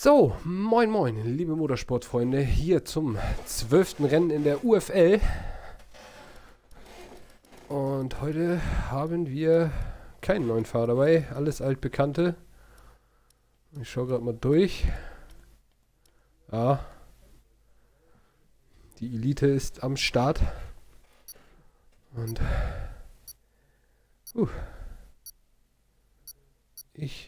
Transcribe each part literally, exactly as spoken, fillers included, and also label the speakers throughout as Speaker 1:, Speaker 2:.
Speaker 1: So, moin moin, liebe Motorsportfreunde, hier zum zwölften Rennen in der U F L. Und heute haben wir keinen neuen Fahrer dabei, alles altbekannte. Ich schaue gerade mal durch. Ja, die Elite ist am Start. Und uh, ich...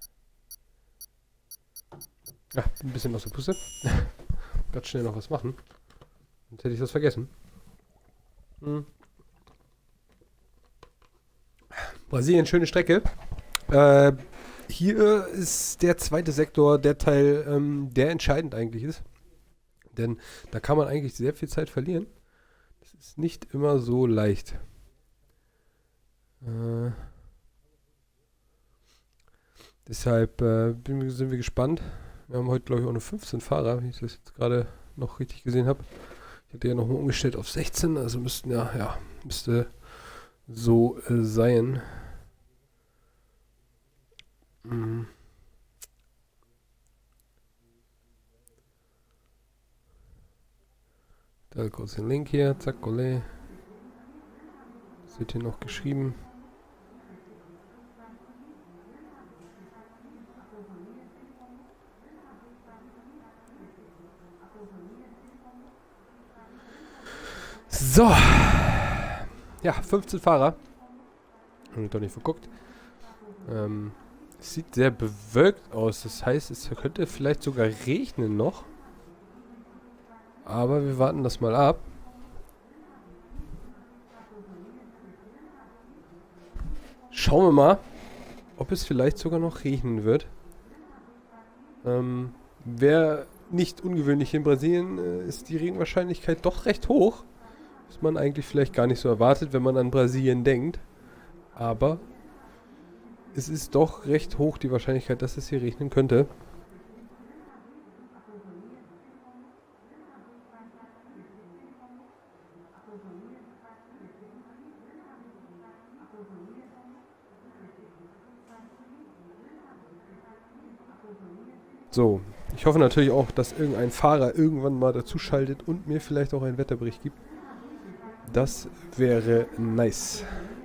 Speaker 1: Ja, ein bisschen aus der Puste. Ganz schnell noch was machen. Sonst hätte ich das vergessen. Hm. Brasilien, schöne Strecke. Äh, hier ist der zweite Sektor der Teil, ähm, der entscheidend eigentlich ist. Denn da kann man eigentlich sehr viel Zeit verlieren. Das ist nicht immer so leicht. Äh, deshalb äh, bin, sind wir gespannt. Wir haben heute, glaube ich, auch nur fünfzehn Fahrer, wie ich das jetzt gerade noch richtig gesehen habe. Ich hatte ja nochmal umgestellt auf sechzehn, also müssten ja, ja, müsste so äh, sein. Mhm. Da kurz den Link hier, zack, Olé. Das wird hier noch geschrieben. So. Ja, fünfzehn Fahrer. Habe ich doch nicht verguckt. Ähm, es sieht sehr bewölkt aus. Das heißt, es könnte vielleicht sogar regnen noch. Aber wir warten das mal ab. Schauen wir mal, ob es vielleicht sogar noch regnen wird. Ähm, wäre nicht ungewöhnlich in Brasilien, äh, ist die Regenwahrscheinlichkeit doch recht hoch. Was man eigentlich vielleicht gar nicht so erwartet, wenn man an Brasilien denkt. Aber es ist doch recht hoch die Wahrscheinlichkeit, dass es hier regnen könnte. So, ich hoffe natürlich auch, dass irgendein Fahrer irgendwann mal dazu schaltet und mir vielleicht auch einen Wetterbericht gibt. Das wäre nice.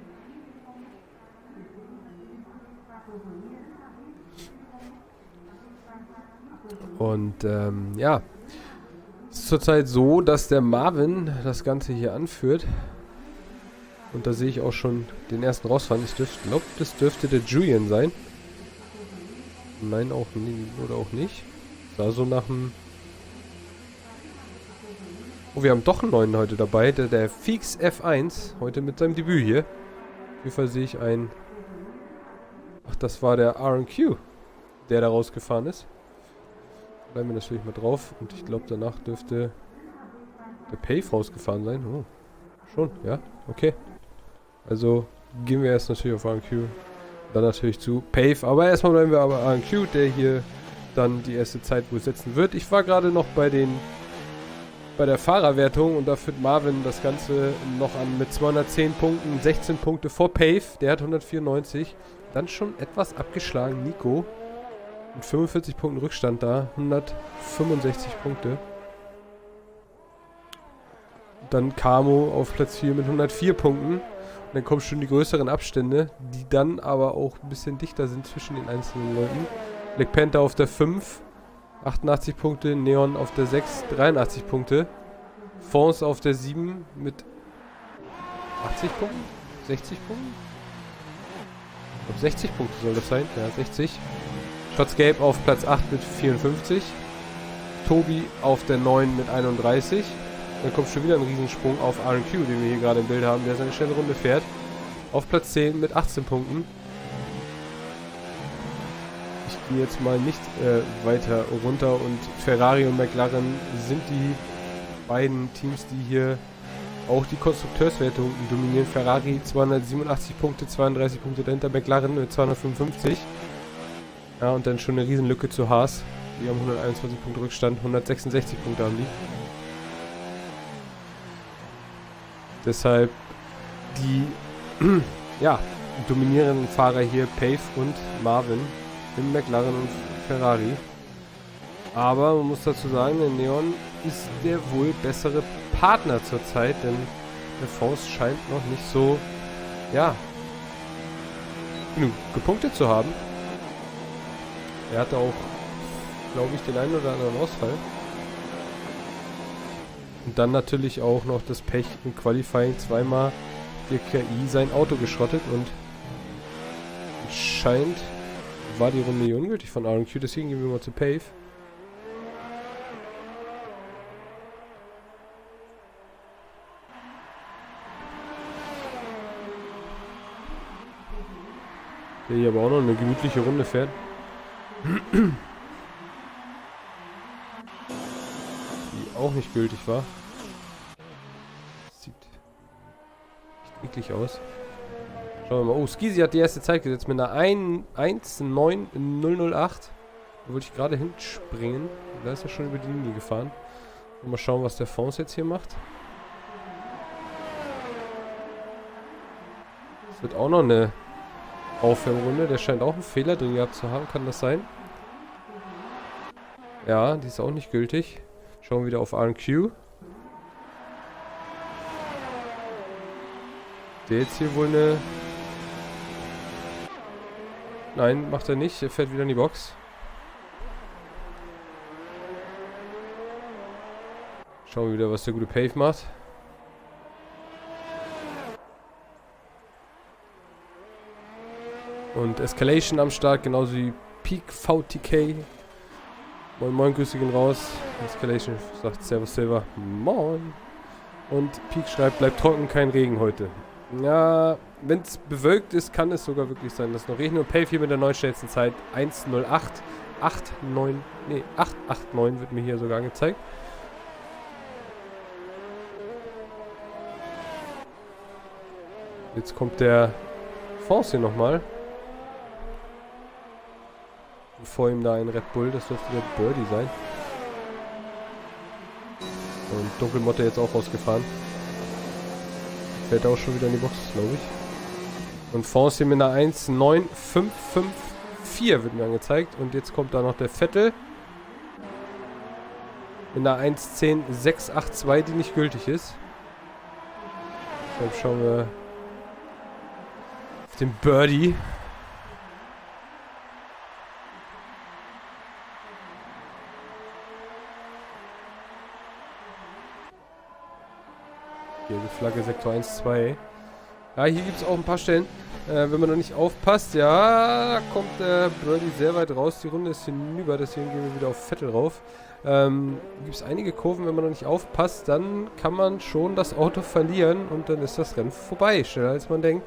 Speaker 1: Und ähm, ja, es ist zurzeit so, dass der Marvin das Ganze hier anführt. Und da sehe ich auch schon den ersten rausfahren. Ich glaube, das dürfte der Julian sein. Nein, auch nicht. Oder auch nicht. Sah so nach dem... Oh, wir haben doch einen neuen heute dabei. Der, der Fix F eins. Heute mit seinem Debüt hier. Auf jeden Fall sehe ich einen... Ach, das war der R und Q, der da rausgefahren ist. Bleiben wir natürlich mal drauf. Und ich glaube, danach dürfte der Pave rausgefahren sein. Oh, schon, ja. Okay. Also gehen wir erst natürlich auf R und Q. Dann natürlich zu Pave. Aber erstmal bleiben wir aber R und Q, der hier dann die erste Zeit wohl setzen wird. Ich war gerade noch bei den... bei der Fahrerwertung und da führt Marvin das Ganze noch an mit zweihundertzehn Punkten, sechzehn Punkte vor Pave, der hat hundertvierundneunzig. Dann schon etwas abgeschlagen Nico mit fünfundvierzig Punkten Rückstand da, hundertfünfundsechzig Punkte. Dann Camo auf Platz vier mit hundertvier Punkten. Und dann kommen schon die größeren Abstände, die dann aber auch ein bisschen dichter sind zwischen den einzelnen Leuten. Black Panther auf der fünf. achtundachtzig Punkte, Neon auf der sechs, dreiundachtzig Punkte. Fonz auf der sieben mit achtzig Punkten? sechzig Punkten? Ich glaube sechzig Punkte soll das sein. Ja, sechzig. Shotscape auf Platz acht mit vierundfünfzig. Tobi auf der neun mit einunddreißig. Dann kommt schon wieder ein Riesensprung auf R und Q, den wir hier gerade im Bild haben, der seine schnelle Runde fährt. Auf Platz zehn mit achtzehn Punkten. Ich gehe jetzt mal nicht äh, weiter runter und Ferrari und McLaren sind die beiden Teams, die hier auch die Konstrukteurswertung dominieren. Ferrari zweihundertsiebenundachtzig Punkte, zweiunddreißig Punkte dahinter, McLaren mit zweihundertfünfundfünfzig. Ja, und dann schon eine Riesenlücke zu Haas. Die haben hunderteinundzwanzig Punkte Rückstand, hundertsechsundsechzig Punkte haben die. Deshalb die ja, dominierenden Fahrer hier, Pave und Marvin, im McLaren und Ferrari. Aber man muss dazu sagen, der Neon ist der wohl bessere Partner zurzeit, denn der Force scheint noch nicht so, ja, genug gepunktet zu haben. Er hatte auch, glaube ich, den einen oder anderen Ausfall. Und dann natürlich auch noch das Pech im Qualifying, zweimal der K I sein Auto geschrottet und anscheinend war die Runde hier ungültig von R und Q, deswegen gehen wir mal zu Pave. Der hier aber auch noch eine gemütliche Runde fährt. Die auch nicht gültig war. Sieht echt eklig aus. Schauen wir mal. Oh, Skisi hat die erste Zeit gesetzt mit einer eins neun null null acht. Da wollte ich gerade hinspringen. Da ist er schon über die Linie gefahren. Und mal schauen, was der Fons jetzt hier macht. Das wird auch noch eine Aufwärmrunde. Der scheint auch einen Fehler drin gehabt zu haben. Kann das sein? Ja, die ist auch nicht gültig. Schauen wir wieder auf R und Q. Der jetzt hier wohl eine... Nein, macht er nicht. Er fährt wieder in die Box. Schauen wir wieder, was der gute Pave macht. Und Escalation am Start, genauso wie Peak V T K. Moin Moin, grüße gehen raus. Escalation sagt Servus Silver. Moin. Und Peak schreibt, bleibt trocken, kein Regen heute. Ja, wenn es bewölkt ist, kann es sogar wirklich sein, dass es noch regnet. Und Pave hier mit der neuen schnellsten Zeit eins null acht acht neun, nee, acht acht neun wird mir hier sogar angezeigt. Jetzt kommt der Fons hier nochmal. Vor ihm da ein Red Bull, das dürfte der Birdie sein. Und Dunkelmotte jetzt auch rausgefahren. Fällt auch schon wieder in die Box, glaube ich. Und Fons hier mit einer eins neun fünf fünf vier wird mir angezeigt. Und jetzt kommt da noch der Vettel. Mit einer eins zehn sechs acht zwei, die nicht gültig ist. Deshalb schauen wir auf den Birdie. Gelbe Flagge, Sektor eins zwei. Ja, hier gibt es auch ein paar Stellen. Äh, wenn man noch nicht aufpasst, ja, kommt der Birdie sehr weit raus. Die Runde ist hinüber, deswegen gehen wir wieder auf Vettel rauf. Ähm, gibt es einige Kurven, wenn man noch nicht aufpasst, dann kann man schon das Auto verlieren und dann ist das Rennen vorbei, schneller als man denkt.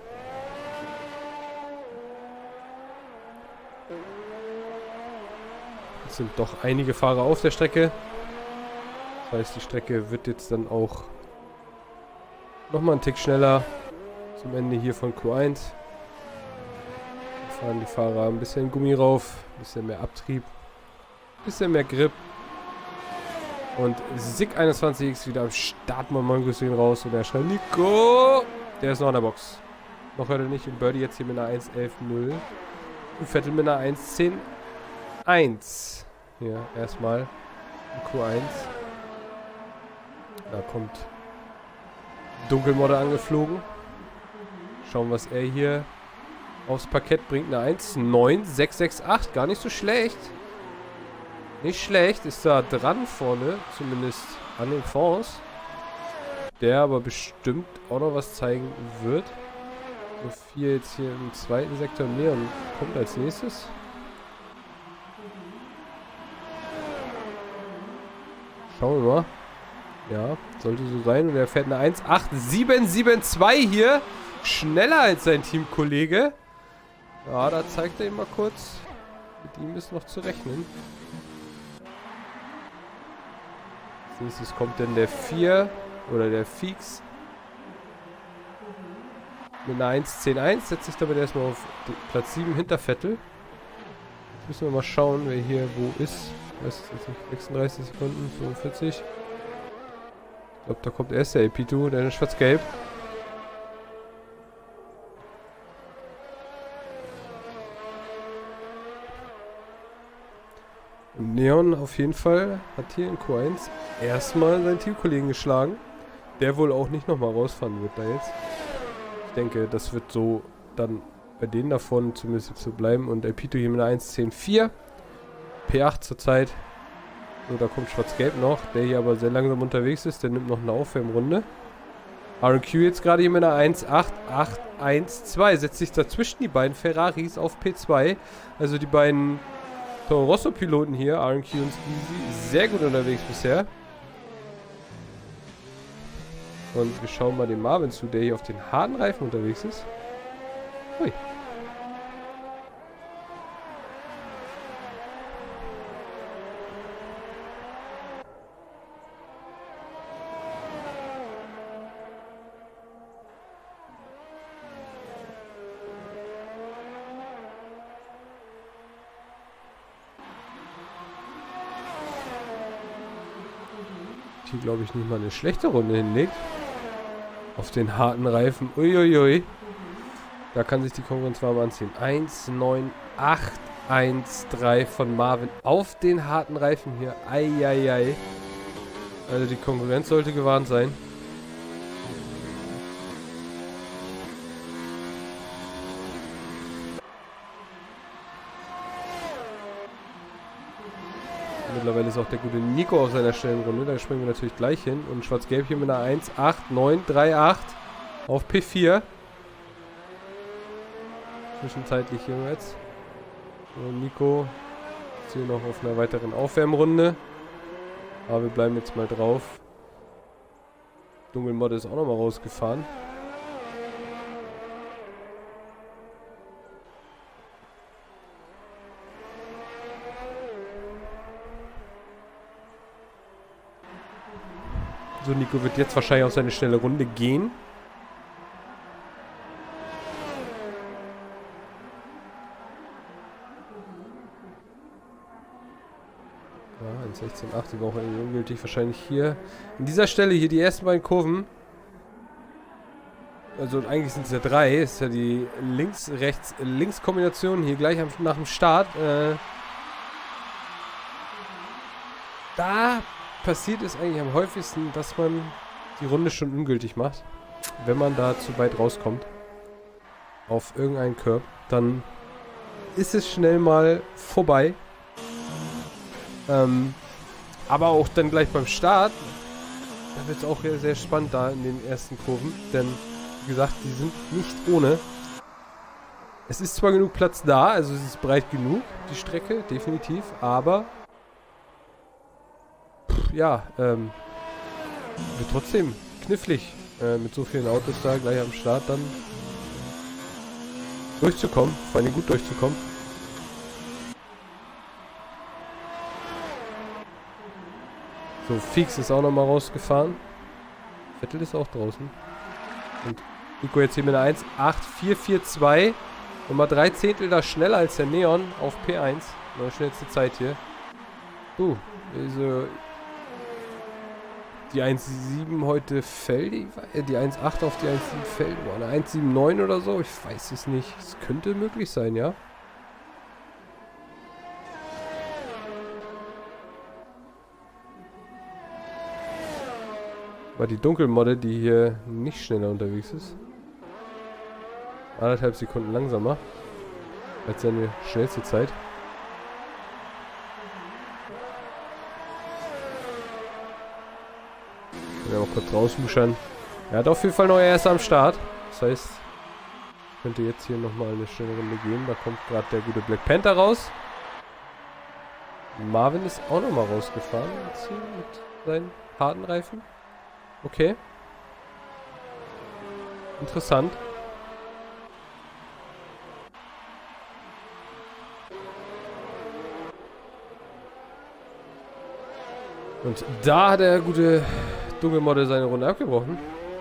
Speaker 1: Es sind doch einige Fahrer auf der Strecke. Das heißt, die Strecke wird jetzt dann auch nochmal einen Tick schneller zum Ende hier von Q eins. Da fahren die Fahrer ein bisschen Gummi rauf, ein bisschen mehr Abtrieb, ein bisschen mehr Grip. Und Sick einundzwanzig ist wieder am Start. Mal Grüße ihn raus und er schreibt Nico. Der ist noch in der Box. Noch hört er nicht. Und Birdie jetzt hier mit einer eins elf null. Und Vettel mit einer eins zehn eins. Hier erstmal in Q eins. Da kommt Dunkelmodder angeflogen. Schauen, was er hier aufs Parkett bringt. Eine eins neun sechs sechs acht. Gar nicht so schlecht. Nicht schlecht. Ist da dran vorne. Zumindest an den Fonds. Der aber bestimmt auch noch was zeigen wird. So vier jetzt hier im zweiten Sektor mehr und kommt als nächstes. Schauen wir mal. Ja, sollte so sein. Und er fährt eine eins acht sieben sieben zwei hier. Schneller als sein Teamkollege. Ja, da zeigt er ihm mal kurz. Mit ihm ist noch zu rechnen. Als nächstes kommt dann der vier oder der Feeks. Mit einer eins zehn eins setzt sich damit erstmal auf Platz sieben hinter Vettel. Jetzt müssen wir mal schauen, wer hier wo ist. Ich weiß jetzt nicht, sechsunddreißig Sekunden, fünfundvierzig. Ich glaube, da kommt erst der A P zwei, der ist schwarz-gelb. Und Neon auf jeden Fall hat hier in Q eins erstmal seinen Teamkollegen geschlagen. Der wohl auch nicht nochmal rausfahren wird da jetzt. Ich denke, das wird so dann bei denen davon zumindest so bleiben. Und Elpito hier mit einer eins zehn vier. P acht zurzeit. So, da kommt Schwarz-Gelb noch. Der hier aber sehr langsam unterwegs ist. Der nimmt noch eine Aufwärmrunde. R und Q jetzt gerade hier mit einer eins acht acht eins zwei. Setzt sich dazwischen die beiden Ferraris auf P zwei. Also die beiden Toro Rosso Piloten hier, R und Q und Skeezy, sehr gut unterwegs bisher. Und wir schauen mal dem Marvin zu, der hier auf den harten Reifen unterwegs ist. Hui. Hier, glaube ich, nicht mal eine schlechte Runde hinlegt. Auf den harten Reifen. Uiuiui. Da kann sich die Konkurrenz warm anziehen. eins neun acht eins drei von Marvin auf den harten Reifen hier. Eieiei. Also die Konkurrenz sollte gewarnt sein. Mittlerweile ist auch der gute Nico auf seiner schnellen Runde. Da springen wir natürlich gleich hin. Und Schwarz-Gelb hier mit einer eins acht neun drei acht auf P vier. Zwischenzeitlich hier jetzt. Und Nico ist hier noch auf einer weiteren Aufwärmrunde. Aber wir bleiben jetzt mal drauf. Dunkelmodde ist auch nochmal rausgefahren. So, Nico wird jetzt wahrscheinlich auf seine schnelle Runde gehen. Ja, eins sechzehn acht, die war auch irgendwie ungültig. Wahrscheinlich hier. An dieser Stelle hier die ersten beiden Kurven. Also eigentlich sind es ja drei. Ist ja die Links-Rechts-Links-Kombination hier gleich am, nach dem Start. Äh, da passiert es eigentlich am häufigsten, dass man die Runde schon ungültig macht. Wenn man da zu weit rauskommt. Auf irgendeinen Curb. Dann ist es schnell mal vorbei. Ähm, aber auch dann gleich beim Start. Da wird es auch sehr, sehr spannend da in den ersten Kurven. Denn, wie gesagt, die sind nicht ohne. Es ist zwar genug Platz da, also es ist breit genug, die Strecke, definitiv. Aber ja, ähm, wird trotzdem knifflig, äh, mit so vielen Autos da gleich am Start dann durchzukommen, vor allem gut durchzukommen. So, Fix ist auch nochmal rausgefahren. Vettel ist auch draußen. Und Nico jetzt hier mit einer eins acht vier vier zwei. Nochmal drei Zehntel da schneller als der Neon auf P eins. Neue schnellste Zeit hier. Uh, also die eins sieben heute fällt, die eins acht auf die eins sieben fällt, boah, eine eins sieben neun oder so, ich weiß es nicht. Es könnte möglich sein, ja. War die Dunkelmodde, die hier nicht schneller unterwegs ist. Anderthalb Sekunden langsamer als seine schnellste Zeit. Wir auch kurz rausmuschern. Er hat auf jeden Fall noch erst am Start. Das heißt, könnte jetzt hier nochmal eine schöne Runde geben. Da kommt gerade der gute Black Panther raus. Marvin ist auch nochmal rausgefahren. Jetzt hier mit seinen harten Reifen. Okay. Interessant. Und da hat der gute Dunkelmodde seine Runde abgebrochen.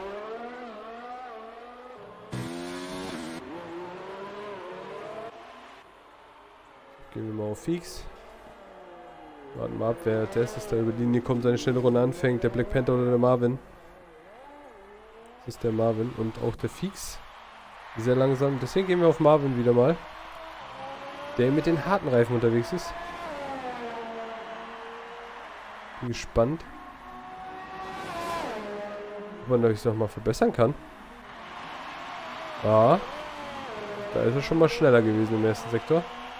Speaker 1: Gehen wir mal auf Fix. Warten mal ab, wer als erstes da über die Linie kommt, seine schnelle Runde anfängt. Der Black Panther oder der Marvin. Das ist der Marvin und auch der Fix. Sehr langsam. Deswegen gehen wir auf Marvin wieder mal. Der mit den harten Reifen unterwegs ist. bin gespannt, ob man das nochmal verbessern kann. Ja. Da ist er schon mal schneller gewesen im ersten Sektor.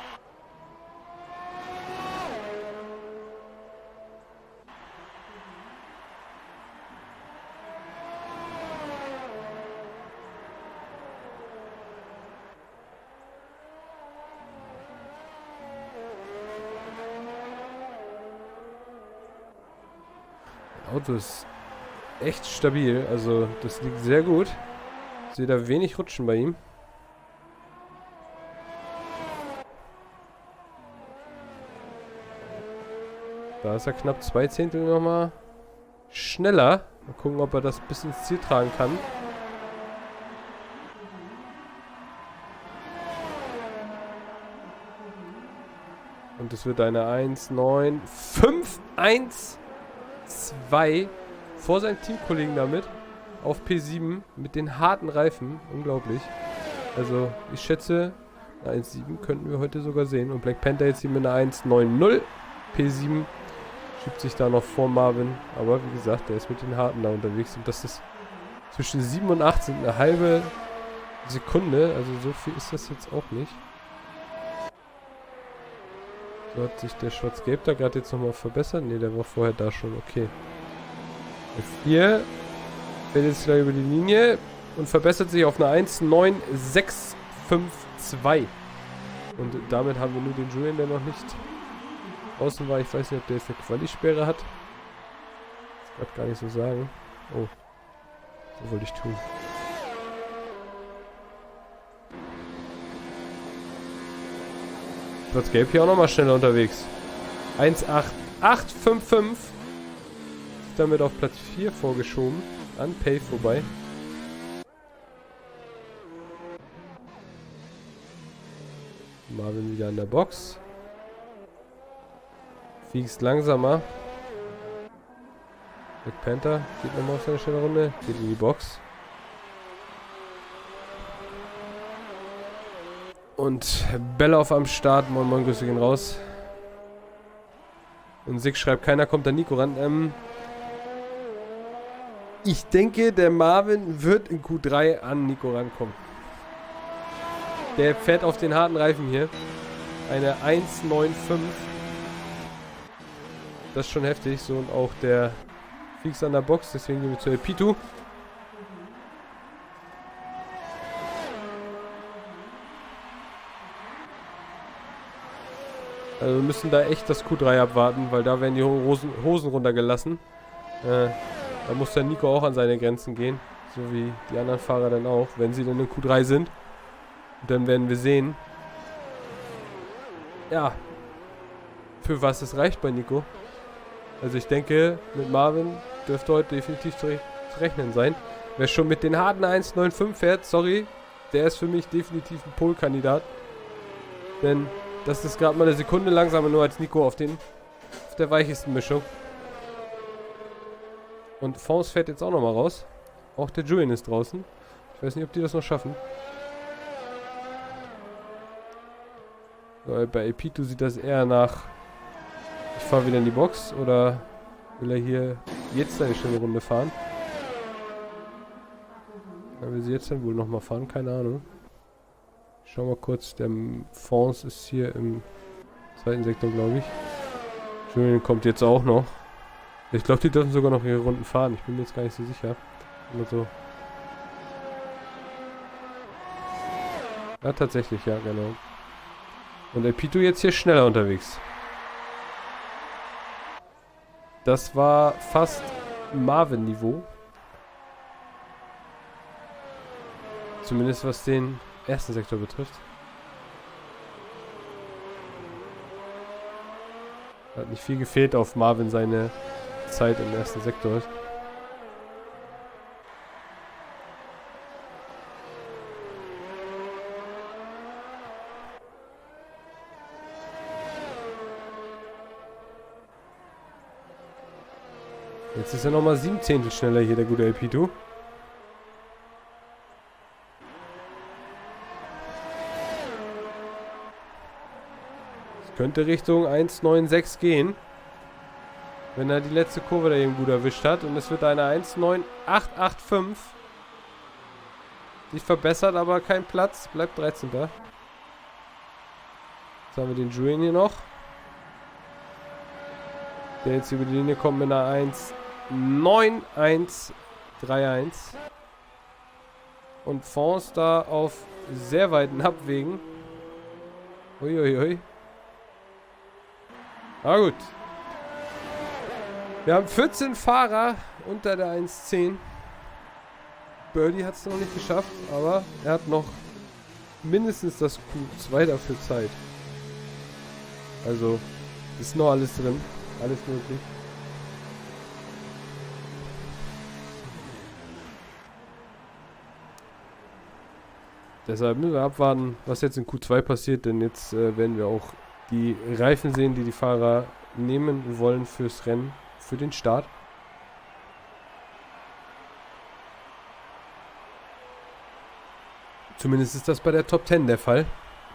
Speaker 1: Das Auto ist echt stabil, also das liegt sehr gut. Ich sehe da wenig Rutschen bei ihm. Da ist er knapp zwei Zehntel nochmal schneller. Mal gucken, ob er das bis ins Ziel tragen kann. Und es wird eine eins neun fünf eins zwei vor seinen Teamkollegen damit auf P sieben mit den harten Reifen. Unglaublich. Also ich schätze, eine eins sieben könnten wir heute sogar sehen. Und Black Panther jetzt hier mit einer eins neun null. P sieben schiebt sich da noch vor Marvin. Aber wie gesagt, der ist mit den harten da unterwegs. Und das ist zwischen sieben und acht sind eine halbe Sekunde. Also so viel ist das jetzt auch nicht. So hat sich der Schwarz-Gelb da gerade jetzt nochmal verbessert. Ne, der war vorher da schon. Okay. Der vier fällt jetzt gleich über die Linie und verbessert sich auf eine eins neun sechs fünf zwei. Und damit haben wir nur den Julian, der noch nicht außen war. Ich weiß nicht, ob der jetzt eine Quali-Sperre hat. Das kann ich gar nicht so sagen. Oh. So wollte ich tun. Schwarz-Gelb hier auch nochmal schneller unterwegs. eins acht acht fünf fünf. Damit auf Platz vier vorgeschoben. An Pave vorbei. Marvin wieder an der Box. Fliegst langsamer. Black Panther geht nochmal auf seine schnelle Runde. Geht in die Box. Und Belloff am Start. Moin Moin, Grüße gehen raus. Und Sig schreibt, keiner kommt an Nico ran. Ähm, ich denke, der Marvin wird in Q drei an Nico rankommen. Der fährt auf den harten Reifen hier. Eine eins neun fünf. Das ist schon heftig. So, und auch der Fix an der Box. Deswegen gehen wir zu P zwei. Also wir müssen da echt das Q drei abwarten, weil da werden die Hosen, Hosen runtergelassen. Äh, da muss der Nico auch an seine Grenzen gehen. So wie die anderen Fahrer dann auch, wenn sie dann in Q drei sind. Und dann werden wir sehen, ja, für was es reicht bei Nico. Also ich denke, mit Marvin dürfte heute definitiv zu, re zu rechnen sein. Wer schon mit den harten eins neun fünf fährt, sorry, der ist für mich definitiv ein Pole-Kandidat. Denn das ist gerade mal eine Sekunde langsamer nur als Nico auf, den, auf der weichesten Mischung. Und Fons fährt jetzt auch nochmal raus. Auch der Julian ist draußen. Ich weiß nicht, ob die das noch schaffen. So, bei Epito sieht das eher nach, ich fahre wieder in die Box, oder will er hier jetzt eine schnelle Runde fahren? Er will sie jetzt dann wohl nochmal fahren, keine Ahnung. Schau mal kurz, der Fons ist hier im zweiten Sektor, glaube ich. Julian kommt jetzt auch noch. Ich glaube, die dürfen sogar noch ihre Runden fahren. Ich bin mir jetzt gar nicht so sicher. Immer so. Ja, tatsächlich, ja, genau. Und Epito jetzt hier schneller unterwegs. Das war fast Marvin-Niveau. Zumindest was den ersten Sektor betrifft. Hat nicht viel gefehlt auf Marvin seine Zeit im ersten Sektor. Jetzt ist er nochmal sieben Zehntel schneller hier, der gute Epito. Könnte Richtung eins neun sechs gehen. Wenn er die letzte Kurve da eben gut erwischt hat. Und es wird eine eins neun acht acht fünf. Sich verbessert, aber kein Platz. Bleibt dreizehnter. Jetzt haben wir den Julian hier noch. Der jetzt über die Linie kommt mit einer eins neun eins drei eins. Und Fons da auf sehr weiten Abwegen. Uiuiui. Na gut. Wir haben vierzehn Fahrer unter der eins zehn. Birdie hat es noch nicht geschafft, aber er hat noch mindestens das Q zwei dafür Zeit. Also ist noch alles drin. Alles möglich. Deshalb müssen wir abwarten, was jetzt in Q zwei passiert, denn jetzt äh, werden wir auch die Reifen sehen, die die Fahrer nehmen wollen fürs Rennen, für den Start. Zumindest ist das bei der Top zehn der Fall.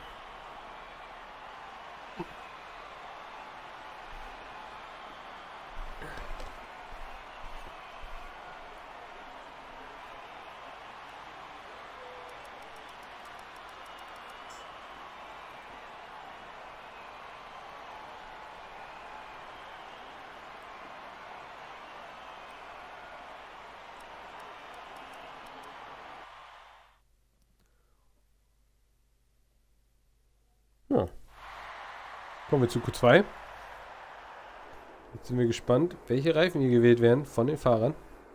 Speaker 1: Ja. Kommen wir zu Q zwei. Jetzt sind wir gespannt, welche Reifen hier gewählt werden von den Fahrern.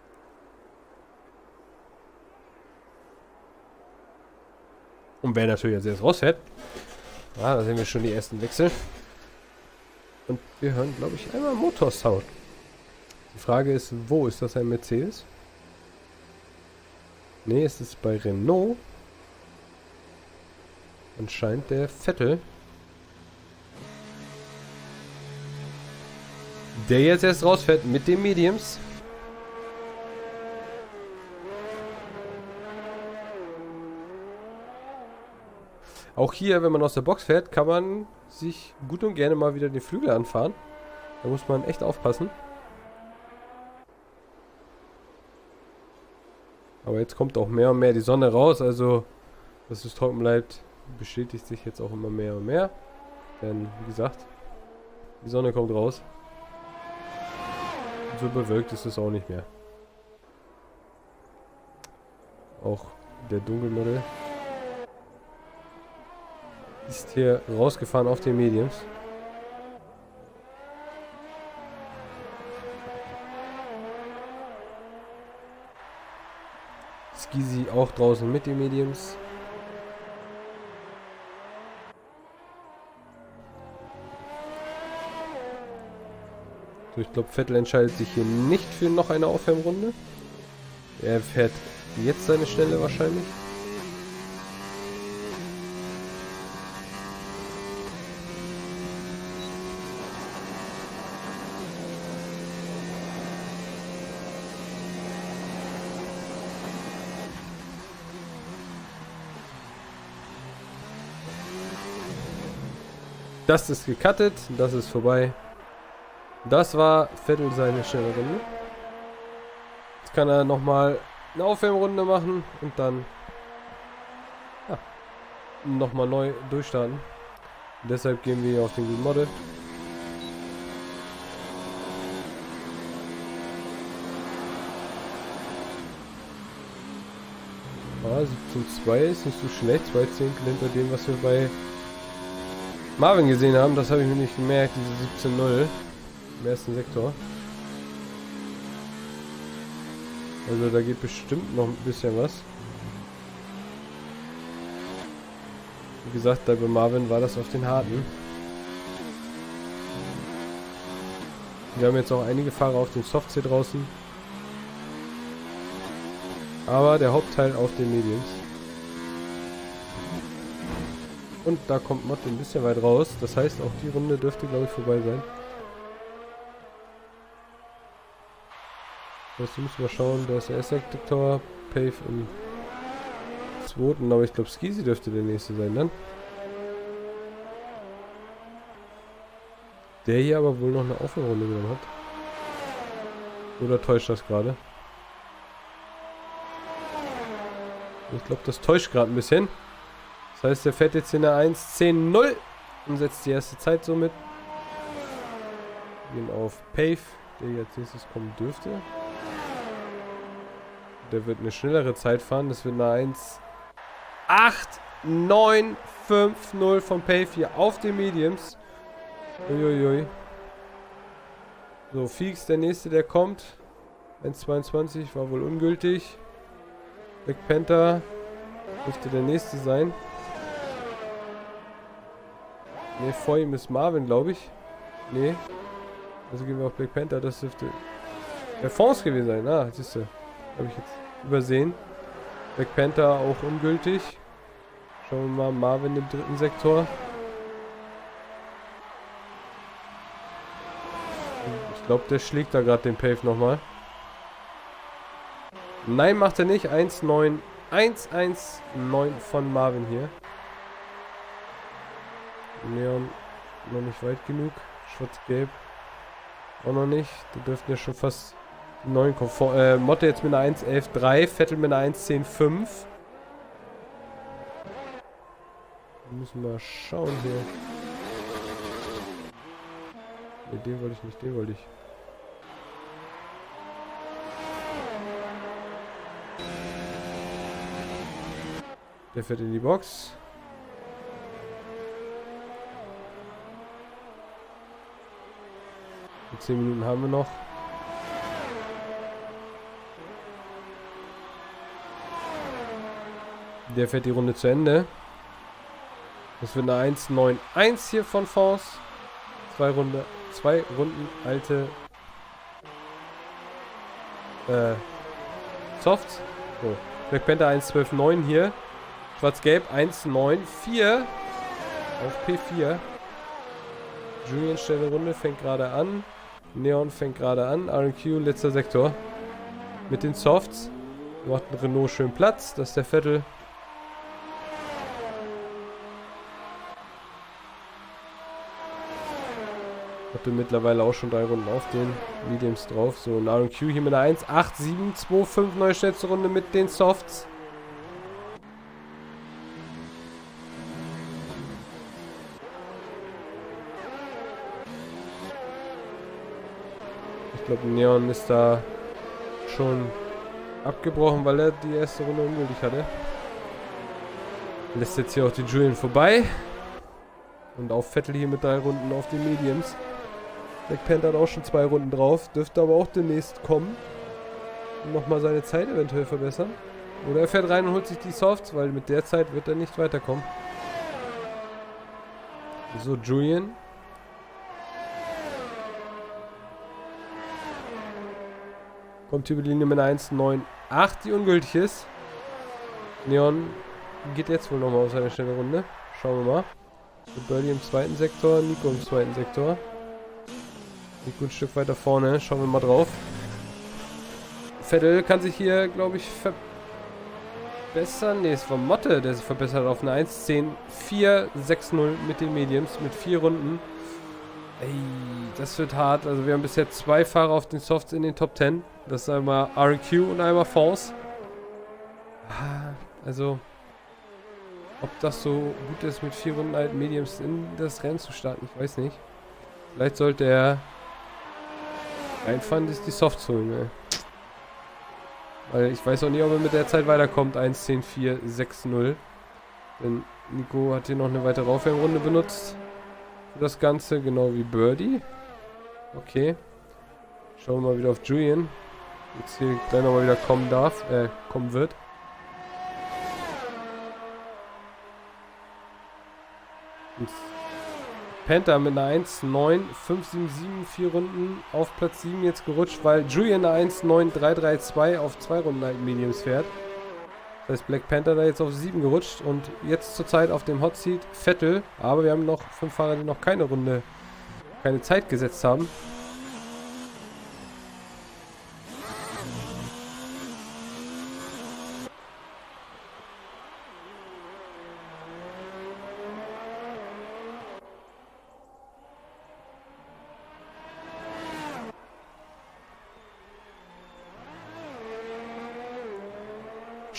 Speaker 1: Und wer natürlich als erstes rausfährt. Ah, da sehen wir schon die ersten Wechsel. Und wir hören, glaube ich, einmal Motorsound. Die Frage ist, wo? Ist das ein Mercedes? Ne, es ist bei Renault. Anscheinend der Vettel. Der jetzt erst rausfährt mit den Mediums. Auch hier, wenn man aus der Box fährt, kann man sich gut und gerne mal wieder den Flügel anfahren. Da muss man echt aufpassen. Aber jetzt kommt auch mehr und mehr die Sonne raus, also dass es trocken bleibt, bestätigt sich jetzt auch immer mehr und mehr. Denn, wie gesagt, die Sonne kommt raus. Und so bewölkt ist es auch nicht mehr. Auch der Dunkelmodell ist hier rausgefahren auf den Mediums. Skisi auch draußen mit den Mediums. So, ich glaube, Vettel entscheidet sich hier nicht für noch eine Aufwärmrunde. Er fährt jetzt seine Stelle wahrscheinlich. Das ist gecuttet, das ist vorbei. Das war Vettel seine schnelle Runde. Jetzt kann er nochmal eine Aufwärmrunde machen und dann ja, nochmal neu durchstarten. Und deshalb gehen wir hier auf den guten Model. Ah, siebzehn zwei ist nicht so schlecht, zwei Zehntel hinter dem, was wir bei Marvin gesehen haben. Das habe ich mir nicht gemerkt, diese siebzehn null im ersten Sektor. Also da geht bestimmt noch ein bisschen was. Wie gesagt, da bei Marvin war das auf den harten. Wir haben jetzt auch einige Fahrer auf dem Softsee draußen. Aber der Hauptteil auf den Mediums. Und da kommt Mott ein bisschen weit raus. Das heißt, auch die Runde dürfte, glaube ich, vorbei sein. Jetzt müssen wir schauen, da ist der erste Sektor, Pave im zweiten, aber ich glaube Skisi dürfte der nächste sein dann. Der hier aber wohl noch eine Aufwärmrunde genommen hat. Oder täuscht das gerade? Ich glaube, das täuscht gerade ein bisschen. Das heißt, er fährt jetzt in der eins zehn null und setzt die erste Zeit somit. Wir gehen auf Pave, der jetzt nächstes kommen dürfte. Der wird eine schnellere Zeit fahren. Das wird eine eins acht neun fünf null von Pave hier auf den Mediums. Uiuiui. So, Feeks, der nächste, der kommt. eins zweiundzwanzig war wohl ungültig. Black Panther dürfte der nächste sein. Ne, vor ihm ist Marvin, glaube ich. Ne. Also gehen wir auf Black Panther, das dürfte der Fonds gewesen sein. Ah, siehst du. Habe ich jetzt übersehen. Black Panther auch ungültig. Schauen wir mal, Marvin im dritten Sektor. Ich glaube, der schlägt da gerade den Pave nochmal. Nein, macht er nicht. eins neun eins eins neun von Marvin hier. Neon noch nicht weit genug. Schwarz-Gelb auch noch nicht. Die dürften ja schon fast die neuen Komfort. Äh, Motte jetzt mit einer eins elf drei. Vettel mit einer eins zehn fünf. Wir müssen mal schauen hier. Ne, den wollte ich nicht. Den wollte ich. Der fährt in die Box. zehn Minuten haben wir noch. Der fährt die Runde zu Ende. Das wird eine eins neun eins hier von Fonds. Zwei Runde, zwei Runden alte äh, Softs. So. Black Panther eins zwölf neun hier. Schwarz-Gelb eins neun vier auf P vier. Julian schnelle Runde, fängt gerade an. Neon fängt gerade an. R und Q letzter Sektor. Mit den Softs. Macht ein Renault schön Platz. Das ist der Vettel. Hatte mittlerweile auch schon drei Runden auf den Mediums drauf. So, ein R und Q hier mit einer eins acht sieben zwei fünf. Neue schnellste Runde mit den Softs. Ich glaube, Neon ist da schon abgebrochen, weil er die erste Runde ungültig hatte. Lässt jetzt hier auch die Julian vorbei. Und auf Vettel hier mit drei Runden auf den Mediums. Black Panther hat auch schon zwei Runden drauf. Dürfte aber auch demnächst kommen. Und nochmal seine Zeit eventuell verbessern. Oder er fährt rein und holt sich die Softs, weil mit der Zeit wird er nicht weiterkommen. So, Julian. Kommt über die Linie mit einer eins neun acht, die ungültig ist. Neon geht jetzt wohl nochmal auf seine schnelle Runde. Schauen wir mal. Birdie im zweiten Sektor, Nico im zweiten Sektor. Nico ein Stück weiter vorne. Schauen wir mal drauf. Vettel kann sich hier, glaube ich, verbessern. Ne, es war Motte, der sich verbessert auf eine eins zehn vier sechs null mit den Mediums, mit vier Runden. Ey, das wird hart. Also wir haben bisher zwei Fahrer auf den Softs in den Top zehn. Das ist einmal R und Q und einmal Fonds. Also, ob das so gut ist, mit vier Runden alten Mediums in das Rennen zu starten, ich weiß nicht. Vielleicht sollte er einfahren, dass die Softs holen, ey. Weil ich weiß auch nicht, ob er mit der Zeit weiterkommt. eins zehn vier sechs null. Denn Nico hat hier noch eine weitere Aufwärmrunde benutzt. Für das Ganze, genau wie Birdie. Okay. Schauen wir mal wieder auf Julian. Jetzt hier gleich nochmal wieder kommen darf, äh, kommen wird. Und Panther mit einer eins neun fünf sieben sieben, vier Runden auf Platz sieben jetzt gerutscht, weil Julian eine eins neun drei drei zwei auf zwei Runden alten Mediums fährt. Das heißt, Black Panther da jetzt auf sieben gerutscht und jetzt zurzeit auf dem Hot Seat Vettel. Aber wir haben noch fünf Fahrer, die noch keine Runde, keine Zeit gesetzt haben.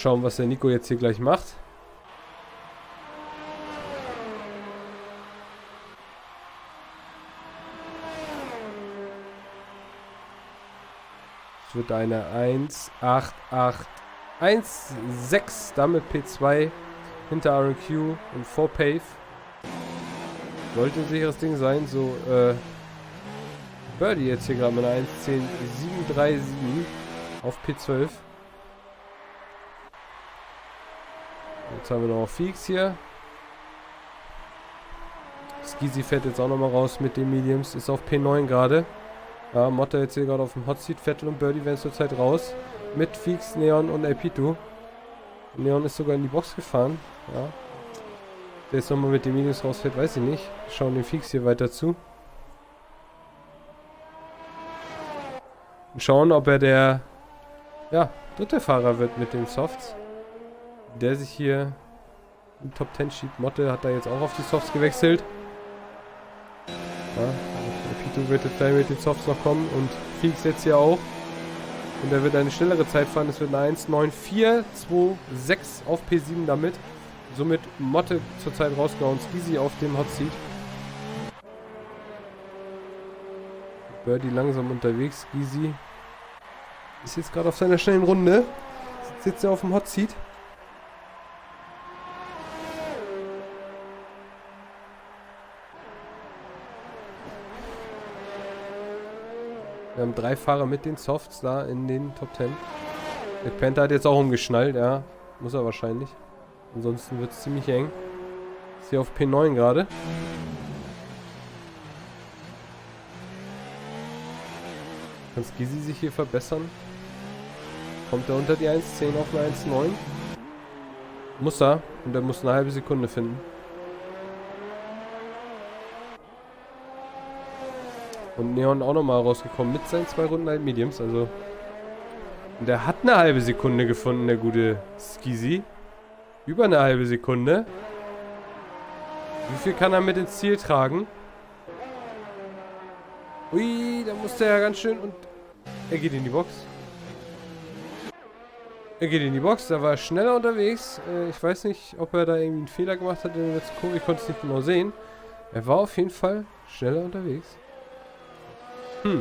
Speaker 1: schauen, was der Nico jetzt hier gleich macht. Es wird eine eins acht acht eins sechs, damit P zwei hinter R und Q und vor Pave. Sollte ein sicheres Ding sein. So, äh, Birdie jetzt hier gerade mit einer eins zehn sieben drei sieben auf P zwölf. Jetzt haben wir noch Feeks hier. Skeezy fährt jetzt auch nochmal raus mit den Mediums. Ist auf P neun gerade. Ja, Motta jetzt hier gerade auf dem Hot Seat. Vettel und Birdie werden zurzeit raus. Mit Feeks, Neon und L P zwei. Neon ist sogar in die Box gefahren. Ja. Der jetzt nochmal mit den Mediums rausfährt, weiß ich nicht. Wir schauen den Feeks hier weiter zu. Und schauen, ob er der ja, dritte Fahrer wird mit den Softs. Der sich hier im Top zehn schiebt. Motte hat da jetzt auch auf die Softs gewechselt. Ja, L P zwei wird jetzt gleich mit den Softs noch kommen. Und Feeks jetzt hier auch. Und er wird eine schnellere Zeit fahren. Es wird eine eins neun vier zwei sechs auf P sieben damit. Somit Motte zurzeit rausgehauen. Skeezy auf dem Hot Seat. Birdie langsam unterwegs. Skeezy ist jetzt gerade auf seiner schnellen Runde. Sitzt er auf dem Hot Seat. Wir haben drei Fahrer mit den Softs da in den Top zehn. Black Panther hat jetzt auch umgeschnallt, ja. Muss er wahrscheinlich. Ansonsten wird es ziemlich eng. Ist hier auf P neun gerade. Kann Skeezy sich hier verbessern? Kommt er unter die eins zehn auf eine eins neun? Muss er. Und er muss eine halbe Sekunde finden. Und Neon auch nochmal rausgekommen mit seinen zwei Runden Light Mediums. Also. Und er hat eine halbe Sekunde gefunden, der gute Skeezy. Über eine halbe Sekunde. Wie viel kann er mit ins Ziel tragen? Ui, da musste er ganz schön und er geht in die Box. Er geht in die Box, da war er schneller unterwegs. Äh, ich weiß nicht, ob er da irgendwie einen Fehler gemacht hat in der letzten Kurve. Ich konnte es nicht genau sehen. Er war auf jeden Fall schneller unterwegs. Hm.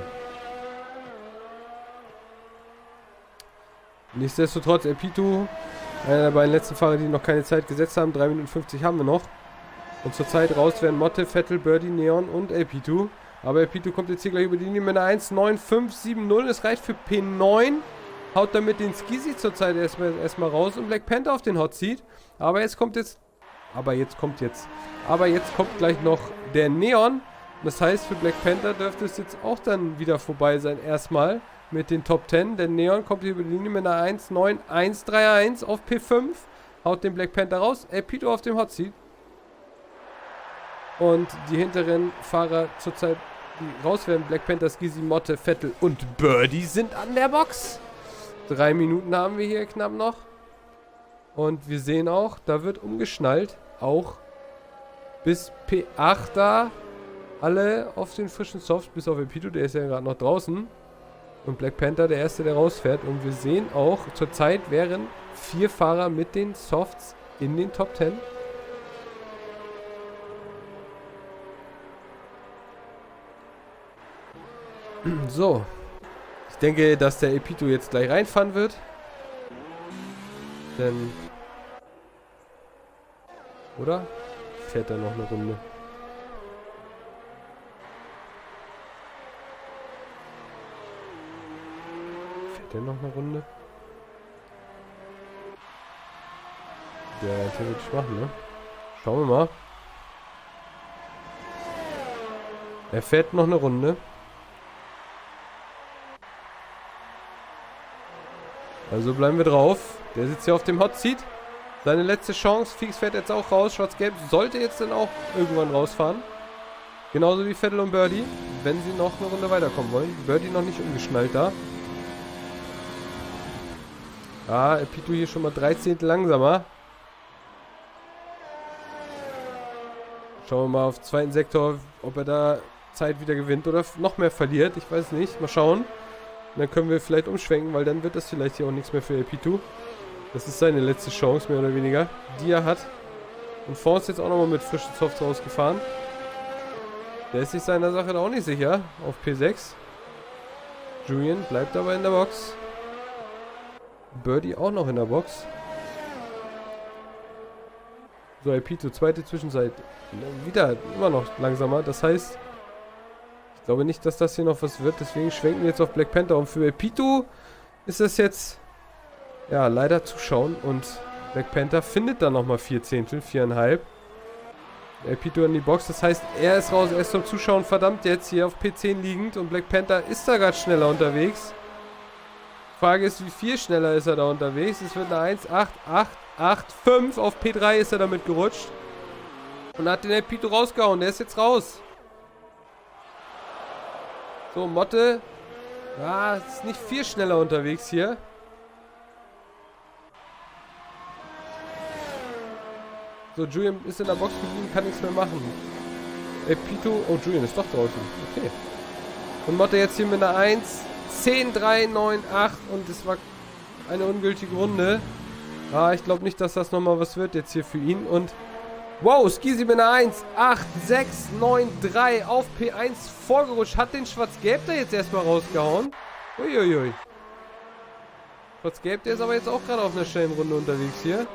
Speaker 1: Nichtsdestotrotz, L P zwei, einer der beiden letzten Fahrer, die noch keine Zeit gesetzt haben. drei Minuten fünfzig haben wir noch. Und zur Zeit raus werden Motte, Vettel, Birdie, Neon und L P zwei. Aber L P zwei kommt jetzt hier gleich über die Linie mit einer eins neun fünf sieben null. Das reicht für P neun. Haut damit den Skeezy zurzeit erstmal erstmal raus und Black Panther auf den Hot Seat. Aber jetzt kommt jetzt. Aber jetzt kommt jetzt. Aber jetzt kommt gleich noch der Neon. Das heißt, für Black Panther dürfte es jetzt auch dann wieder vorbei sein. Erstmal mit den Top zehn. Der Neon kommt hier über die Linie mit einer eins neun eins drei eins auf P fünf. Haut den Black Panther raus. L P zwei auf dem Hot Seat. Und die hinteren Fahrer zurzeit, die raus werden, Black Panther, Skeezy, Motte, Vettel und Birdie sind an der Box. Drei Minuten haben wir hier knapp noch. Und wir sehen auch, da wird umgeschnallt. Auch bis P acht da. Alle auf den frischen Softs, bis auf L P zwei, der ist ja gerade noch draußen. Und Black Panther, der erste, der rausfährt. Und wir sehen auch, zurzeit wären vier Fahrer mit den Softs in den Top zehn. So. Ich denke, dass der L P zwei jetzt gleich reinfahren wird. Denn... Oder? Fährt er noch eine Runde? Fährt er noch eine Runde? Der ja, theoretisch machen, ne? Schauen wir mal. Er fährt noch eine Runde. Also bleiben wir drauf. Der sitzt hier auf dem Hot Seat. Seine letzte Chance. Feeks fährt jetzt auch raus. Schwarz-Gelb sollte jetzt dann auch irgendwann rausfahren. Genauso wie Vettel und Birdie. Wenn sie noch eine Runde weiterkommen wollen. Birdie noch nicht umgeschnallt da. Ah, L P zwei hier schon mal dreizehn langsamer. Schauen wir mal auf den zweiten Sektor, ob er da Zeit wieder gewinnt oder noch mehr verliert. Ich weiß nicht. Mal schauen. Und dann können wir vielleicht umschwenken, weil dann wird das vielleicht hier auch nichts mehr für L P zwei. Das ist seine letzte Chance, mehr oder weniger, die er hat. Und Fons jetzt auch nochmal mit frischen Softs rausgefahren. Der ist sich seiner Sache da auch nicht sicher. Auf P sechs. Julian bleibt aber in der Box. Birdie auch noch in der Box. So, Epito, zweite Zwischenzeit. Wieder immer noch langsamer. Das heißt, ich glaube nicht, dass das hier noch was wird. Deswegen schwenken wir jetzt auf Black Panther. Und für Epito ist es jetzt, ja, leider Zuschauen. Und Black Panther findet dann nochmal vier Zehntel, viereinhalb. Epito in die Box. Das heißt, er ist raus. Er ist zum Zuschauen verdammt jetzt hier auf P zehn liegend. Und Black Panther ist da gerade schneller unterwegs. Frage ist, wie viel schneller ist er da unterwegs? Es wird eine eins acht acht acht fünf. Auf P drei ist er damit gerutscht. Und hat den Epito rausgehauen. Der ist jetzt raus. So, Motte. Ja, ist nicht viel schneller unterwegs hier. So, Julian ist in der Box geblieben, kann nichts mehr machen. Epito. Oh, Julian ist doch draußen. Okay. Und Motte jetzt hier mit einer eins zehn drei neun acht. Und es war eine ungültige Runde. Ah, ich glaube nicht, dass das nochmal was wird jetzt hier für ihn. Und wow, Skisi mit einer eins acht sechs neun drei auf P eins vorgerutscht. Hat den Schwarz-Gelb da jetzt erstmal rausgehauen. Uiuiui. Schwarz-Gelb, der ist aber jetzt auch gerade auf einer schnellen Runde unterwegs hier.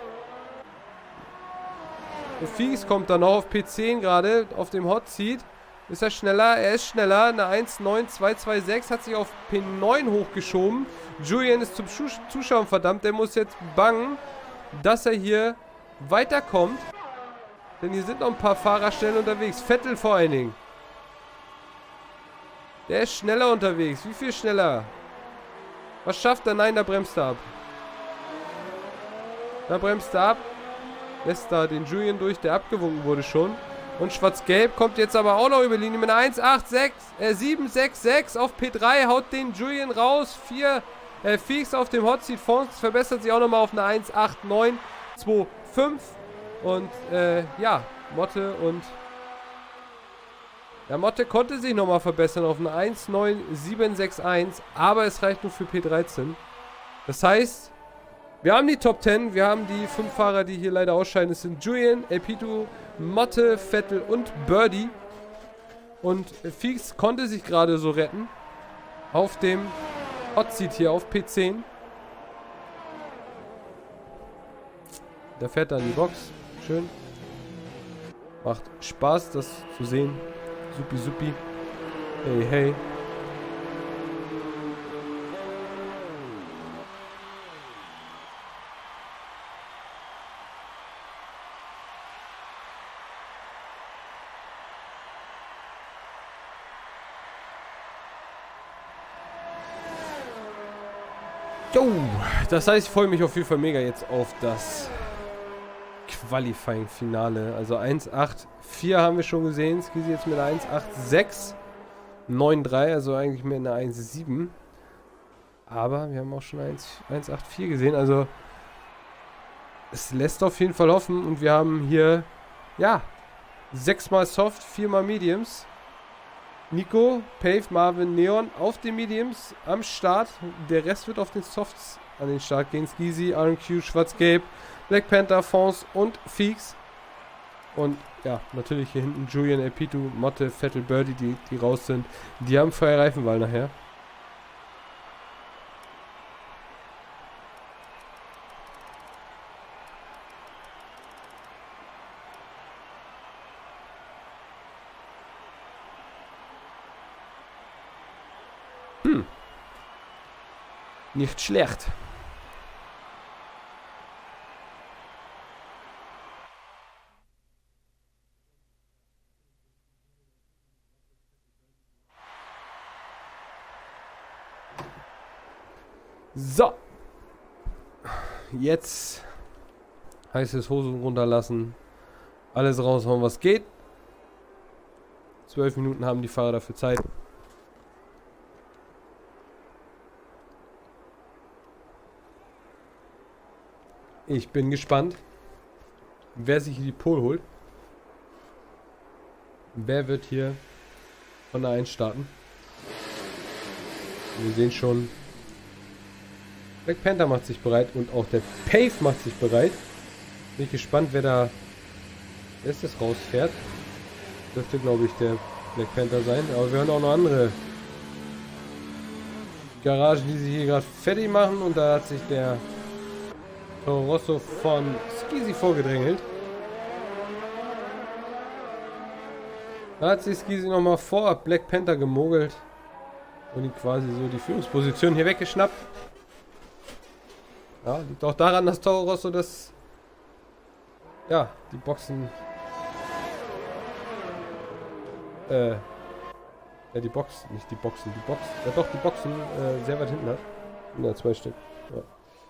Speaker 1: Und Fies kommt dann noch auf P zehn gerade, auf dem Hot Seat. Ist er schneller? Er ist schneller. Eine eins neun zwei zwei sechs hat sich auf P neun hochgeschoben. Julian ist zum Zuschauen verdammt. Der muss jetzt bangen, dass er hier weiterkommt. Denn hier sind noch ein paar Fahrerstellen unterwegs. Vettel vor allen Dingen. Der ist schneller unterwegs. Wie viel schneller? Was schafft er? Nein, da bremst er ab. Da bremst er ab. Lässt da den Julian durch, der abgewunken wurde schon. Und Schwarz-Gelb kommt jetzt aber auch noch über die Linie mit einer eins acht sechs, äh, sieben sechs sechs auf P drei. Haut den Julian raus. vier, äh, Fix auf dem Hot Seat. Fons verbessert sich auch nochmal auf eine eins acht neun zwei fünf. Und, äh, ja, Motte und... Ja, Motte konnte sich nochmal verbessern auf eine eins neun sieben sechs eins. Aber es reicht nur für P dreizehn. Das heißt... Wir haben die Top zehn, wir haben die fünf Fahrer, die hier leider ausscheiden. Es sind Julian, Epito, Motte, Vettel und Birdie. Und Fix konnte sich gerade so retten. Auf dem Hot Seat hier auf P zehn. Da fährt er in die Box. Schön. Macht Spaß, das zu sehen. Supi, supi. Hey, hey. Jo, das heißt, ich freue mich auf jeden Fall mega jetzt auf das Qualifying-Finale. Also eins acht vier haben wir schon gesehen. Skisi jetzt mit einer eins acht sechs neun drei, also eigentlich mit einer eins sieben. Aber wir haben auch schon eins acht vier gesehen. Also es lässt auf jeden Fall hoffen. Und wir haben hier, ja, sechsmal Soft, viermal Mediums. Nico, Pave, Marvin, Neon auf den Mediums am Start. Der Rest wird auf den Softs an den Start gehen. Skisi, R und Q, Schwarz-Gelb, Black Panther, Fons und Fix. Und ja, natürlich hier hinten Julian, Epito, Motte, Vettel, Birdie, die, die raus sind. Die haben freie Reifenwahl nachher. Hm. Nicht schlecht. So. Jetzt heißt es Hosen runterlassen. Alles raushauen, was geht. Zwölf Minuten haben die Fahrer dafür Zeit. Ich bin gespannt, wer sich hier die Pole holt. Wer wird hier von der eins starten? Wir sehen schon, Black Panther macht sich bereit und auch der Pave macht sich bereit. Bin ich gespannt, wer da erstes rausfährt. Dürfte, glaube ich, der Black Panther sein. Aber wir hören auch noch andere Garagen, die sich hier gerade fertig machen. Und da hat sich der Toro Rosso von Skizzy vorgedrängelt. Da hat sich Skizzy nochmal vor Black Panther gemogelt. Und ihm quasi so die Führungsposition hier weggeschnappt. Ja, liegt auch daran, dass Toro Rosso das... Ja, die Boxen... Äh... Ja, die Box... Nicht die Boxen, die Box... Ja doch, die Boxen äh, sehr weit hinten hat. Ja, zwei Stück. Ja.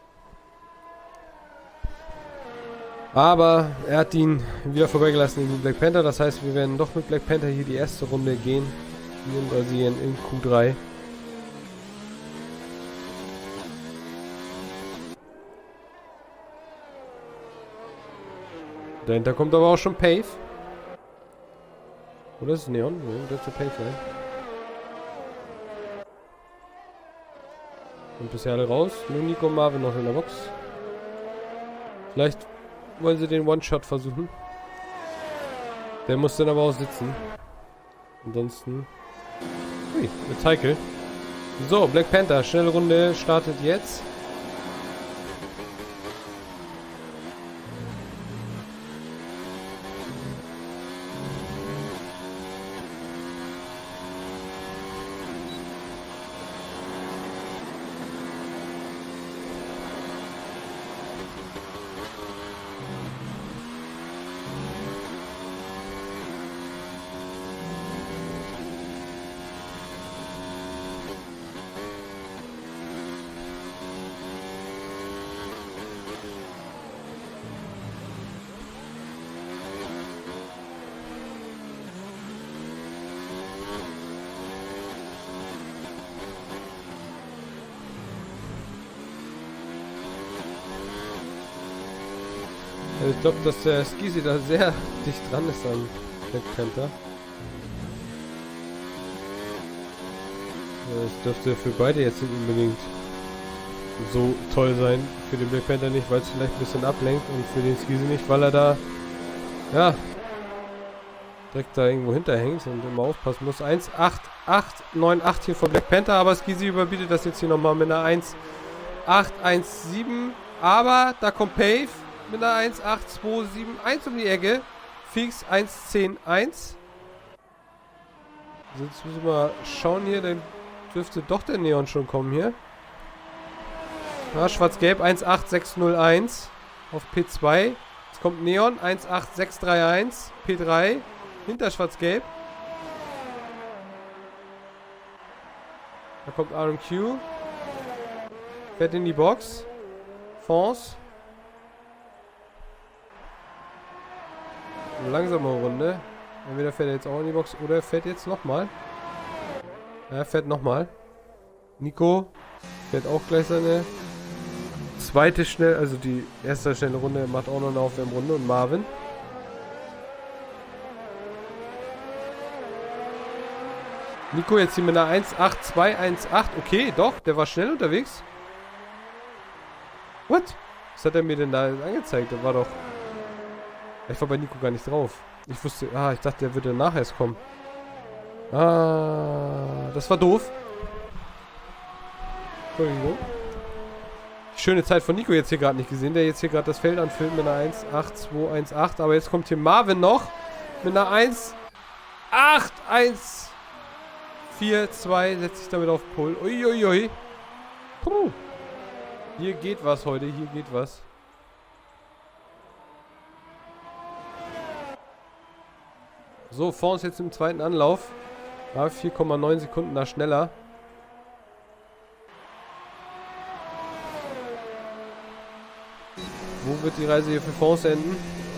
Speaker 1: Aber er hat ihn wieder vorbeigelassen in den Black Panther. Das heißt, wir werden doch mit Black Panther hier die erste Runde gehen. Hier in Brasilien in Q drei. Dahinter kommt aber auch schon Pave. Oder ist es Neon? Ne, dürfte Pave sein. Und bisher alle raus. Nur Nico und Marvin noch in der Box. Vielleicht wollen sie den One-Shot versuchen. Der muss dann aber auch sitzen. Ansonsten... Ui, mit Cycle. So, Black Panther, schnelle Runde startet jetzt. Ich glaube, dass der Skizzy da sehr dicht dran ist an Black Panther. Das dürfte für beide jetzt nicht unbedingt so toll sein. Für den Black Panther nicht, weil es vielleicht ein bisschen ablenkt, und für den Skizzy nicht, weil er da ja direkt da irgendwo hinterhängt und immer aufpassen muss. eins acht acht neun acht hier von Black Panther, aber Skizzy überbietet das jetzt hier nochmal mit einer eins acht eins sieben. Aber da kommt Pave mit einer eins acht zwei sieben eins um die Ecke. Fix eins zehn eins. Also jetzt müssen wir mal schauen hier. Dann dürfte doch der Neon schon kommen hier. Ja, schwarz-gelb eins acht sechs null eins auf P zwei. Jetzt kommt Neon eins acht sechs drei eins P drei hinter schwarz-gelb. Da kommt R und Q. Fährt in die Box. Fonce. Eine langsame Runde. Entweder fährt er jetzt auch in die Box oder er fährt jetzt nochmal. Ja, er fährt nochmal. Nico fährt auch gleich seine zweite schnell, also die erste schnelle Runde, macht auch noch eine Aufwärmrunde. Und Marvin. Nico jetzt hier mit einer eins acht zwei eins acht. Okay, doch, der war schnell unterwegs. What? Was hat er mir denn da angezeigt? Der war doch... Ich war bei Nico gar nicht drauf. Ich wusste... Ah, ich dachte, der würde nachher erst kommen. Ah, das war doof. Entschuldigung. Schöne Zeit von Nico jetzt hier gerade nicht gesehen. Der jetzt hier gerade das Feld anfüllt mit einer eins acht zwei eins acht. Aber jetzt kommt hier Marvin noch mit einer eins acht eins vier zwei. Setzt sich damit auf Pull. Uiuiui. Puh. Hier geht was heute. Hier geht was. So, vor uns jetzt im zweiten Anlauf. Ja, vier Komma neun Sekunden da schneller. Wo wird die Reise hier für Fonce enden?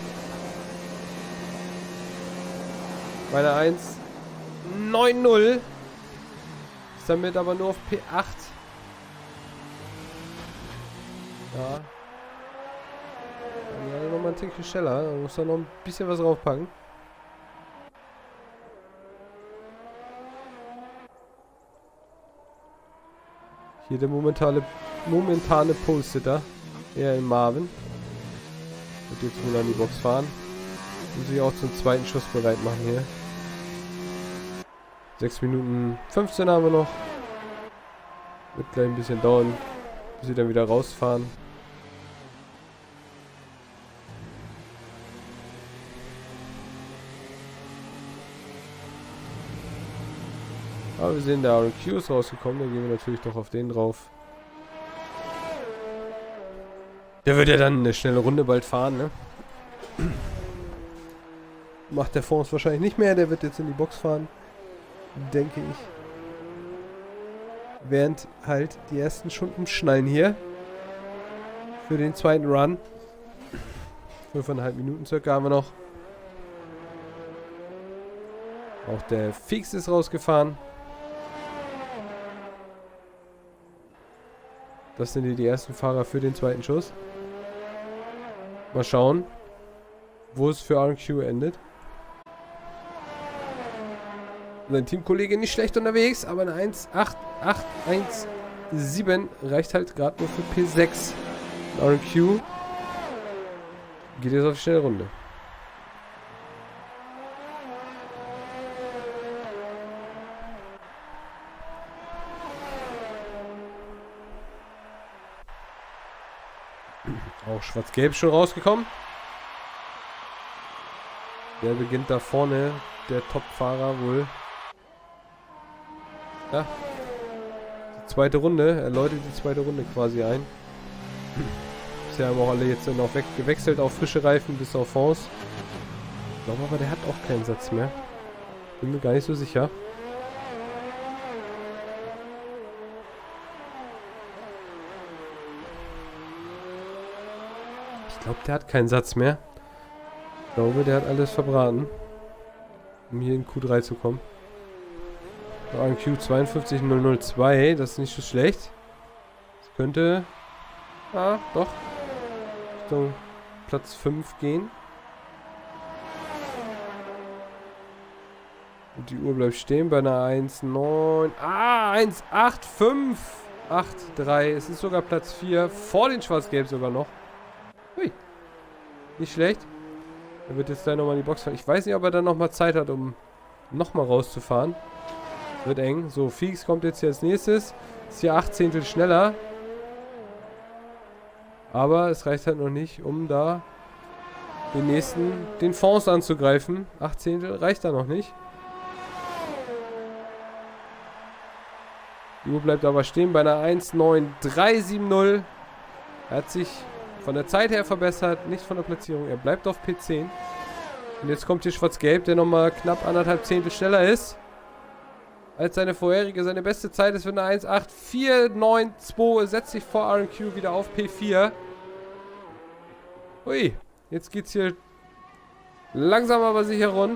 Speaker 1: Bei der eins neun null. Ist damit aber nur auf P acht. Ja. Ja, nochmal ein Tickchen schneller. Da muss da noch ein bisschen was draufpacken. Hier der momentane, momentane Pole-Sitter. Er in Marvin. Wird jetzt wohl an die Box fahren. Und sich auch zum zweiten Schuss bereit machen hier. sechs Minuten fünfzehn haben wir noch. Wird gleich ein bisschen dauern, bis sie dann wieder rausfahren. Aber wir sehen, der R und Q ist rausgekommen. Da gehen wir natürlich doch auf den drauf. Der wird ja dann eine schnelle Runde bald fahren, ne? Macht der Fonds wahrscheinlich nicht mehr. Der wird jetzt in die Box fahren. Denke ich. Während halt die ersten schon umschnallen hier. Für den zweiten Run. fünfeinhalb Minuten circa haben wir noch. Auch der Fix ist rausgefahren. Das sind die, die ersten Fahrer für den zweiten Schuss. Mal schauen, wo es für R und Q endet. Sein Teamkollege nicht schlecht unterwegs, aber eine eins acht acht eins sieben reicht halt gerade nur für P sechs. R und Q geht jetzt auf die schnelle Runde. Auch Schwarz-Gelb schon rausgekommen. Der beginnt da vorne, der Top-Fahrer wohl. Ja. Die zweite Runde, er läutet die zweite Runde quasi ein. Bisher haben auch alle jetzt noch gewechselt auf frische Reifen bis auf Fonds. Ich glaube aber, der hat auch keinen Satz mehr. Bin mir gar nicht so sicher. Ich glaube, der hat keinen Satz mehr. Ich glaube, der hat alles verbraten, um hier in Q drei zu kommen. R und Q zweiundfünfzig null null zwei, das ist nicht so schlecht. Das könnte, ah, doch, Richtung Platz fünf gehen. Und die Uhr bleibt stehen bei einer eins neun, ah, eins acht fünf acht drei. Es ist sogar Platz vier, vor den Schwarz-Gelb sogar noch. Hui, nicht schlecht. Er wird jetzt gleich nochmal in die Box fahren. Ich weiß nicht, ob er dann nochmal Zeit hat, um nochmal rauszufahren. Wird eng. So, Fix kommt jetzt hier als nächstes. Ist hier acht Zehntel schneller. Aber es reicht halt noch nicht, um da den nächsten, den Fonds anzugreifen. acht Zehntel reicht da noch nicht. Die Uhr bleibt aber stehen bei einer eins neun drei sieben null. Er hat sich von der Zeit her verbessert, nicht von der Platzierung. Er bleibt auf P zehn. Und jetzt kommt hier Schwarz-Gelb, der nochmal knapp anderthalb Zehntel schneller ist als seine vorherige. Seine beste Zeit ist für eine eins acht vier neun zwei. Setzt sich vor R und Q wieder auf P vier. Ui, jetzt geht's hier langsam aber sicher rund.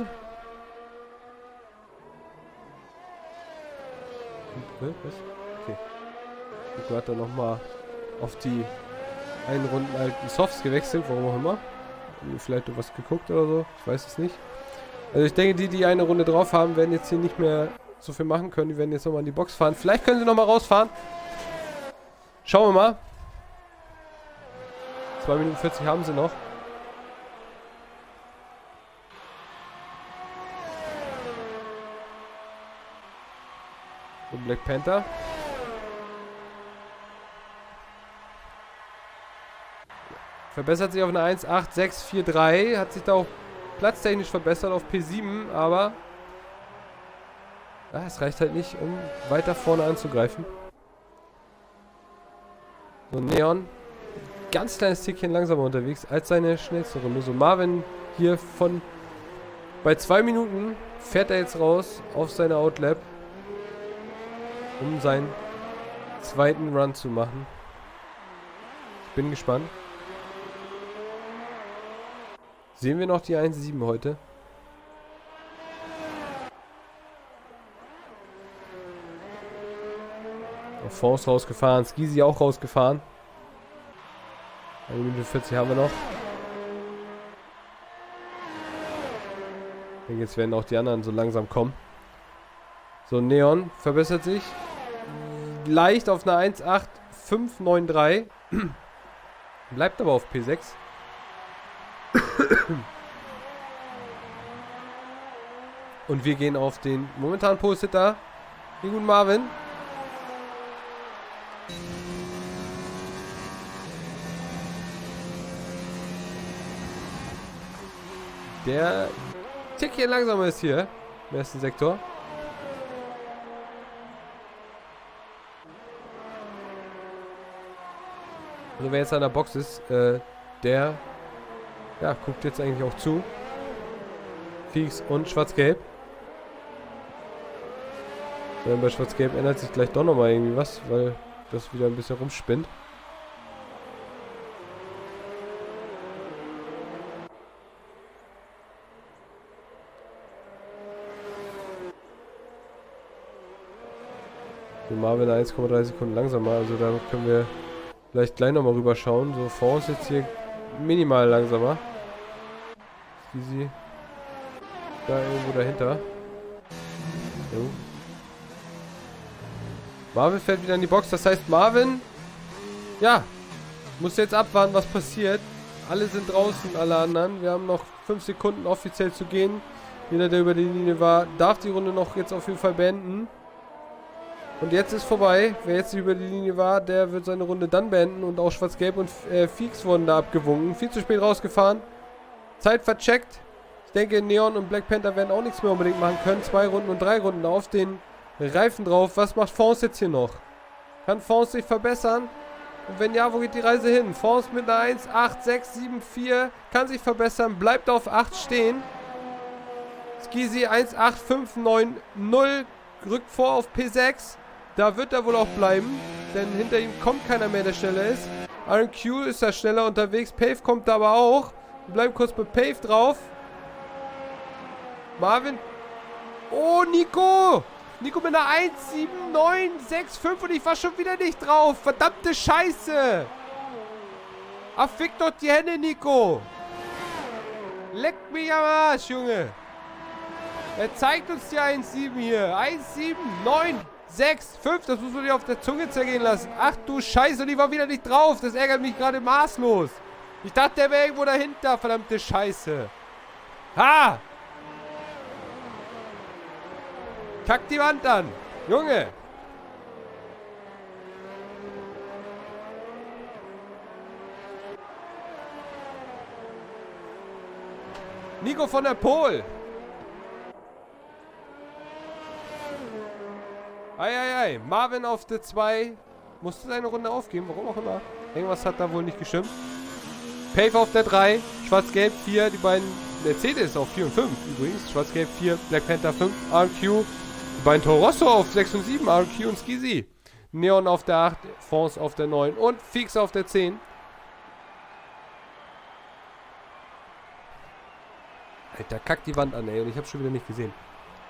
Speaker 1: Okay. Ich warte nochmal auf die einen Runden alten Softs gewechselt, warum auch immer. Vielleicht was geguckt oder so, ich weiß es nicht. Also ich denke, die, die eine Runde drauf haben, werden jetzt hier nicht mehr so viel machen können. Die werden jetzt nochmal in die Box fahren. Vielleicht können sie nochmal rausfahren. Schauen wir mal. zwei Minuten vierzig haben sie noch. Und Black Panther. Verbessert sich auf eine eins acht sechs vier drei. Hat sich da auch platztechnisch verbessert auf P sieben, aber ja, es reicht halt nicht, um weiter vorne anzugreifen. So, Neon. Ganz kleines Tickchen langsamer unterwegs als seine schnellste Runde. So, Marvin hier von bei zwei Minuten fährt er jetzt raus auf seine Outlap, um seinen zweiten Run zu machen. Ich bin gespannt. Sehen wir noch die eins sieben heute? Auf Fonds rausgefahren, Skisi auch rausgefahren. eine Minute vierzig haben wir noch. Und jetzt werden auch die anderen so langsam kommen. So, Neon verbessert sich. leicht auf einer eins acht fünf neun drei. Bleibt aber auf P sechs. Und wir gehen auf den momentanen Pole-Sitter. Den guten Marvin. Der Tick hier langsamer ist hier im ersten Sektor. Also wer jetzt an der Box ist, äh, der ja, guckt jetzt eigentlich auch zu. Fix und Schwarz-Gelb. So, bei Schwarz-Gelb ändert sich gleich doch nochmal irgendwie was, weil das wieder ein bisschen rumspinnt. Wir Marvin eins Komma drei Sekunden langsamer, also da können wir vielleicht gleich nochmal rüberschauen. So, vor uns jetzt hier minimal langsamer. Easy. Da irgendwo dahinter. So. Marvin fährt wieder in die Box, das heißt Marvin, ja, muss jetzt abwarten, was passiert. Alle sind draußen, alle anderen. Wir haben noch fünf Sekunden offiziell zu gehen. Jeder, der über die Linie war, darf die Runde noch jetzt auf jeden Fall beenden. Und jetzt ist vorbei. Wer jetzt über die Linie war, der wird seine Runde dann beenden. Und auch Schwarz-Gelb und äh, Fix wurden da abgewunken. Viel zu spät rausgefahren. Zeit vercheckt. Ich denke, Neon und Black Panther werden auch nichts mehr unbedingt machen können. Zwei Runden und drei Runden auf den Reifen drauf. Was macht Fons jetzt hier noch? Kann Fons sich verbessern? Und wenn ja, wo geht die Reise hin? Fons mit einer eins acht sechs sieben vier kann sich verbessern. Bleibt auf acht stehen. Skisi eins acht fünf neun null rückt vor auf P sechs. Da wird er wohl auch bleiben, denn hinter ihm kommt keiner mehr, der schneller ist. R und Q ist da schneller unterwegs. Pave kommt da aber auch. Wir bleiben kurz bei Pave drauf. Marvin. Oh, Nico! Nico mit einer eins sieben neun sechs fünf und ich war schon wieder nicht drauf. Verdammte Scheiße! Ach, fick doch die Hände, Nico! Leck mich am Arsch, Junge! Er zeigt uns die eins sieben hier. eins sieben neun sechs fünf, das muss man dir auf der Zunge zergehen lassen. Ach du Scheiße, und ich war wieder nicht drauf. Das ärgert mich gerade maßlos. Ich dachte, der wäre irgendwo dahinter, verdammte Scheiße. Ha! Kack die Wand an. Junge. Nico von der Pol. Eieiei, Marvin auf der zwei. Musste seine Runde aufgeben, warum auch immer. Irgendwas hat da wohl nicht gestimmt. Pave auf der drei, Schwarz-Gelb vier, die beiden Mercedes auf vier und fünf übrigens. Schwarz-Gelb vier, Black Panther fünf, R und Q. Die beiden Toro Rosso auf sechs und sieben, R und Q und Skisi. Neon auf der acht, Fons auf der neun und Fix auf der zehn. Alter, kack die Wand an, ey, und ich hab's schon wieder nicht gesehen.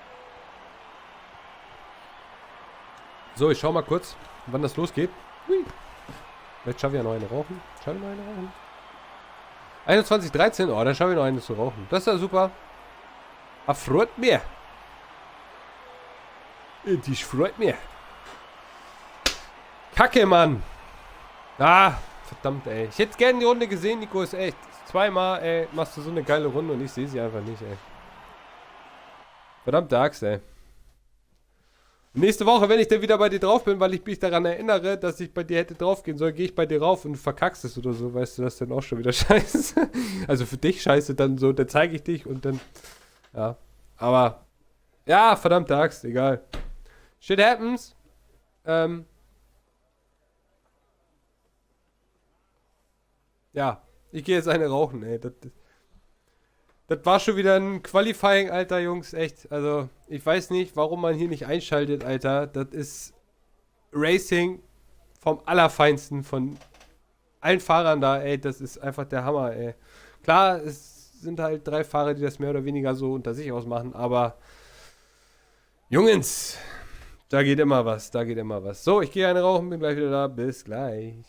Speaker 1: So, ich schau mal kurz, wann das losgeht. Hui. Vielleicht schaffe ich ja noch eine rauchen. Schaffe ich noch eine rauchen? einundzwanzig dreizehn, oh, dann schaffe ich noch eine zu rauchen. Das ist ja super. Ah, freut mir. Das freut mir. Kacke, Mann. Ah, verdammt, ey. Ich hätte gerne die Runde gesehen, Nico, ist echt. Zweimal, ey, machst du so eine geile Runde und ich sehe sie einfach nicht, ey. Verdammte Axt, ey. Nächste Woche, wenn ich dann wieder bei dir drauf bin, weil ich mich daran erinnere, dass ich bei dir hätte draufgehen sollen, gehe ich bei dir rauf und du verkackst es oder so, weißt du, das ist dann auch schon wieder scheiße. Also für dich scheiße, dann so, dann zeige ich dich und dann, ja. Aber, ja, verdammte Axt, egal. Shit happens. Ähm. Ja, ich gehe jetzt eine rauchen, ey. Das, Das war schon wieder ein Qualifying, Alter, Jungs, echt. Also, ich weiß nicht, warum man hier nicht einschaltet, Alter. Das ist Racing vom Allerfeinsten, von allen Fahrern da, ey. Das ist einfach der Hammer, ey. Klar, es sind halt drei Fahrer, die das mehr oder weniger so unter sich ausmachen, aber Jungens, da geht immer was, da geht immer was. So, ich gehe eine rauchen, bin gleich wieder da. Bis gleich.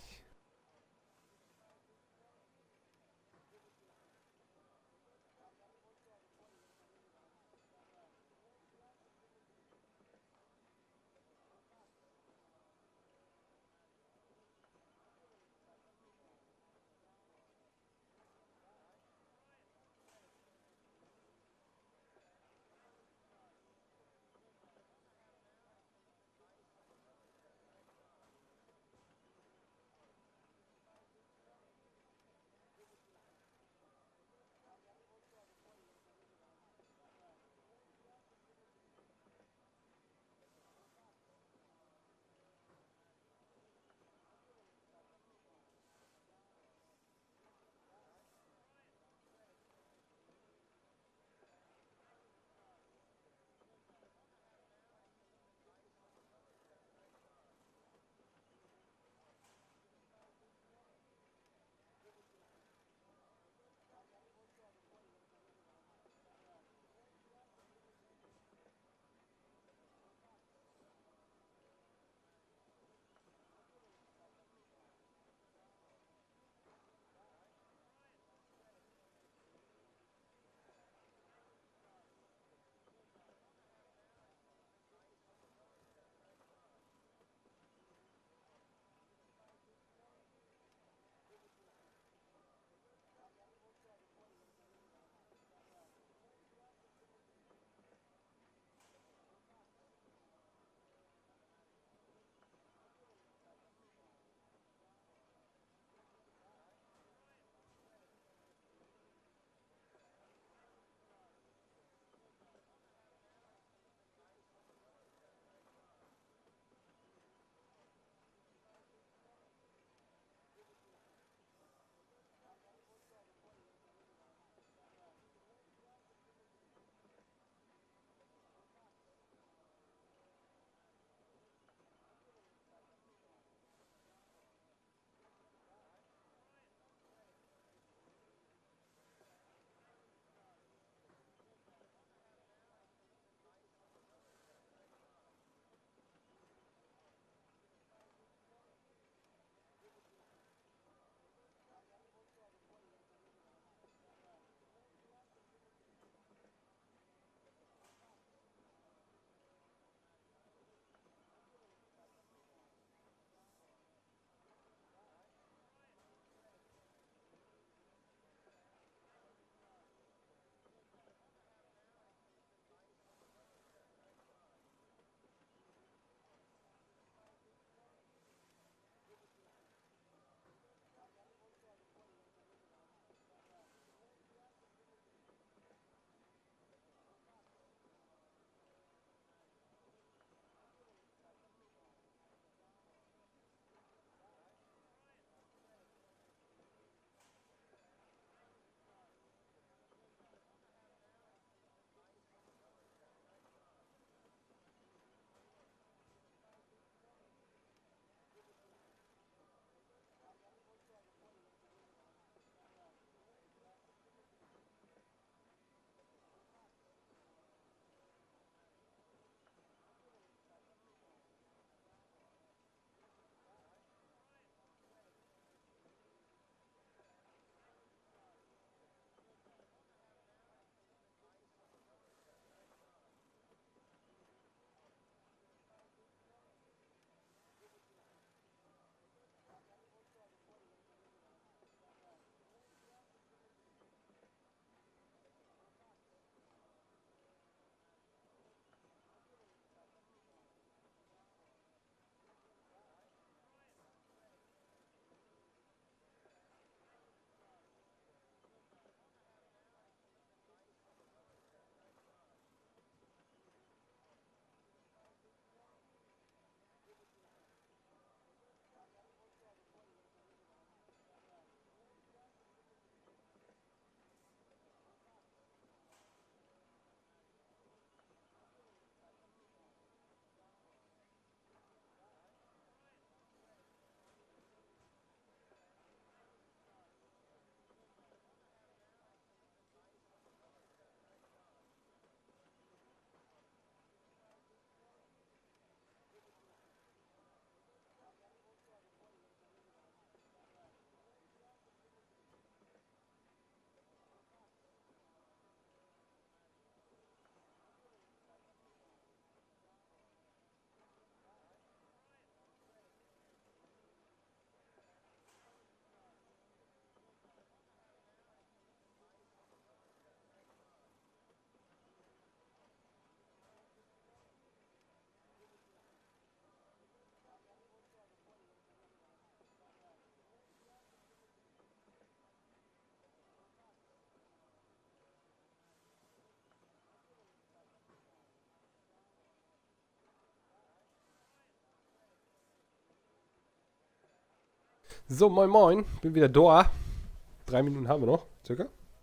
Speaker 1: So, moin moin, bin wieder da. Drei Minuten haben wir noch, circa.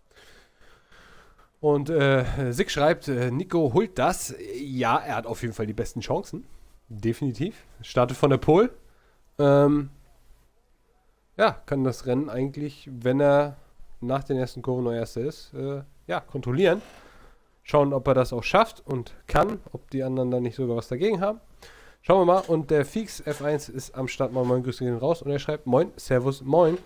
Speaker 1: Und äh, Sick schreibt, äh, Nico holt das. Ja, er hat auf jeden Fall die besten Chancen. Definitiv. Startet von der Pole. Ähm, ja, kann das Rennen eigentlich, wenn er nach den ersten Kurven noch Erster ist, äh, ja, kontrollieren. Schauen, ob er das auch schafft und kann. Ob die anderen da nicht sogar was dagegen haben. Schauen wir mal. Und der Feeks F eins ist am Start. Mal moin, Grüße gehen raus. Und er schreibt, moin, servus, moin.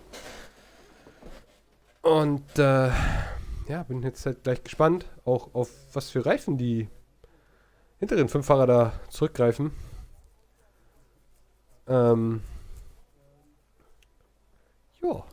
Speaker 1: Und, äh, ja, bin jetzt halt gleich gespannt, auch auf was für Reifen die hinteren fünf Fahrer da zurückgreifen. Ähm, jo.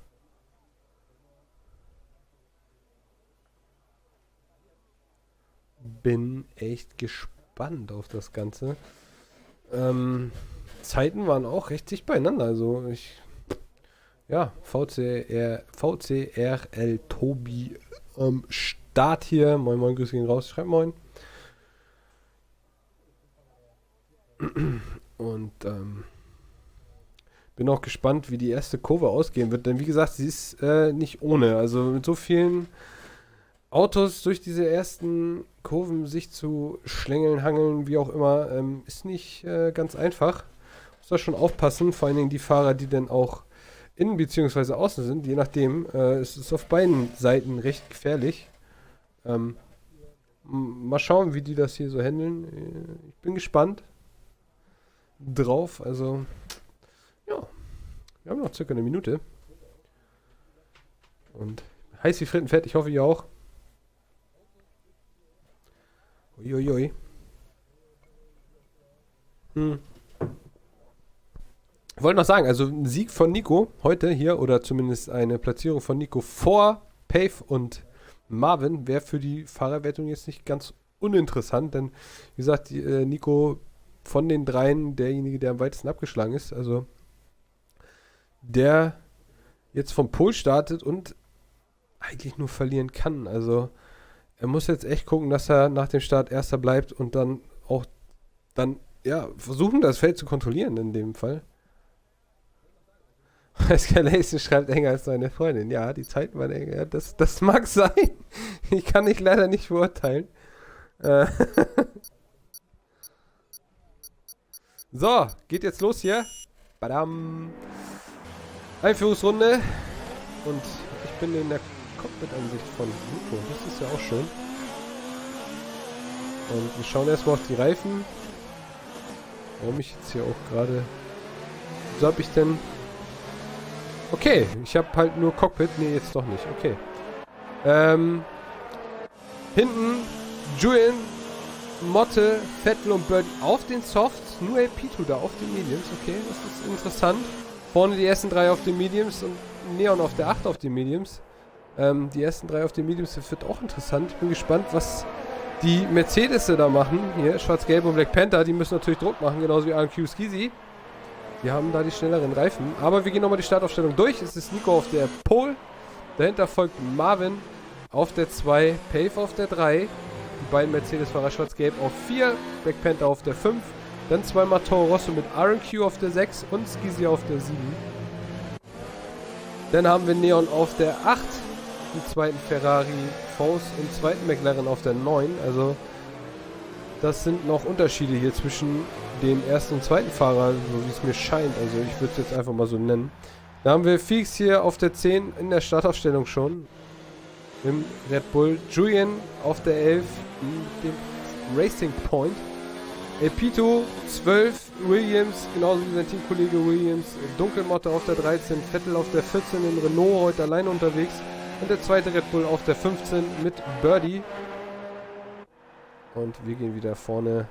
Speaker 1: Bin echt gespannt auf das Ganze. Ähm, Zeiten waren auch recht dicht beieinander, also ich... Ja, V C R, V C R L Tobi am Start hier. Moin, moin, Grüße gehen raus. Schreibt moin. Und ähm, bin auch gespannt, wie die erste Kurve ausgehen wird. Denn wie gesagt, sie ist äh, nicht ohne. Also mit so vielen Autos durch diese ersten Kurven sich zu schlängeln, hangeln, wie auch immer, ähm, ist nicht äh, ganz einfach. Muss da schon aufpassen. Vor allen Dingen die Fahrer, die dann auch innen bzw. außen sind, je nachdem. Äh, es ist auf beiden Seiten recht gefährlich. Ähm, mal schauen, wie die das hier so handeln. Äh, ich bin gespannt drauf. Also, ja. Wir haben noch circa eine Minute. Und heiß wie Frittenfett. Ich hoffe, ihr auch. Uiuiui. Hm. Ich wollte noch sagen, also ein Sieg von Nico heute hier, oder zumindest eine Platzierung von Nico vor Pave und Marvin, wäre für die Fahrerwertung jetzt nicht ganz uninteressant, denn wie gesagt, die, äh, Nico von den dreien derjenige, der am weitesten abgeschlagen ist, also der jetzt vom Pol startet und eigentlich nur verlieren kann. Also er muss jetzt echt gucken, dass er nach dem Start Erster bleibt und dann auch dann, ja, versuchen, das Feld zu kontrollieren in dem Fall. Escalation schreibt enger als seine Freundin. Ja, die Zeiten waren enger. Ja, das, das mag sein. Ich kann dich leider nicht beurteilen. Äh so, geht jetzt los hier. Badam. Einführungsrunde. Und ich bin in der Cockpit-Ansicht von Nico. Das ist ja auch schön. Und wir schauen erstmal auf die Reifen. Warum ich jetzt hier auch gerade... So habe ich denn... Okay, ich habe halt nur Cockpit. Nee, jetzt doch nicht. Okay. Ähm, hinten Julian, Motte, Vettel und Bird auf den Softs. Nur El Pito da auf den Mediums. Okay, das ist interessant. Vorne die ersten drei auf den Mediums und Neon auf der acht auf den Mediums. Ähm, die ersten drei auf den Mediums, das wird auch interessant. Ich bin gespannt, was die Mercedes da machen. Hier, Schwarz-Gelb und Black Panther. Die müssen natürlich Druck machen, genauso wie R Q Skizzy. Wir haben da die schnelleren Reifen. Aber wir gehen nochmal die Startaufstellung durch. Es ist Nico auf der Pole. Dahinter folgt Marvin auf der zwei. Pave auf der drei. Die beiden Mercedes-Fahrer Schwarz-Gelb auf vier. Black Panther auf der fünf. Dann zweimal Toro Rosso mit R Q auf der sechs und Skizzy auf der sieben. Dann haben wir Neon auf der acht. Den zweiten Ferrari Force und zweiten McLaren auf der neun. Also das sind noch Unterschiede hier zwischen den ersten und zweiten Fahrer, so wie es mir scheint. Also ich würde es jetzt einfach mal so nennen. Da haben wir Feeks hier auf der zehn in der Startaufstellung schon. Im Red Bull. Julian auf der elf mit dem Racing Point. El Pito zwölf, Williams, genauso wie sein Teamkollege Williams. Dunkelmotte auf der dreizehn, Vettel auf der vierzehn, in Renault heute alleine unterwegs. Und der zweite Red Bull auf der fünfzehn mit Birdie. Und wir gehen wieder vorne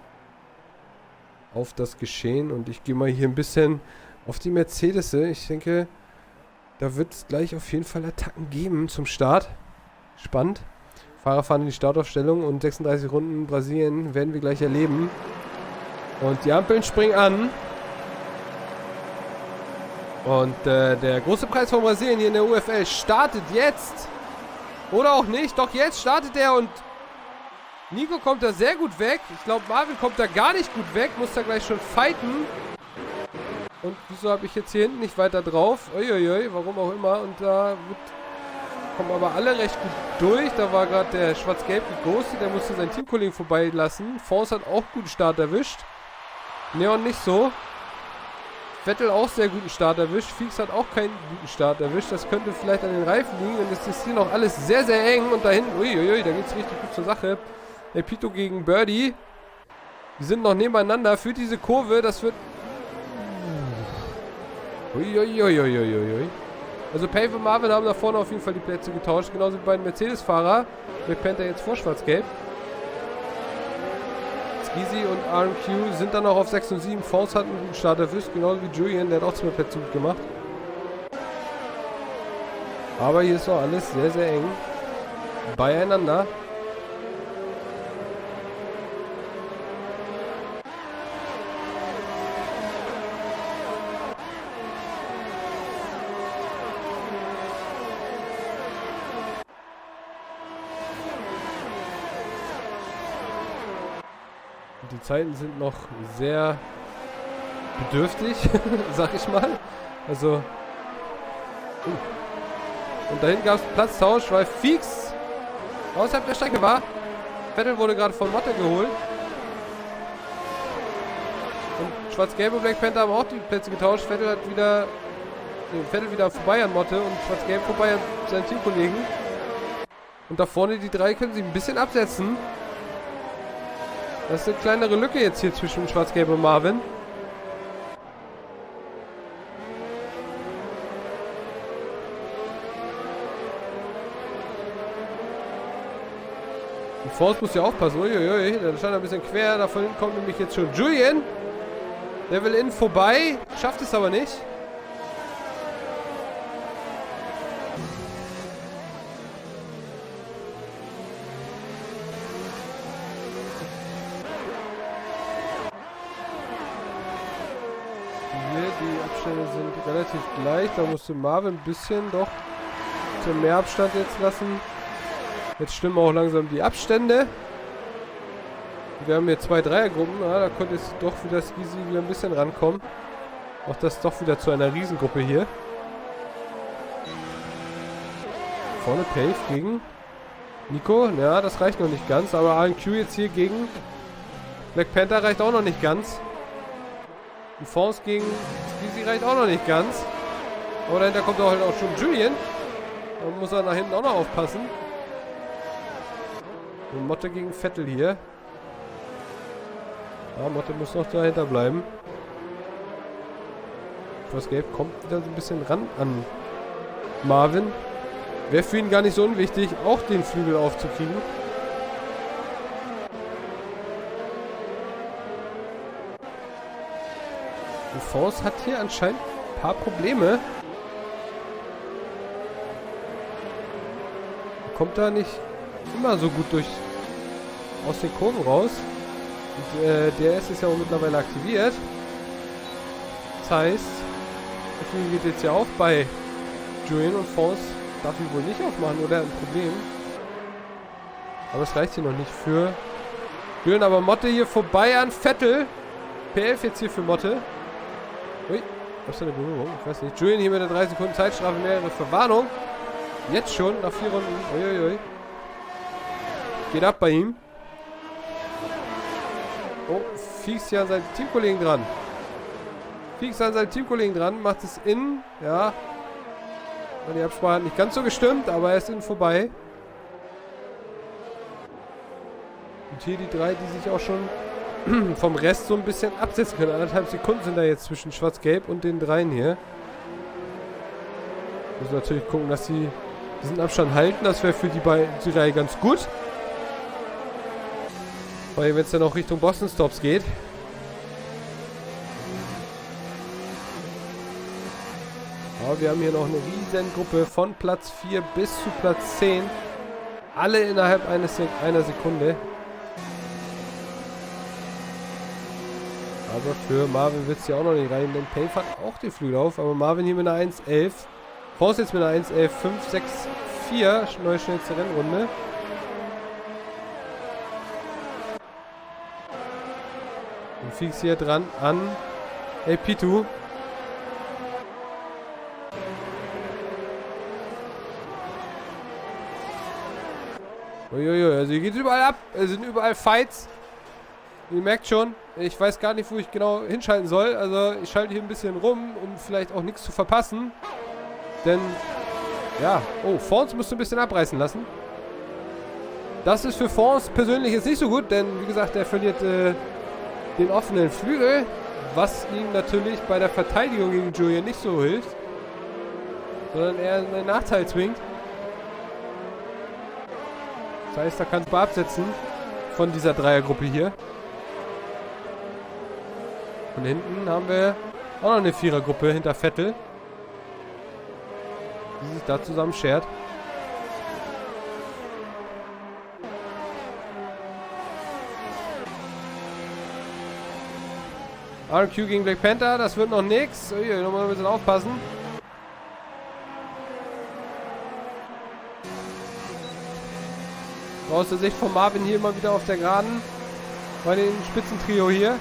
Speaker 1: auf das Geschehen. Und ich gehe mal hier ein bisschen auf die Mercedes. Ich denke, da wird es gleich auf jeden Fall Attacken geben zum Start. Spannend. Fahrer fahren in die Startaufstellung und sechsunddreißig Runden Brasilien werden wir gleich erleben. Und die Ampeln springen an. Und äh, der große Preis von Brasilien hier in der U F L startet jetzt. Oder auch nicht. Doch jetzt startet er und Nico kommt da sehr gut weg. Ich glaube, Marvin kommt da gar nicht gut weg. Muss da gleich schon fighten. Und wieso habe ich jetzt hier hinten nicht weiter drauf? Uiuiui, warum auch immer. Und da wird, kommen aber alle recht gut durch. Da war gerade der schwarz-gelb geghostet. Der musste seinen Teamkollegen vorbeilassen. Force hat auch guten Start erwischt. Neon nicht so. Vettel auch sehr guten Start erwischt. Fix hat auch keinen guten Start erwischt. Das könnte vielleicht an den Reifen liegen. Und es ist hier noch alles sehr, sehr eng. Und da hinten, uiuiui, da geht es richtig gut zur Sache. Der Pito gegen Birdie. Die sind noch nebeneinander für diese Kurve. Das wird... Uiuiuiuiui. Also Pave und Marvin haben da vorne auf jeden Fall die Plätze getauscht. Genauso wie die beiden Mercedes-Fahrer. Black Panther jetzt vor Schwarz-Gelb. Skeezy und R und Q sind dann noch auf sechs und sieben. Force hat einen guten Start erwischt. Genauso wie Julian, der hat auch zwei Plätze gut gemacht. Aber hier ist noch alles sehr, sehr eng beieinander. Die Zeiten sind noch sehr bedürftig, sag ich mal. Also. Uh. Und dahin gab es Platztausch, weil Fix außerhalb der Strecke war. Vettel wurde gerade von Motte geholt. Und Schwarz-Gelb und Black Panther haben auch die Plätze getauscht. Vettel hat wieder. Nee, Vettel wieder vorbei an Motte und Schwarz-Gelb vorbei an seinen Teamkollegen. Und da vorne die drei können sich ein bisschen absetzen. Das ist eine kleinere Lücke jetzt hier zwischen Schwarz-Gelb und Marvin. Und Force muss ja aufpassen. Uiuiui, der stand ein bisschen quer. Davon kommt nämlich jetzt schon Julian. Der will innen vorbei. Schafft es aber nicht. Die Abstände sind relativ gleich. Da musste Marvin ein bisschen doch zu mehr Abstand jetzt lassen. Jetzt stimmen auch langsam die Abstände. Wir haben hier zwei Dreiergruppen. Ja, da konnte es doch wieder Skeezy wieder ein bisschen rankommen. Auch das doch wieder zu einer Riesengruppe hier. Vorne Pave gegen Nico. Ja, das reicht noch nicht ganz. Aber R und Q jetzt hier gegen Black Panther reicht auch noch nicht ganz. Und Force gegen Skeezy reicht auch noch nicht ganz. Aber dahinter kommt auch halt auch schon Julian. Da muss er nach hinten auch noch aufpassen. Und Motte gegen Vettel hier. Ja, Motte muss noch dahinter bleiben. Schwarz-Gelb kommt wieder so ein bisschen ran an Marvin. Wäre für ihn gar nicht so unwichtig, auch den Flügel aufzukriegen. Und Force hat hier anscheinend ein paar Probleme. Kommt da nicht immer so gut durch aus den Kurven raus. Und äh, D R S ist ja auch mittlerweile aktiviert. Das heißt, der Flügel geht jetzt ja auch bei Julian und Force darf ihn wohl nicht aufmachen oder ein Problem. Aber es reicht hier noch nicht für Julian. Aber Motte hier vorbei an Vettel. P elf jetzt hier für Motte. Ui, was ist da eine Berührung? Ich weiß nicht. Julian hier mit der drei Sekunden Zeitstrafe, mehrere Verwarnung. Jetzt schon, nach vier Runden. Uiuiui. Geht ab bei ihm. Oh, Fix hier an seinen Teamkollegen dran. Fix an seinen Teamkollegen dran, macht es innen. Ja. Die Absprache hat nicht ganz so gestimmt, aber er ist innen vorbei. Und hier die drei, die sich auch schon vom Rest so ein bisschen absetzen können. Anderthalb Sekunden sind da jetzt zwischen Schwarz-Gelb und den dreien hier. Müssen natürlich gucken, dass sie diesen Abstand halten. Das wäre für die beiden die Reihe ganz gut. Vor allem, wenn es dann auch Richtung Boston Stops geht. Aber wir haben hier noch eine riesen Gruppe von Platz vier bis zu Platz zehn. Alle innerhalb eines Sek einer Sekunde. Aber für Marvin wird es ja auch noch nicht rein, denn Pave hat auch den Flügel auf. Aber Marvin hier mit einer eins elf. Force jetzt mit einer eins elf fünf sechs vier. Neue schnellste Rennrunde. Und Fix hier dran an El Pitu. Uiuiui, also hier geht es überall ab. Es sind überall Fights. Ihr merkt schon, ich weiß gar nicht, wo ich genau hinschalten soll. Also ich schalte hier ein bisschen rum, um vielleicht auch nichts zu verpassen. Denn, ja, oh, Fons musst du ein bisschen abreißen lassen. Das ist für Fons persönlich jetzt nicht so gut, denn wie gesagt, er verliert äh, den offenen Flügel, was ihm natürlich bei der Verteidigung gegen Julian nicht so hilft, sondern eher einen Nachteil zwingt. Das heißt, da kannst du absetzen von dieser Dreiergruppe hier. Und hinten haben wir auch noch eine Vierergruppe hinter Vettel, die sich da zusammen schert. R Q gegen Black Panther, das wird noch nix. Ui, nochmal ein bisschen aufpassen. Aus der Sicht von Marvin hier immer wieder auf der Geraden. Bei dem Spitzentrio hier.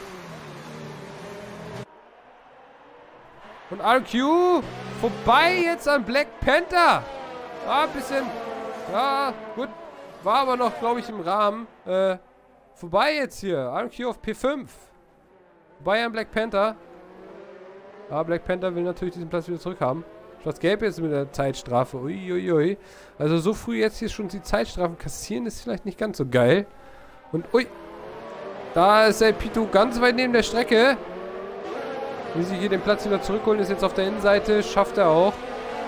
Speaker 1: Und R Q vorbei jetzt an Black Panther. Ah, ein bisschen. Ja, gut. War aber noch, glaube ich, im Rahmen. Äh, vorbei jetzt hier. R Q auf P fünf. Vorbei an Black Panther. Aber Black Panther will natürlich diesen Platz wieder zurückhaben. Schwarz-Gelb jetzt mit der Zeitstrafe. Uiuiui. Ui, ui. Also so früh jetzt hier schon die Zeitstrafen kassieren, ist vielleicht nicht ganz so geil. Und ui. Da ist der Pito ganz weit neben der Strecke. Will sich hier den Platz wieder zurückholen, ist jetzt auf der Innenseite. Schafft er auch.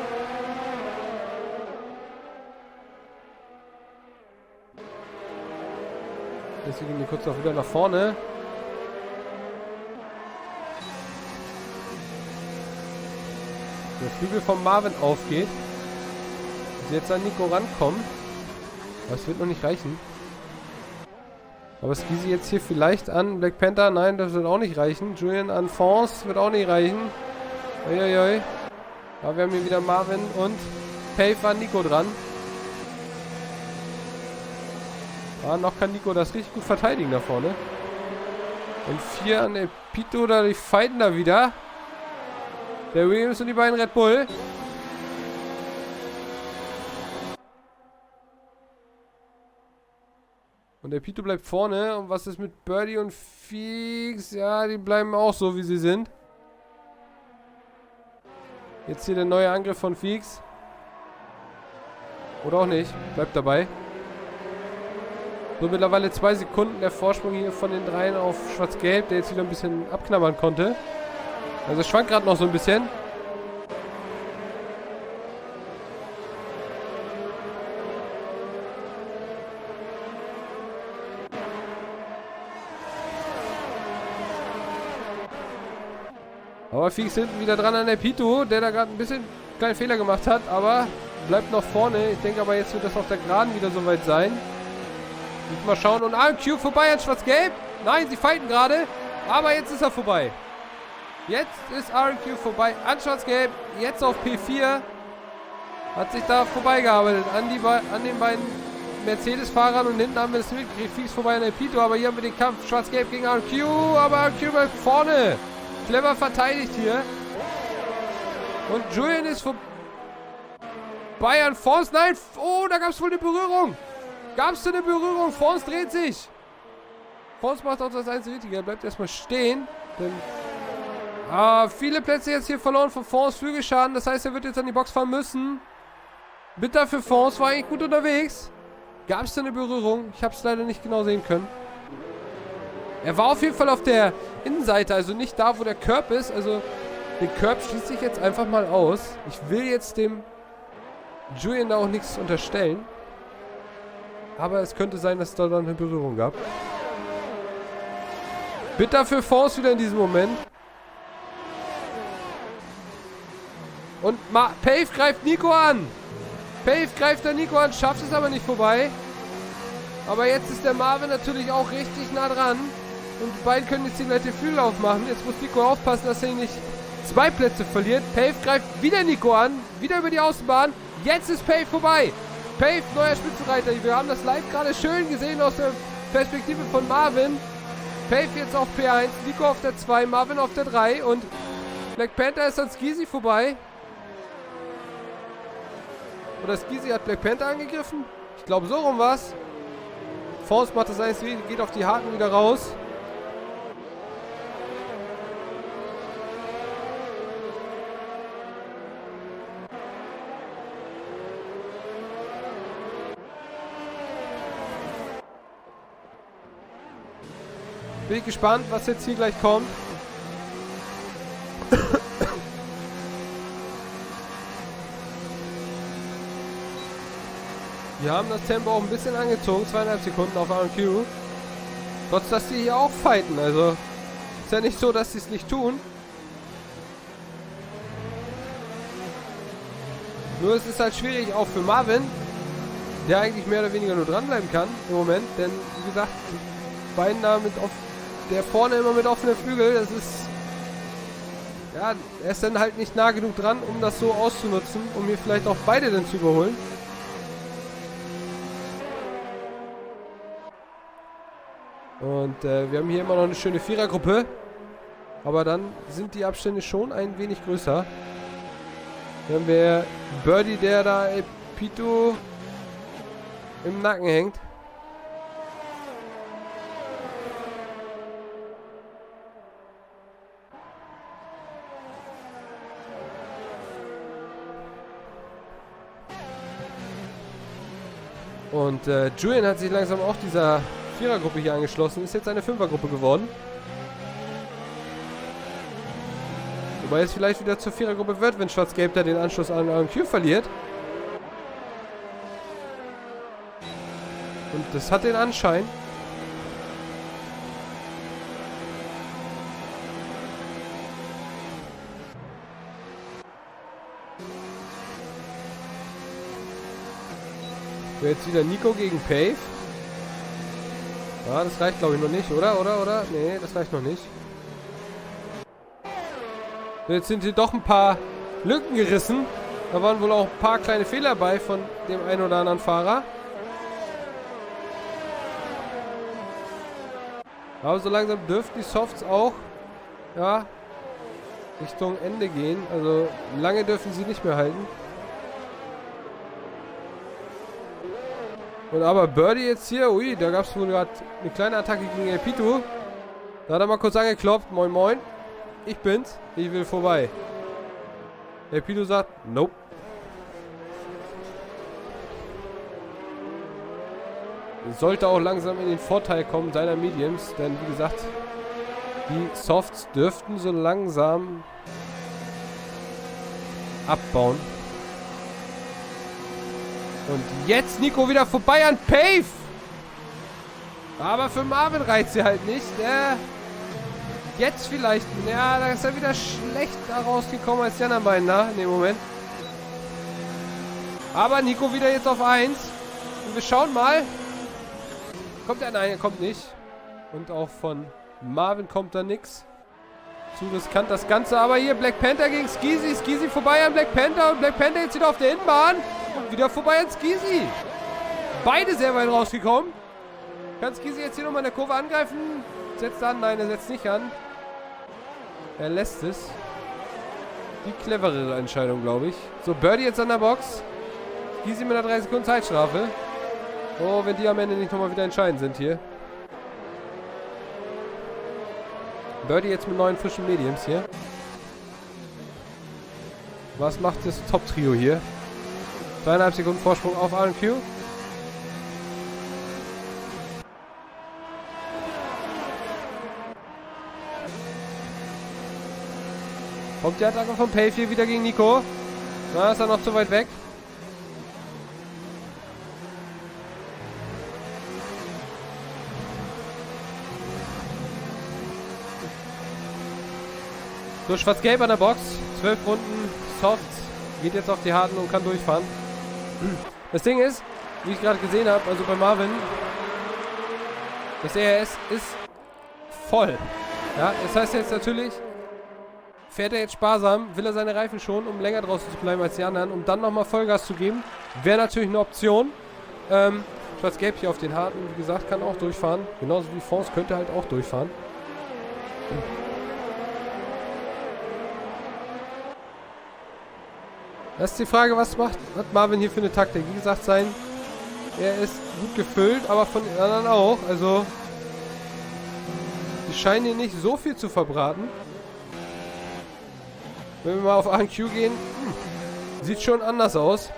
Speaker 1: Deswegen gehen wir kurz noch wieder nach vorne. Der Flügel von Marvin aufgeht. Und jetzt an Nico rankommen. Aber es wird noch nicht reichen. Aber Skizzy jetzt hier vielleicht an Black Panther. Nein, das wird auch nicht reichen. Julian an Fons wird auch nicht reichen. Uiuiui. Aber wir haben hier wieder Marvin und Pave an Nico dran. Ah, noch kann Nico das richtig gut verteidigen da vorne. Und vier an der Pito, da die fighten da wieder. Der Williams und die beiden Red Bull. Und der Pito bleibt vorne. Und was ist mit Birdie und Feeks? Ja, die bleiben auch so, wie sie sind. Jetzt hier der neue Angriff von Feeks. Oder auch nicht. Bleibt dabei. So, mittlerweile zwei Sekunden der Vorsprung hier von den dreien auf Schwarz-Gelb, der jetzt wieder ein bisschen abknabbern konnte. Also es schwankt gerade noch so ein bisschen. Aber Feeks hinten wieder dran an der Pito, der da gerade ein bisschen einen kleinen Fehler gemacht hat, aber bleibt noch vorne. Ich denke aber, jetzt wird das auf der Geraden wieder soweit sein. Mal schauen. Und R Q vorbei an Schwarz-Gelb. Nein, sie fighten gerade. Aber jetzt ist er vorbei. Jetzt ist R Q vorbei an Schwarz-Gelb. Jetzt auf P vier. Hat sich da vorbeigearbeitet an, die an den beiden Mercedes-Fahrern. Und hinten haben wir das mitgekriegt. Fix vorbei an der Pito. Aber hier haben wir den Kampf Schwarz-Gelb gegen R Q. Aber R Q bleibt vorne. Clever verteidigt hier. Und Julian ist vorbei an Fons. Nein. Oh, da gab es wohl eine Berührung. Gab es eine Berührung? Fons dreht sich. Fons macht auch das einzige Richtige. Er bleibt erstmal stehen. Denn ah, viele Plätze jetzt hier verloren von Fons. Flügelschaden. Das heißt, er wird jetzt an die Box fahren müssen. Bitter für Fons. War eigentlich gut unterwegs. Gab es eine Berührung? Ich habe es leider nicht genau sehen können. Er war auf jeden Fall auf der Innenseite. Also nicht da, wo der Curb ist. Also den Curb schließe ich jetzt einfach mal aus. Ich will jetzt dem Julian da auch nichts unterstellen. Aber es könnte sein, dass es da dann eine Berührung gab. Bitter für Fons wieder in diesem Moment. Und Ma Pave greift Nico an. Pave greift da Nico an, schafft es aber nicht vorbei. Aber jetzt ist der Marvin natürlich auch richtig nah dran. Und die beiden können jetzt gleich den Flügel aufmachen. Jetzt muss Nico aufpassen, dass er nicht zwei Plätze verliert. Pave greift wieder Nico an. Wieder über die Außenbahn. Jetzt ist Pave vorbei. Pave, neuer Spitzenreiter. Wir haben das live gerade schön gesehen aus der Perspektive von Marvin. Pave jetzt auf P eins, Nico auf der zwei, Marvin auf der drei und Black Panther ist an Skizzy vorbei. Oder Skizzy hat Black Panther angegriffen? Ich glaube, so rum war's. Force macht das alles, geht auf die Harten wieder raus. Bin ich gespannt, was jetzt hier gleich kommt. Wir haben das Tempo auch ein bisschen angezogen, zweieinhalb Sekunden auf R und Q. Trotz, dass die hier auch fighten, also ist ja nicht so, dass sie es nicht tun. Nur es ist halt schwierig, auch für Marvin, der eigentlich mehr oder weniger nur dranbleiben kann im Moment, denn wie gesagt, die beiden da mit auf der vorne immer mit offenen Flügel, das ist, ja, er ist dann halt nicht nah genug dran, um das so auszunutzen, um hier vielleicht auch beide dann zu überholen. Und äh, wir haben hier immer noch eine schöne Vierergruppe. Aber dann sind die Abstände schon ein wenig größer. Dann haben wir Birdie, der da Epito im Nacken hängt. Und äh, Julian hat sich langsam auch dieser Vierergruppe hier angeschlossen. Ist jetzt eine Fünfergruppe geworden. Wobei es vielleicht wieder zur Vierergruppe wird, wenn Schwarz-Gelb da den Anschluss an R und Q verliert. Und das hat den Anschein. So, jetzt wieder Nico gegen Pave. Ja, das reicht glaube ich noch nicht, oder? Oder? Oder? Nee, das reicht noch nicht. So, jetzt sind hier doch ein paar Lücken gerissen. Da waren wohl auch ein paar kleine Fehler bei von dem einen oder anderen Fahrer. Aber so langsam dürften die Softs auch, ja, Richtung Ende gehen. Also lange dürfen sie nicht mehr halten. Und aber Birdie jetzt hier, ui, da gab es wohl gerade eine kleine Attacke gegen Epito. Da hat er mal kurz angeklopft, moin moin, ich bin's, ich will vorbei. Epito sagt, nope. Sollte auch langsam in den Vorteil kommen seiner Mediums, denn wie gesagt, die Softs dürften so langsam abbauen. Und jetzt Nico wieder vorbei an Pave. Aber für Marvin reizt sie halt nicht. Der jetzt vielleicht. Ja, da ist er wieder schlechter rausgekommen als die anderen beiden da in dem Moment. Aber Nico wieder jetzt auf eins. Und wir schauen mal. Kommt er? Nein, er kommt nicht. Und auch von Marvin kommt da nichts. Zu riskant das Ganze. Aber hier Black Panther gegen Skeezy. Skeezy vorbei an Black Panther. Und Black Panther jetzt wieder auf der Innenbahn. Und wieder vorbei an Skeezy. Beide sehr weit rausgekommen. Kann Skeezy jetzt hier nochmal in der Kurve angreifen? Setzt an? Nein, er setzt nicht an. Er lässt es. Die cleverere Entscheidung, glaube ich. So, Birdie jetzt an der Box. Skeezy mit einer drei Sekunden Zeitstrafe. Oh, wenn die am Ende nicht nochmal wieder entscheidend sind hier. Birdie jetzt mit neuen frischen Mediums hier. Was macht das Top-Trio hier? Zweieinhalb Sekunden Vorsprung auf R und Q. Kommt die Attacke von Pave hier wieder gegen Nico. Na, ist er noch zu weit weg. So, Schwarz-Gelb an der Box. Zwölf Runden, Soft. Geht jetzt auf die Harten und kann durchfahren. Das Ding ist, wie ich gerade gesehen habe, also bei Marvin, das E R S ist voll. Ja, das heißt jetzt natürlich, fährt er jetzt sparsam, will er seine Reifen schonen, um länger draußen zu bleiben als die anderen, um dann nochmal Vollgas zu geben. Wäre natürlich eine Option. Ähm, Schwarz-Gelb hier auf den Harten, wie gesagt, kann auch durchfahren. Genauso wie Fons könnte halt auch durchfahren. Das ist die Frage, was macht hat Marvin hier für eine Taktik? Wie gesagt, sein Er ist gut gefüllt, aber von den anderen auch. Also, die scheinen hier nicht so viel zu verbraten. Wenn wir mal auf A Q gehen, hm, sieht schon anders aus.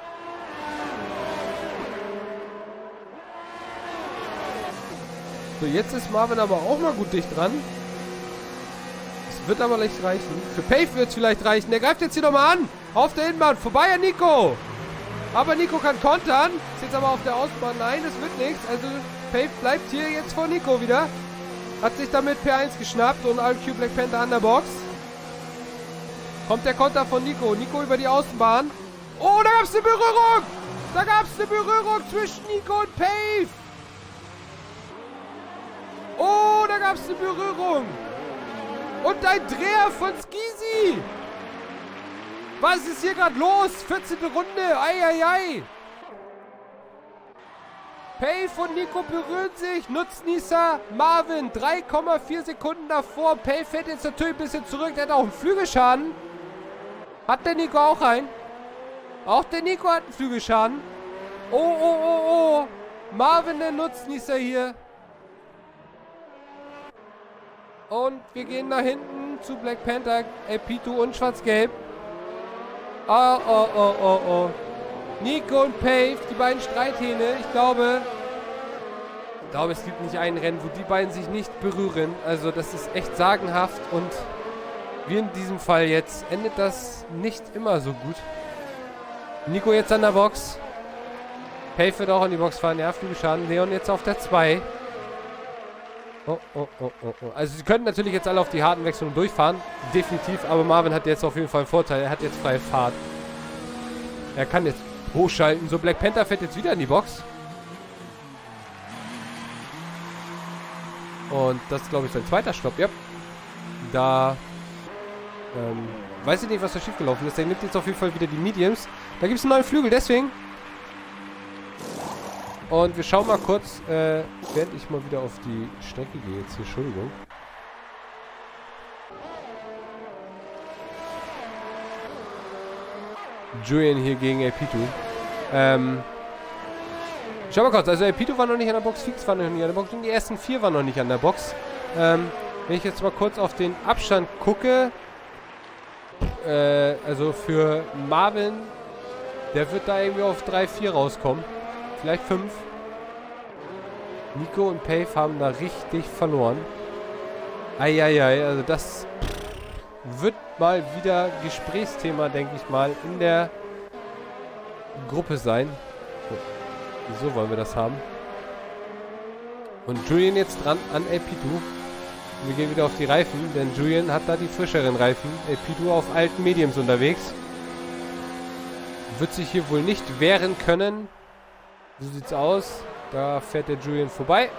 Speaker 1: So, jetzt ist Marvin aber auch mal gut dicht dran. Es wird aber nicht reichen. Für Pave wird es vielleicht reichen. Der greift jetzt hier nochmal an. Auf der Innenbahn. Vorbei an Nico. Aber Nico kann kontern. Ist jetzt aber auf der Außenbahn. Nein, das wird nichts. Also Pave bleibt hier jetzt vor Nico wieder. Hat sich damit P eins geschnappt und R Q Black Panther an der Box. Kommt der Konter von Nico. Nico über die Außenbahn. Oh, da gab es eine Berührung. Da gab es eine Berührung zwischen Nico und Pave. Oh, da gab es eine Berührung. Und ein Dreher von Skisi. Was ist hier gerade los? vierzehnte Runde. Eieiei. Pave und Nico berühren sich. Nutznießer Marvin. drei Komma vier Sekunden davor. Pave fährt jetzt natürlich ein bisschen zurück. Der hat auch einen Flügelschaden. Hat der Nico auch einen? Auch der Nico hat einen Flügelschaden. Oh, oh, oh, oh. Marvin, der Nutznießer hier. Und wir gehen nach hinten zu Black Panther, El Pitu und Schwarz-Gelb. Oh, oh, oh, oh, oh. Nico und Pave, die beiden Streithähne. Ich glaube, ich glaube, es gibt nicht ein Rennen, wo die beiden sich nicht berühren. Also das ist echt sagenhaft. Und wie in diesem Fall jetzt endet das nicht immer so gut. Nico jetzt an der Box. Pave wird auch an die Box fahren. Ja, Flügelschaden. Leon jetzt auf der zwei. Oh, oh, oh, oh, oh. Also sie können natürlich jetzt alle auf die harten Wechselungen durchfahren. Definitiv. Aber Marvin hat jetzt auf jeden Fall einen Vorteil. Er hat jetzt freie Fahrt. Er kann jetzt hochschalten. So, Black Panther fährt jetzt wieder in die Box. Und das ist, glaube ich, sein zweiter Stopp. Ja. Da ähm, weiß ich nicht, was da schiefgelaufen ist. Der nimmt jetzt auf jeden Fall wieder die Mediums. Da gibt es einen neuen Flügel, deswegen. Und wir schauen mal kurz, äh, während ich mal wieder auf die Strecke gehe jetzt hier. Entschuldigung. Julian hier gegen El Pitu. Ähm, schau mal kurz, also El Pitu war noch nicht an der Box, Fix war noch nicht an der Box und die ersten vier waren noch nicht an der Box. Ähm, wenn ich jetzt mal kurz auf den Abstand gucke, äh, also für Marvin, der wird da irgendwie auf drei, vier rauskommen. Vielleicht fünf. Nico und Pave haben da richtig verloren. Eieiei, also das wird mal wieder Gesprächsthema, denke ich mal, in der Gruppe sein. So, so wollen wir das haben. Und Julian jetzt dran an El Pitu. Wir gehen wieder auf die Reifen, denn Julian hat da die frischeren Reifen. El Pitu auf alten Mediums unterwegs. Wird sich hier wohl nicht wehren können. So sieht's aus. Da fährt der Julian vorbei.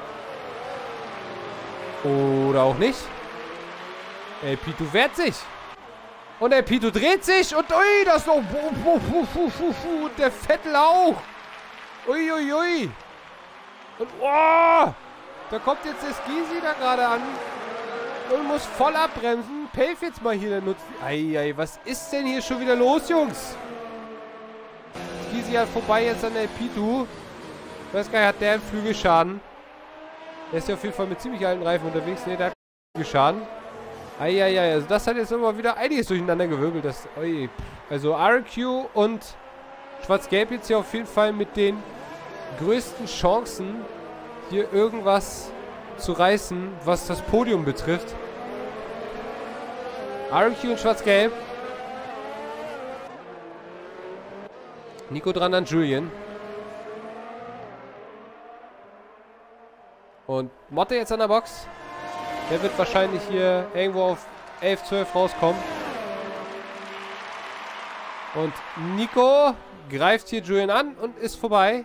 Speaker 1: Oder auch nicht. El Pitu wehrt sich. Und El Pitu dreht sich. Und ui, das noch. Und der Vettel auch. Ui, ui, ui. Und oh, da kommt jetzt der Skisi da gerade an. Und muss voll abbremsen. Pave jetzt mal hier der Nutz. Eieiei, was ist denn hier schon wieder los, Jungs? Skisi hat vorbei jetzt an El Pitu. Ich weiß gar nicht, hat der einen Flügelschaden? Der ist ja auf jeden Fall mit ziemlich alten Reifen unterwegs. Ne, der hat Flügelschaden. Eieiei, also das hat jetzt immer wieder einiges durcheinander gewirbelt. Das, oi. Also R Q und Schwarz-Gelb jetzt hier auf jeden Fall mit den größten Chancen, hier irgendwas zu reißen, was das Podium betrifft. R Q und Schwarz-Gelb. Nico dran an Julian. Und Motte jetzt an der Box. Der wird wahrscheinlich hier irgendwo auf elf, zwölf rauskommen. Und Nico greift hier Julian an und ist vorbei.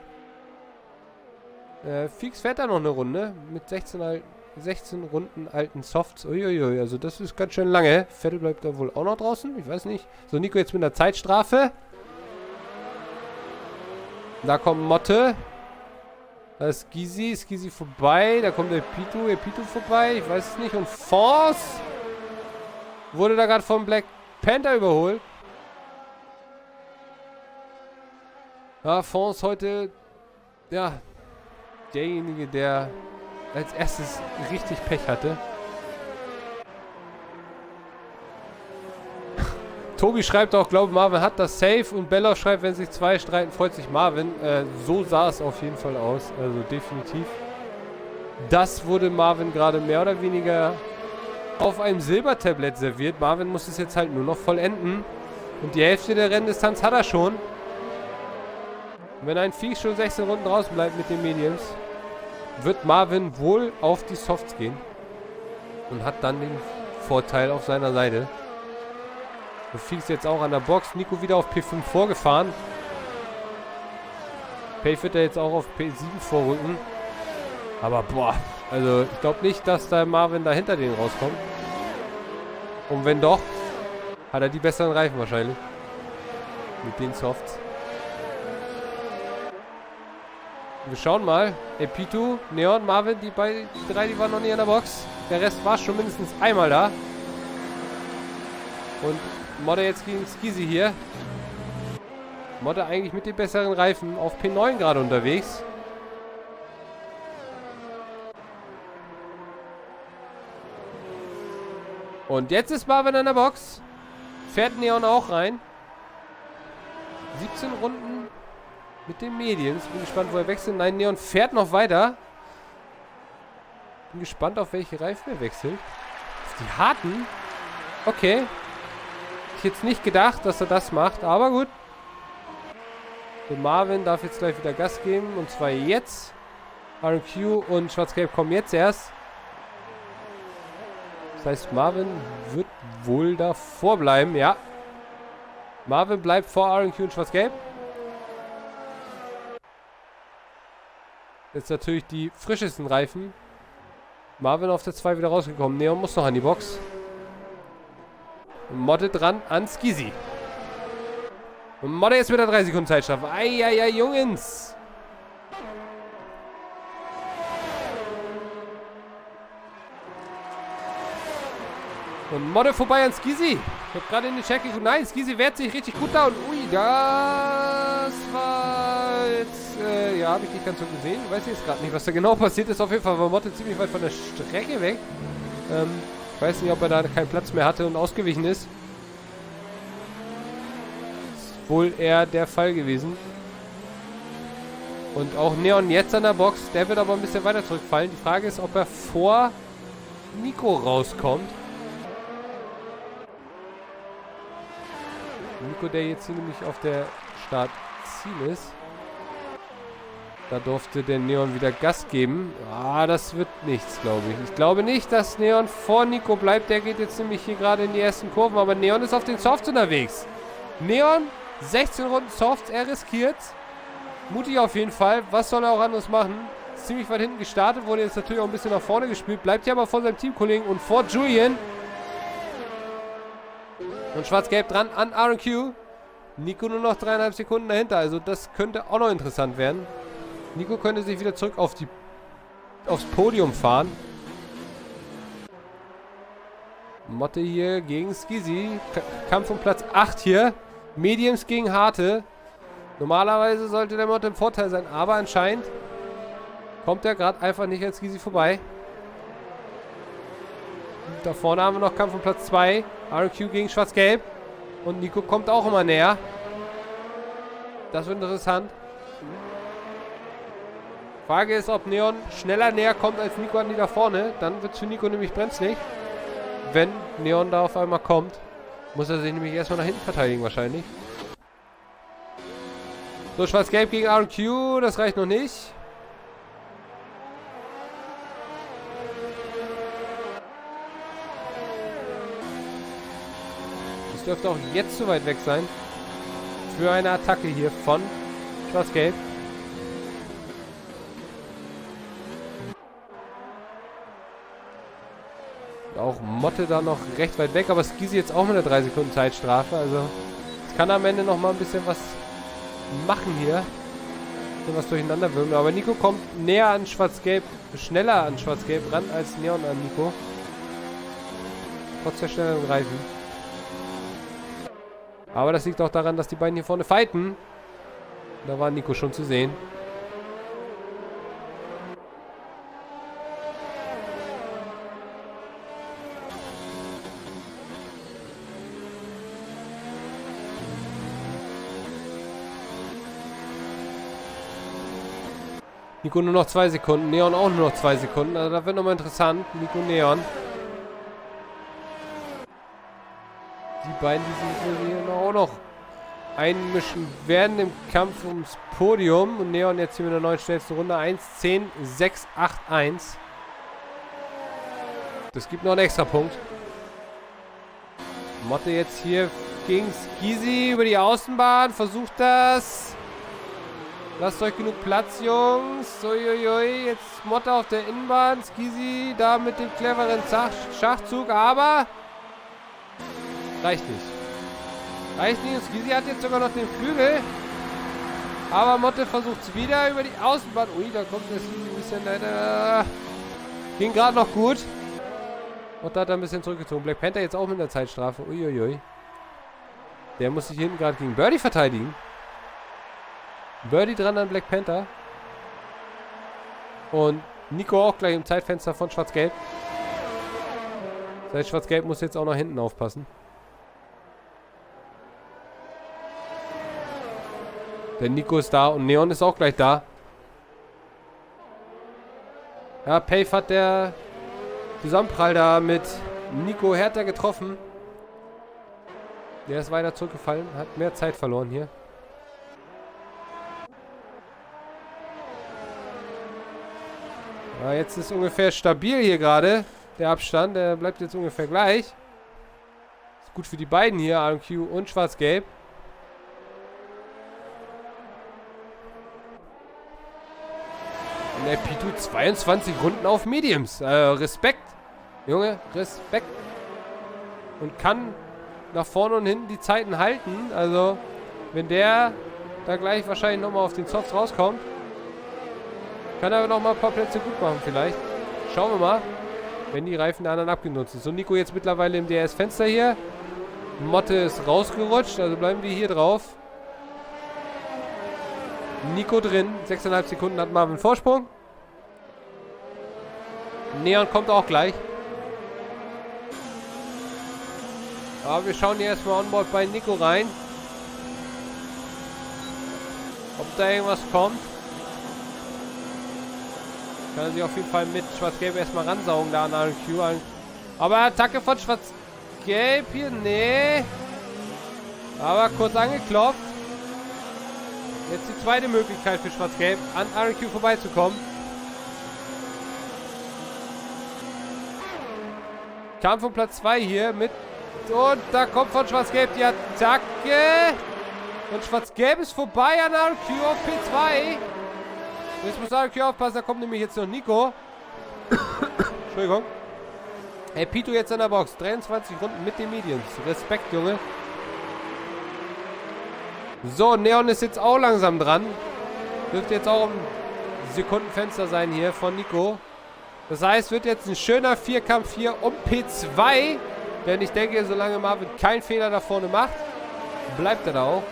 Speaker 1: Äh, Fix fährt da noch eine Runde mit sechzehn, sechzehn Runden alten Softs. Uiuiui, also das ist ganz schön lange. Vettel bleibt da wohl auch noch draußen. Ich weiß nicht. So, Nico jetzt mit einer Zeitstrafe. Da kommt Motte. Da ist Skisi. Skisi vorbei. Da kommt El Pitu. El Pitu vorbei. Ich weiß es nicht. Und Force wurde da gerade vom Black Panther überholt. Ja, Force heute ja, derjenige, der als erstes richtig Pech hatte. Tobi schreibt auch, glaube Marvin hat das safe. Und Bella schreibt, wenn sich zwei streiten, freut sich Marvin. Äh, so sah es auf jeden Fall aus. Also definitiv. Das wurde Marvin gerade mehr oder weniger auf einem Silbertablett serviert. Marvin muss es jetzt halt nur noch vollenden. Und die Hälfte der Renndistanz hat er schon. Und wenn ein Viech schon sechzehn Runden draußen bleibt mit den Mediums, wird Marvin wohl auf die Softs gehen. Und hat dann den Vorteil auf seiner Seite. Und Viech jetzt auch an der Box. Nico wieder auf P fünf vorgefahren. Pay wird er jetzt auch auf P sieben vorrücken. Aber boah, also ich glaube nicht, dass da Marvin da hinter denen rauskommt. Und wenn doch, hat er die besseren Reifen wahrscheinlich. Mit den Softs. Wir schauen mal. Epitu, Neon, Marvin, die, beiden, die drei, die waren noch nie in der Box. Der Rest war schon mindestens einmal da. Und Modde jetzt gegen Skizzy hier. Modde eigentlich mit den besseren Reifen auf P neun gerade unterwegs. Und jetzt ist Marvin in der Box. Fährt Neon auch rein. siebzehn Runden mit den Mediums. Bin gespannt, wo er wechselt. Nein, Neon fährt noch weiter. Bin gespannt, auf welche Reifen er wechselt. Auf die harten. Okay. Ich hätte jetzt nicht gedacht, dass er das macht, aber gut. Der Marvin darf jetzt gleich wieder Gas geben. Und zwar jetzt. R und Q und Schwarz-Gelb kommen jetzt erst. Das heißt, Marvin wird wohl davor bleiben, ja. Marvin bleibt vor R und Q und Schwarz-Gelb. Jetzt natürlich die frischesten Reifen. Marvin auf der zwei wieder rausgekommen. Neon muss noch an die Box. Und Modde dran an Skizzy. Und Modde jetzt mit der drei Sekunden Zeitstrafe. Eieiei, Jungens. Und Modde vorbei an Skizzy. Ich habe gerade in den Check geguckt. Nein, Skizzy wehrt sich richtig gut da. Und ui, das war jetzt... Äh, ja, habe ich nicht ganz so gesehen. Weiß ich jetzt gerade nicht, was da genau passiert ist. Auf jeden Fall war Modde ziemlich weit von der Strecke weg. Ähm, ich weiß nicht, ob er da keinen Platz mehr hatte und ausgewichen ist. Ist wohl eher der Fall gewesen. Und auch Neon jetzt an der Box. Der wird aber ein bisschen weiter zurückfallen. Die Frage ist, ob er vor Nico rauskommt. Nico, der jetzt hier nämlich auf der Startziel ist. Da durfte der Neon wieder Gas geben. Ah, das wird nichts, glaube ich. Ich glaube nicht, dass Neon vor Nico bleibt. Der geht jetzt nämlich hier gerade in die ersten Kurven. Aber Neon ist auf den Softs unterwegs. Neon, sechzehn Runden Softs. Er riskiert. Mutig auf jeden Fall. Was soll er auch anderes machen? Ist ziemlich weit hinten gestartet. Wurde jetzt natürlich auch ein bisschen nach vorne gespielt. Bleibt hier aber vor seinem Teamkollegen und vor Julian. Und Schwarz-Gelb dran an R und Q. Nico nur noch dreieinhalb Sekunden dahinter. Also das könnte auch noch interessant werden. Nico könnte sich wieder zurück auf die, aufs Podium fahren. Motte hier gegen Skizzy. K Kampf um Platz acht hier. Mediums gegen Harte. Normalerweise sollte der Motte im Vorteil sein. Aber anscheinend kommt er gerade einfach nicht an Skizzy vorbei. Und da vorne haben wir noch Kampf um Platz zwei. R und Q gegen Schwarz-Gelb. Und Nico kommt auch immer näher. Das wird interessant. Frage ist, ob Neon schneller näher kommt als Nico an die da vorne. Dann wird es für Nico nämlich brenzlig. Wenn Neon da auf einmal kommt, muss er sich nämlich erstmal nach hinten verteidigen wahrscheinlich. So, Schwarz-Gelb gegen R und Q. Das reicht noch nicht. Das dürfte auch jetzt zu weit weg sein. Für eine Attacke hier von Schwarz-Gelb. Auch Motte da noch recht weit weg, aber Skizzy jetzt auch mit einer drei Sekunden Zeitstrafe. Also es kann am Ende noch mal ein bisschen was machen hier. Ein bisschen was durcheinander wirbeln. Aber Nico kommt näher an Schwarz-Gelb, schneller an Schwarz-Gelb ran als Neon an Nico. Trotz der schnelleren Reifen. Aber das liegt auch daran, dass die beiden hier vorne fighten. Da war Nico schon zu sehen. Nico nur noch zwei Sekunden. Neon auch nur noch zwei Sekunden. Also das wird nochmal interessant. Nico, Neon. Die beiden, die sich hier auch noch einmischen werden im Kampf ums Podium. Und Neon jetzt hier mit der neuen schnellsten Runde. eins, zehn, sechs, acht, eins. Das gibt noch einen extra Punkt. Motte jetzt hier gegen Skisi über die Außenbahn. Versucht das. Lasst euch genug Platz, Jungs. Uiuiui. Jetzt Motte auf der Innenbahn. Skisi da mit dem cleveren Schachzug. Aber reicht nicht. Reicht nicht. Und Skisi hat jetzt sogar noch den Flügel. Aber Motte versucht es wieder über die Außenbahn. Ui, da kommt der Skisi ein bisschen leider. Ging gerade noch gut. Und da hat er ein bisschen zurückgezogen. Black Panther jetzt auch mit einer Zeitstrafe. Uiuiui. Der muss sich hinten gerade gegen Birdie verteidigen. Birdie dran an Black Panther. Und Nico auch gleich im Zeitfenster von Schwarz-Gelb. Das heißt, Schwarz-Gelb muss jetzt auch noch hinten aufpassen. Denn Nico ist da und Neon ist auch gleich da. Ja, Pave hat der Zusammenprall da mit Nico Hertha getroffen. Der ist weiter zurückgefallen, hat mehr Zeit verloren hier. Ja, jetzt ist ungefähr stabil hier gerade der Abstand. Der bleibt jetzt ungefähr gleich. Ist gut für die beiden hier, R und Q und Schwarz-Gelb. Und der Pitu zweiundzwanzig Runden auf Mediums. Äh, Respekt. Junge, Respekt. Und kann nach vorne und hinten die Zeiten halten. Also, wenn der da gleich wahrscheinlich nochmal auf den Softs rauskommt, kann er nochmal ein paar Plätze gut machen vielleicht. Schauen wir mal, wenn die Reifen der anderen abgenutzt sind. So, Nico jetzt mittlerweile im D R S-Fenster hier. Motte ist rausgerutscht, also bleiben wir hier drauf. Nico drin, sechseinhalb Sekunden hat Marvin Vorsprung. Neon kommt auch gleich. Aber wir schauen hier erstmal onboard bei Nico rein. Ob da irgendwas kommt. Kann er sich auf jeden Fall mit Schwarz-Gelb erstmal ransaugen da an R und Q. Aber Attacke von Schwarz-Gelb hier, nee. Aber kurz angeklopft. Jetzt die zweite Möglichkeit für Schwarz-Gelb, an R und Q vorbeizukommen. Kampf um Platz zwei hier mit. Und da kommt von Schwarz-Gelb die Attacke. Und Schwarz-Gelb ist vorbei an R und Q auf P zwei. Jetzt muss R und Q aufpassen, da kommt nämlich jetzt noch Nico. Entschuldigung. Hey, Pitu jetzt in der Box. dreiundzwanzig Runden mit den Mediums. Respekt, Junge. So, Neon ist jetzt auch langsam dran. Dürfte jetzt auch ein Sekundenfenster sein hier von Nico. Das heißt, wird jetzt ein schöner Vierkampf hier um P zwei. Denn ich denke, solange Marvin keinen Fehler da vorne macht, bleibt er da auch.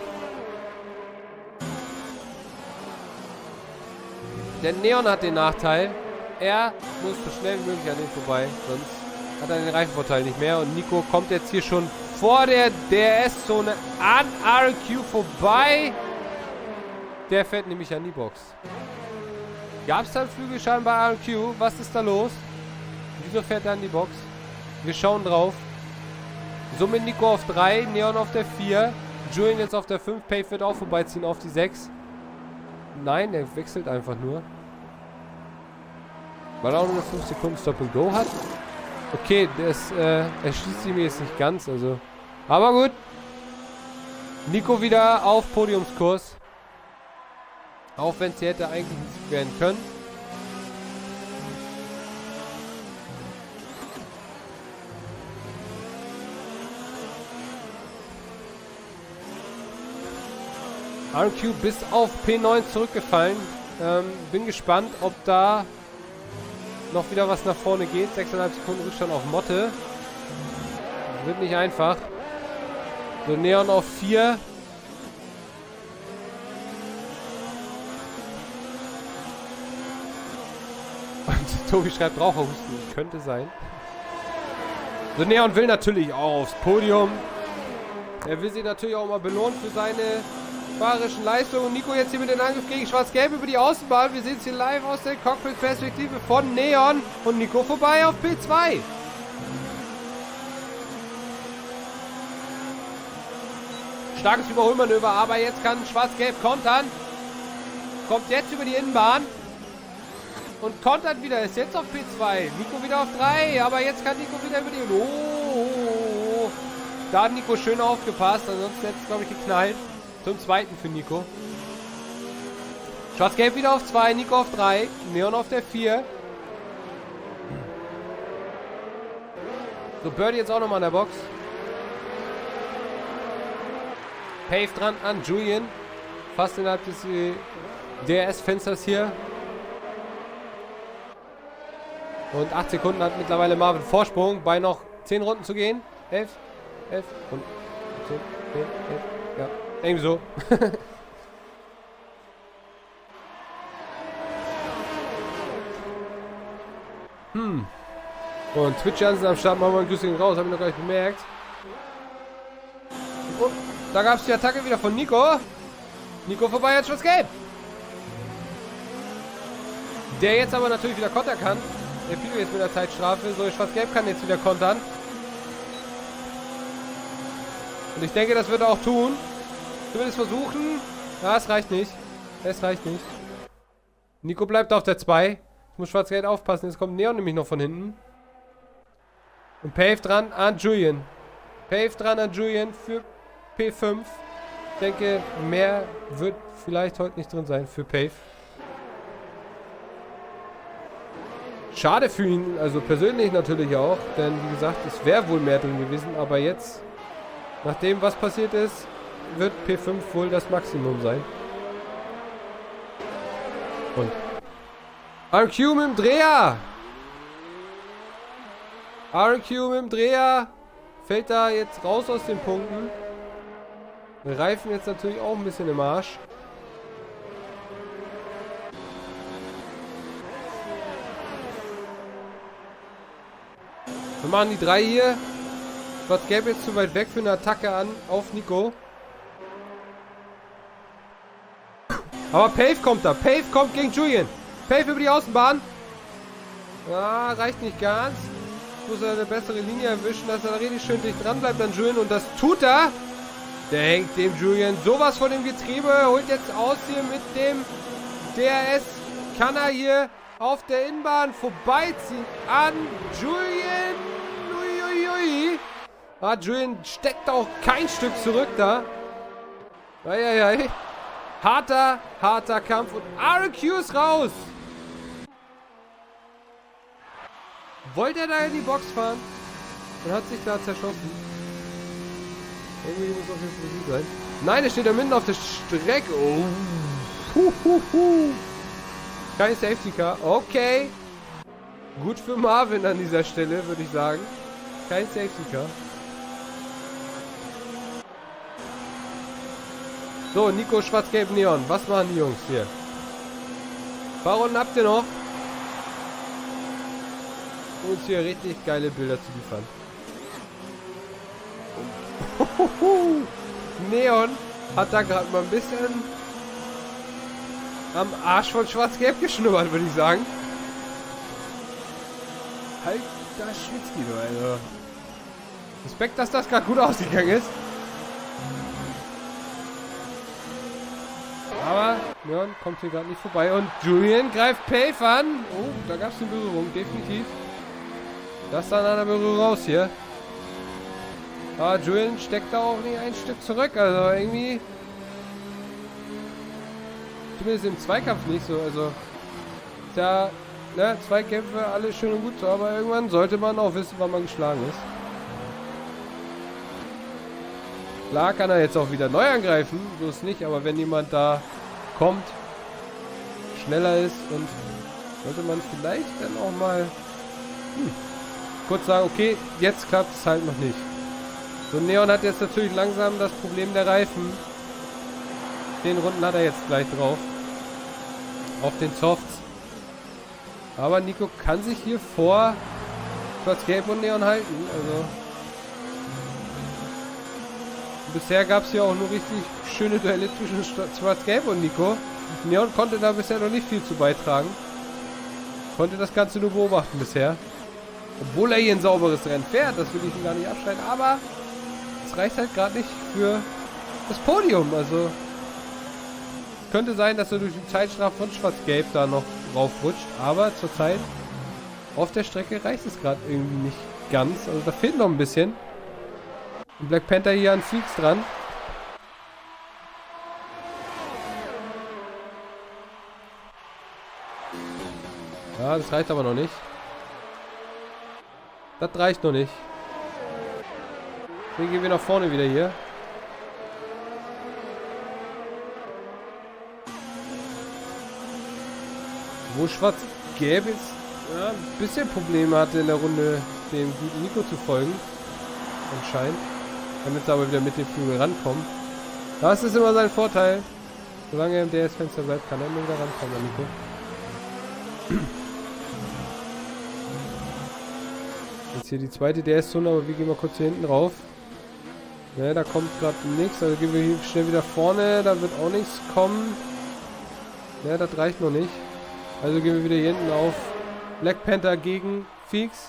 Speaker 1: Denn Neon hat den Nachteil, er muss so schnell wie möglich an den vorbei, sonst hat er den Reifenvorteil nicht mehr. Und Nico kommt jetzt hier schon vor der D R S-Zone an R und Q vorbei. Der fährt nämlich an die Box. Gab es da einen Flügelschaden bei R und Q? Was ist da los? Wieso fährt er an die Box? Wir schauen drauf. Somit Nico auf drei, Neon auf der vier, Julian jetzt auf der fünf, Pave wird auch vorbeiziehen auf die sechs. Nein, er wechselt einfach nur. Weil er auch nur noch fünf Sekunden Stop and Go hat. Okay, das äh, erschließt sie mir jetzt nicht ganz, also. Aber gut. Nico wieder auf Podiumskurs. Auch wenn es hätte eigentlich nicht werden können. R und Q bis auf P neun zurückgefallen. Ähm, bin gespannt, ob da noch wieder was nach vorne geht. sechseinhalb Sekunden Rückstand auf Motte. Wird nicht einfach. So, Neon auf vier. Und Tobi schreibt Raucherhusten. Könnte sein. So, Neon will natürlich auch aufs Podium. Er will sich natürlich auch mal belohnen für seine fahrerischen Leistung. Und Nico jetzt hier mit dem Angriff gegen Schwarz-Gelb über die Außenbahn. Wir sehen es hier live aus der Cockpit-Perspektive von Neon. Und Nico vorbei auf P zwei. Starkes Überholmanöver, aber jetzt kann Schwarz-Gelb kontern. Kommt jetzt über die Innenbahn. Und kontert wieder, ist jetzt auf P zwei. Nico wieder auf drei, aber jetzt kann Nico wieder über die... Oh, oh, oh. Da hat Nico schön aufgepasst, ansonsten hätte es, glaube ich, geknallt. Zum zweiten für Nico. Schwarz-Gelb wieder auf zwei, Nico auf drei, Neon auf der vier. So, Birdie jetzt auch nochmal in der Box. Pave dran an Julian. Fast innerhalb des D R S-Fensters hier. Und acht Sekunden hat mittlerweile Marvin Vorsprung bei noch zehn Runden zu gehen. elf, elf und zehn, zehn, elf. Ja, irgendwie so. hm. Und Twitch Jansen am Start, machen wir ein Grüßchen raus, habe ich noch gar nicht bemerkt. Und da gab es die Attacke wieder von Nico. Nico vorbei, jetzt Schwarz-Gelb. Der jetzt aber natürlich wieder kontern kann. Der Pino jetzt mit der Zeitstrafe. So, Schwarz-Gelb kann jetzt wieder kontern. Und ich denke, das wird er auch tun. Zumindest versuchen. Ja, es reicht nicht. Es reicht nicht. Nico bleibt auf der zwei. Jetzt muss Schwarz-Gelb aufpassen. Jetzt kommt Neon nämlich noch von hinten. Und Pave dran an Julian. Pave dran an Julian für P fünf. Ich denke, mehr wird vielleicht heute nicht drin sein für Pave. Schade für ihn, also persönlich natürlich auch, denn wie gesagt, es wäre wohl mehr drin gewesen, aber jetzt, nach dem, was passiert ist, wird P fünf wohl das Maximum sein. Und R Q mit dem Dreher! R Q mit dem Dreher fällt da jetzt raus aus den Punkten. Wir Reifen jetzt natürlich auch ein bisschen im Arsch. Wir machen die drei hier. Schwarz-Gelb jetzt zu weit weg für eine Attacke an auf Nico. Aber Pave kommt da. Pave kommt gegen Julian. Pave über die Außenbahn. Ja, reicht nicht ganz. Muss er eine bessere Linie erwischen, dass er da richtig schön dicht dran bleibt an Julian. Und das tut er. Der hängt dem Julian sowas von dem Getriebe. Holt jetzt aus hier mit dem D R S. Kann er hier auf der Innenbahn vorbeiziehen an Julian. Uiuiui. Ah, Julian steckt auch kein Stück zurück da. Eieiei. Harter, harter Kampf und R Q ist raus. Wollte er da in die Box fahren und hat sich da zerschossen. Irgendwie muss auf jeden Fall sein. Nein, er steht da mitten auf der Strecke. Oh. Huhuhu. Kein Safety Car. Okay. Gut für Marvin an dieser Stelle, würde ich sagen. Kein Safety Car. So, Nico, Schwarz-Gelb, Neon. Was machen die Jungs hier? Ein paar Runden habt ihr noch, um uns hier richtig geile Bilder zu liefern. Neon hat da gerade mal ein bisschen am Arsch von Schwarz-Gelb geschnuppert, würde ich sagen. Halt, da schwitzt die nur, also. Respekt, dass das gerade gut ausgegangen ist. Aber Neon kommt hier gerade nicht vorbei. Und Julian greift Pave an. Oh, da gab es eine Berührung, definitiv. Das ist dann an der Berührung raus hier. Aber Julian steckt da auch nicht ein Stück zurück. Also irgendwie... Zumindest im Zweikampf nicht so. Also... Da... Ne, Zweikämpfe, alles schön und gut so. Aber irgendwann sollte man auch wissen, wann man geschlagen ist. Klar kann er jetzt auch wieder neu angreifen. So ist nicht. Aber wenn jemand da kommt, schneller ist und... Sollte man vielleicht dann auch mal... Hm, kurz sagen, okay, jetzt klappt es halt noch nicht. So, Neon hat jetzt natürlich langsam das Problem der Reifen. Zehn Runden hat er jetzt gleich drauf. Auf den Softs. Aber Nico kann sich hier vor Schwarz-Gelb und Neon halten. Also Bisher gab es ja auch nur richtig schöne Duelle zwischen Schwarz-Gelb und Nico. Neon konnte da bisher noch nicht viel zu beitragen. Konnte das Ganze nur beobachten bisher. Obwohl er hier ein sauberes Rennen fährt, das will ich ihm gar nicht abschneiden. Aber es reicht halt gerade nicht für das Podium. Also es könnte sein, dass er durch die Zeitstrafe von Schwarz-Gelb da noch raufrutscht. Aber zurzeit auf der Strecke reicht es gerade irgendwie nicht ganz. Also da fehlt noch ein bisschen. Und Black Panther hier an Feeks dran. Ja, das reicht aber noch nicht. Das reicht noch nicht. Deswegen gehen wir nach vorne wieder hier. Wo Schwarz-Gelb jetzt ja, ein bisschen Probleme hatte in der Runde, dem guten Nico zu folgen. Anscheinend. Kann jetzt aber wieder mit dem Flügel rankommen. Das ist immer sein Vorteil. Solange er im D S-Fenster bleibt, kann er immer wieder rankommen, der Nico. Jetzt hier die zweite D S-Zone, aber wir gehen mal kurz hier hinten rauf. Ne, da kommt gerade nichts. Also gehen wir hier schnell wieder vorne. Da wird auch nichts kommen. Ne, das reicht noch nicht. Also gehen wir wieder hier hinten auf Black Panther gegen Feeks.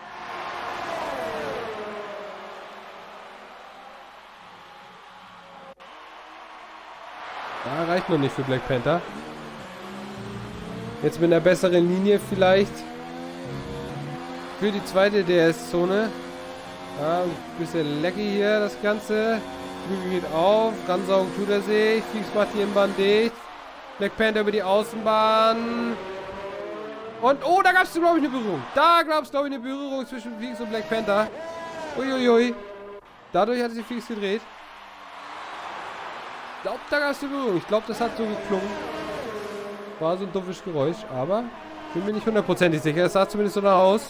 Speaker 1: Ja, reicht noch nicht für Black Panther. Jetzt mit einer besseren Linie vielleicht. Für die zweite D S-Zone. Ja, ein bisschen lecky hier das Ganze. Flügel geht auf. Ransaugen tut er sich. Feeks macht die Innenbahn dicht. Black Panther über die Außenbahn. Und, oh, da gab es, glaube ich, eine Berührung. Da gab es, glaube ich, eine Berührung zwischen Feeks und Black Panther. Uiuiui. Dadurch hat sich Feeks gedreht. Ich glaube, da gab es eine Berührung. Ich glaube, das hat so geklungen. War so ein dumpfes Geräusch, aber bin mir nicht hundertprozentig sicher. Es sah zumindest so nach aus.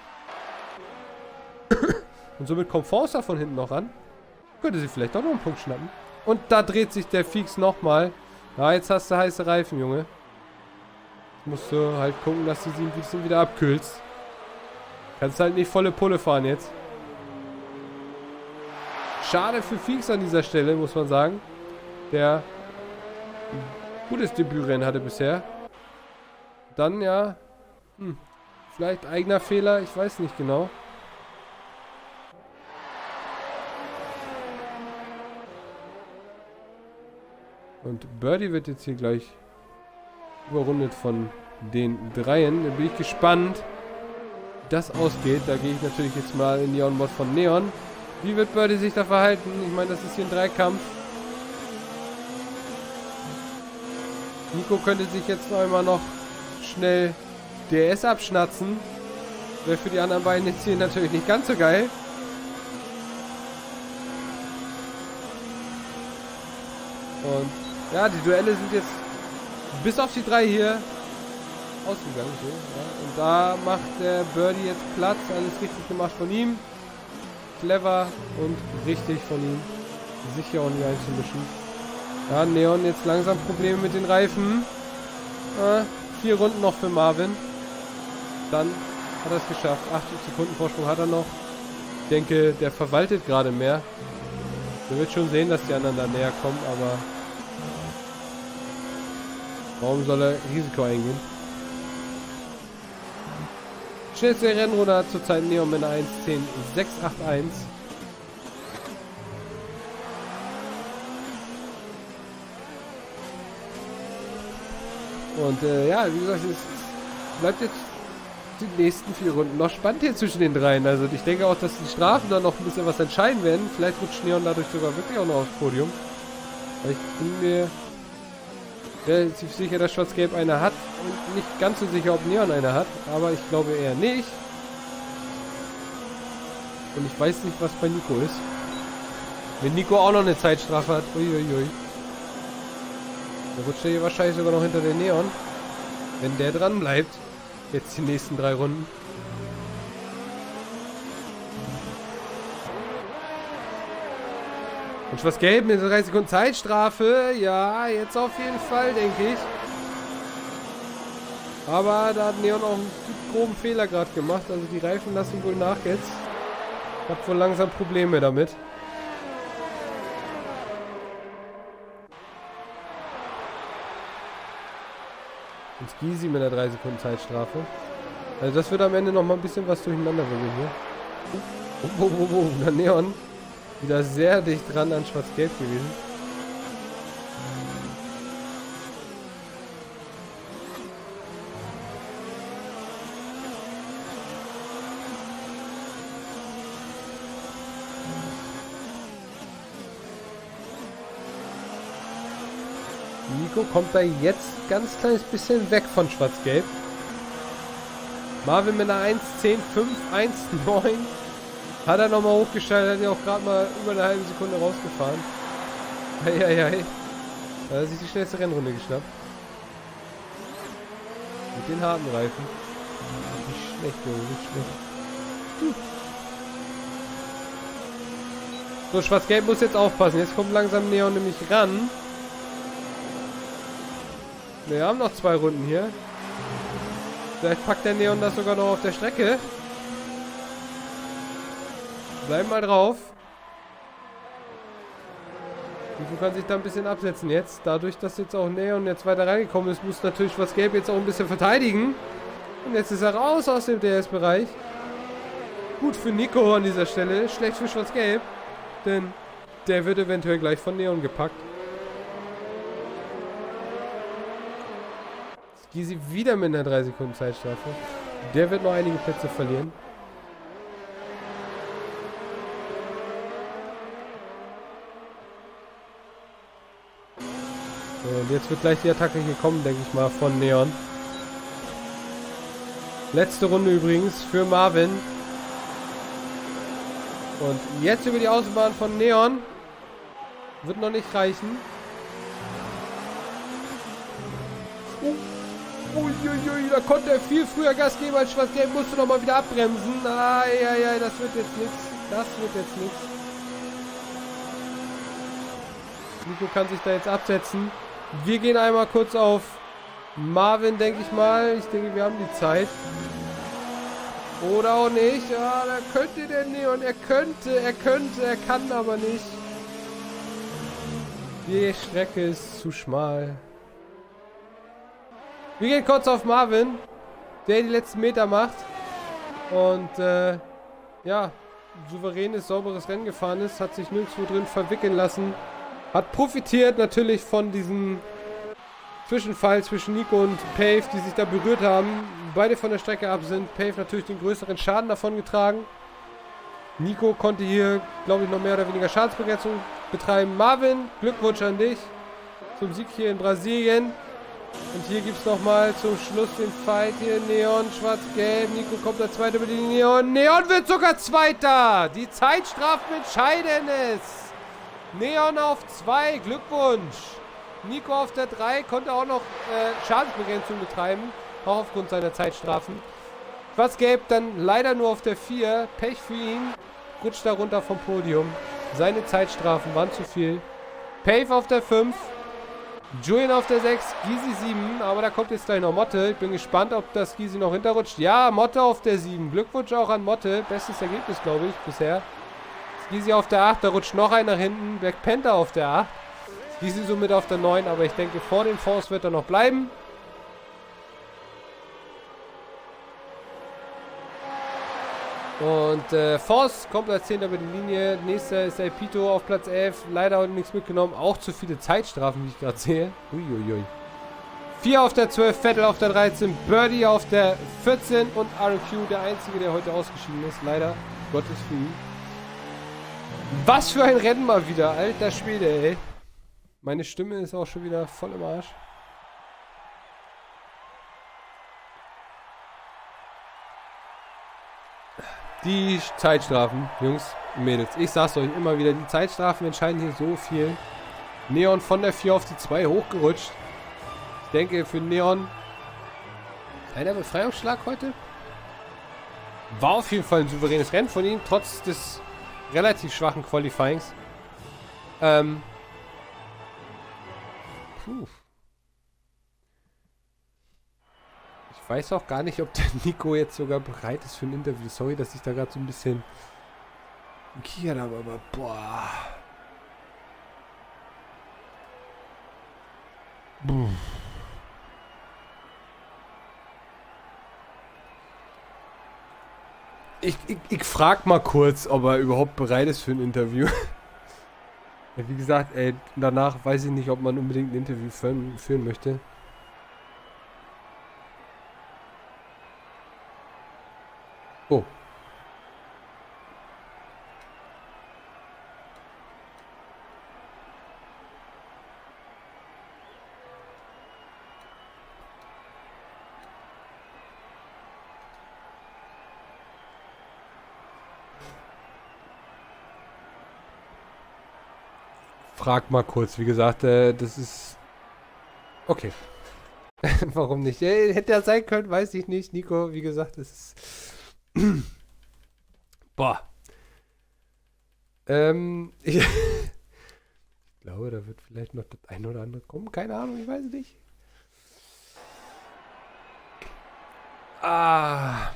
Speaker 1: Und somit kommt Forster von hinten noch ran. Könnte sie vielleicht auch noch einen Punkt schnappen. Und da dreht sich der Feeks nochmal. Ja, jetzt hast du heiße Reifen, Junge. Jetzt musst du halt gucken, dass du sie ein bisschen wieder abkühlst. Kannst halt nicht volle Pulle fahren jetzt. Schade für Feeks an dieser Stelle, muss man sagen. Der ein gutes Debütrennen hatte bisher. Dann ja, hm, vielleicht eigener Fehler, ich weiß nicht genau. Und Birdie wird jetzt hier gleich überrundet von den Dreien. Da bin ich gespannt, wie das ausgeht. Da gehe ich natürlich jetzt mal in die On-Mod von Neon. Wie wird Birdie sich da verhalten? Ich meine, das ist hier ein Dreikampf. Nico könnte sich jetzt einmal noch schnell D S abschnatzen. Wäre für die anderen beiden jetzt hier natürlich nicht ganz so geil. Und ja, die Duelle sind jetzt bis auf die drei hier ausgegangen. So, ja. Und da macht der Birdie jetzt Platz. Alles richtig gemacht von ihm. Clever und richtig von ihm. Sich hier auch nicht einzumischen. Ja, Neon jetzt langsam Probleme mit den Reifen. Äh, vier Runden noch für Marvin. Dann hat er es geschafft. achtzig Sekunden Vorsprung hat er noch. Ich denke, der verwaltet gerade mehr. Der wird schon sehen, dass die anderen da näher kommen, aber warum soll er Risiko eingehen? Schnellste Rennrunde hat zurzeit Neon mit einer eins zehn sechs acht eins. Und äh, ja, wie gesagt, es bleibt jetzt die nächsten vier Runden noch spannend hier zwischen den dreien. Also ich denke auch, dass die Strafen dann noch ein bisschen was entscheiden werden. Vielleicht rutscht Neon dadurch sogar wirklich auch noch aufs Podium. Weil ich bin mir relativ sicher, dass Schwarz-Gelb eine hat. Und nicht ganz so sicher, ob Neon eine hat. Aber ich glaube eher nicht. Und ich weiß nicht, was bei Nico ist. Wenn Nico auch noch eine Zeitstrafe hat. Uiuiui. Da rutscht er hier wahrscheinlich sogar noch hinter den Neon. Wenn der dran bleibt. Jetzt die nächsten drei Runden. Und Schwarz-Gelb mit dreißig Sekunden Zeitstrafe. Ja, jetzt auf jeden Fall, denke ich. Aber da hat Neon auch einen groben Fehler gerade gemacht. Also die Reifen lassen wohl nach jetzt. Ich habe wohl langsam Probleme damit. Und Skeezy mit einer drei Sekunden Zeitstrafe. Also das wird am Ende nochmal ein bisschen was durcheinander wirbeln hier. Oh, oh, oh, oh, der Neon. Wieder sehr dicht dran an Schwarz-Gelb gewesen. Nico kommt da jetzt ganz kleines bisschen weg von Schwarz-Gelb. Marvin mit einer eins zehn fünf, eins neun. Hat er nochmal hochgeschaltet, hat ja auch gerade mal über eine halbe Sekunde rausgefahren. Eieiei. Da hat er sich die schnellste Rennrunde geschnappt. Mit den harten Reifen. Nicht schlecht, Junge, nicht schlecht. Hm. So, Schwarz-Gelb muss jetzt aufpassen. Jetzt kommt langsam Neon nämlich ran. Wir haben noch zwei Runden hier. Vielleicht packt der Neon das sogar noch auf der Strecke. Bleib mal drauf. Nico kann sich da ein bisschen absetzen jetzt. Dadurch, dass jetzt auch Neon jetzt weiter reingekommen ist, muss natürlich Schwarz-Gelb jetzt auch ein bisschen verteidigen. Und jetzt ist er raus aus dem D S-Bereich. Gut für Nico an dieser Stelle. Schlecht für Schwarz-Gelb. Denn der wird eventuell gleich von Neon gepackt. Skeezy wieder mit einer drei Sekunden Zeitstrafe. Der wird noch einige Plätze verlieren. Und jetzt wird gleich die Attacke hier kommen, denke ich mal, von Neon. Letzte Runde übrigens für Marvin. Und jetzt über die Außenbahn von Neon. Wird noch nicht reichen. Uiuiui, da konnte er viel früher Gas geben als Schwarz-Gelb, musste noch mal wieder abbremsen. Eieiei, das wird jetzt nichts. Das wird jetzt nichts. Nico kann sich da jetzt absetzen. Wir gehen einmal kurz auf Marvin, denke ich mal. Ich denke, wir haben die Zeit. Oder auch nicht. Ja, da könnte der Neon. Er könnte, er könnte, er kann aber nicht. Die Strecke ist zu schmal. Wir gehen kurz auf Marvin, der die letzten Meter macht. Und, äh, ja, souveränes, sauberes Rennen gefahren ist. Hat sich nirgendwo drin verwickeln lassen. Hat profitiert natürlich von diesem Zwischenfall zwischen Nico und Pave, die sich da berührt haben. Beide von der Strecke ab sind. Pave natürlich den größeren Schaden davon getragen. Nico konnte hier, glaube ich, noch mehr oder weniger Schadensbegrenzung betreiben. Marvin, Glückwunsch an dich zum Sieg hier in Brasilien. Und hier gibt es nochmal zum Schluss den Fight hier. Neon, Schwarz-Gelb. Nico kommt der Zweite über die Neon. Neon wird sogar Zweiter. Die Zeitstrafen entscheiden es. Neon auf zwei, Glückwunsch. Nico auf der drei konnte auch noch äh, Schadensbegrenzung betreiben, auch aufgrund seiner Zeitstrafen. Schwarz-Gelb dann leider nur auf der vier, Pech für ihn, rutscht da runter vom Podium. Seine Zeitstrafen waren zu viel. Pave auf der fünf, Julian auf der sechs, Skeezy sieben, aber da kommt jetzt gleich noch Motte. Ich bin gespannt, ob das Skeezy noch hinterrutscht. Ja, Motte auf der sieben, Glückwunsch auch an Motte, bestes Ergebnis, glaube ich, bisher. Skeezy auf der acht, da rutscht noch einer hinten. Black Panther auf der acht. Skeezy somit auf der neun, aber ich denke, vor dem Force wird er noch bleiben. Und äh, Force kommt als zehnter über die Linie. Nächster ist El Pito auf Platz elf. Leider heute nichts mitgenommen. Auch zu viele Zeitstrafen, wie ich gerade sehe. Uiuiui. vier auf der zwölf, Vettel auf der dreizehn, Birdie auf der vierzehn und R Q, der einzige, der heute ausgeschieden ist. Leider. Gottes für ihn. Was für ein Rennen mal wieder, alter Schwede, ey. Meine Stimme ist auch schon wieder voll im Arsch. Die Zeitstrafen, Jungs und Mädels. Ich sag's euch immer wieder, die Zeitstrafen entscheiden hier so viel. Neon von der vier auf die zwei hochgerutscht. Ich denke, für Neon kleiner Befreiungsschlag heute. War auf jeden Fall ein souveränes Rennen von ihm, trotz des relativ schwachen Qualifyings. Ähm. Puh. Ich weiß auch gar nicht, ob der Nico jetzt sogar bereit ist für ein Interview. Sorry, dass ich da gerade so ein bisschen gekichert habe, aber boah. Puh. Ich, ich, ich frag mal kurz, ob er überhaupt bereit ist für ein Interview. Ja, wie gesagt, ey, danach weiß ich nicht, ob man unbedingt ein Interview führen, führen möchte. Oh. Frag mal kurz, wie gesagt, äh, das ist... Okay. Warum nicht? Äh, hätte er sein können, weiß ich nicht. Nico, wie gesagt, das ist... Boah. Ähm, ich glaube, da wird vielleicht noch das eine oder andere kommen. Keine Ahnung, ich weiß es nicht. Ah.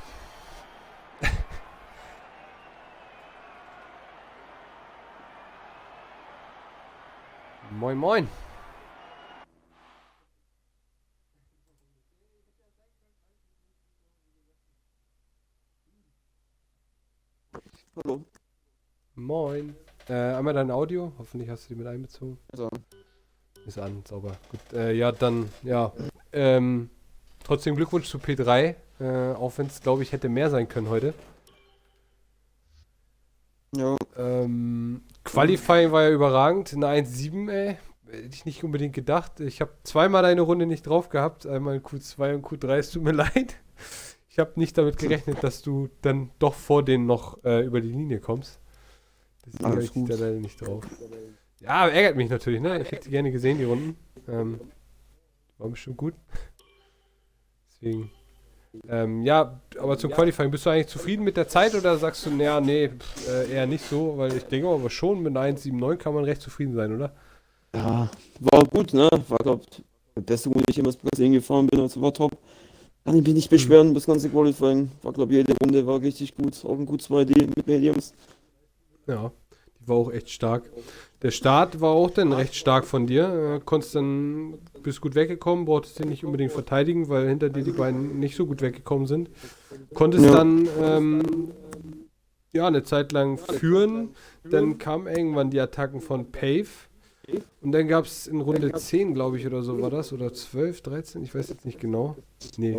Speaker 1: Moin, moin.
Speaker 2: Hallo.
Speaker 1: Moin. Äh, einmal dein Audio. Hoffentlich hast du die mit einbezogen.
Speaker 2: Also,
Speaker 1: Ist an, sauber. Gut, äh, ja, dann, ja. Ähm, trotzdem Glückwunsch zu P drei. Äh, auch wenn es, glaube ich, hätte mehr sein können heute.
Speaker 2: ja,
Speaker 1: Ähm, Qualifying war ja überragend. Eine eins Komma sieben, ey. Hätte ich nicht unbedingt gedacht. Ich habe zweimal deine Runde nicht drauf gehabt. Einmal in Q zwei und Q drei. Es tut mir leid. Ich habe nicht damit gerechnet, dass du dann doch vor denen noch äh, über die Linie kommst. Deswegen habe
Speaker 2: alles
Speaker 1: ich dich
Speaker 2: gut.
Speaker 1: da leider nicht drauf. Ja, ärgert mich natürlich, ne? Ich hätte die gerne gesehen, die Runden. Ähm, war bestimmt gut. Deswegen. Ähm, ja, aber zum Qualifying, bist du eigentlich zufrieden mit der Zeit oder sagst du, naja, nee, pff, äh, eher nicht so? Weil ich denke aber schon, mit einer eins Komma neun kann man recht zufrieden sein, oder?
Speaker 2: Ja, war gut, ne? War, glaub, der beste Runde, die ich jemals bis gefahren bin, also war top. Kann ich mich nicht beschweren, das ganze Qualifying. War, glaube ich, jede Runde war richtig gut. Auch ein Q zwei D mit Mediums.
Speaker 1: Ja, die war auch echt stark. Der Start war auch dann recht stark von dir. Äh, konntest dann, bist gut weggekommen, brauchtest den nicht unbedingt verteidigen, weil hinter dir die beiden nicht so gut weggekommen sind. Konntest
Speaker 2: Ja.
Speaker 1: dann ähm, ja eine Zeit lang führen. Dann kamen irgendwann die Attacken von Pave. Und dann gab es in Runde zehn, glaube ich, oder so war das. Oder zwölf, dreizehn, ich weiß jetzt nicht genau. Nee.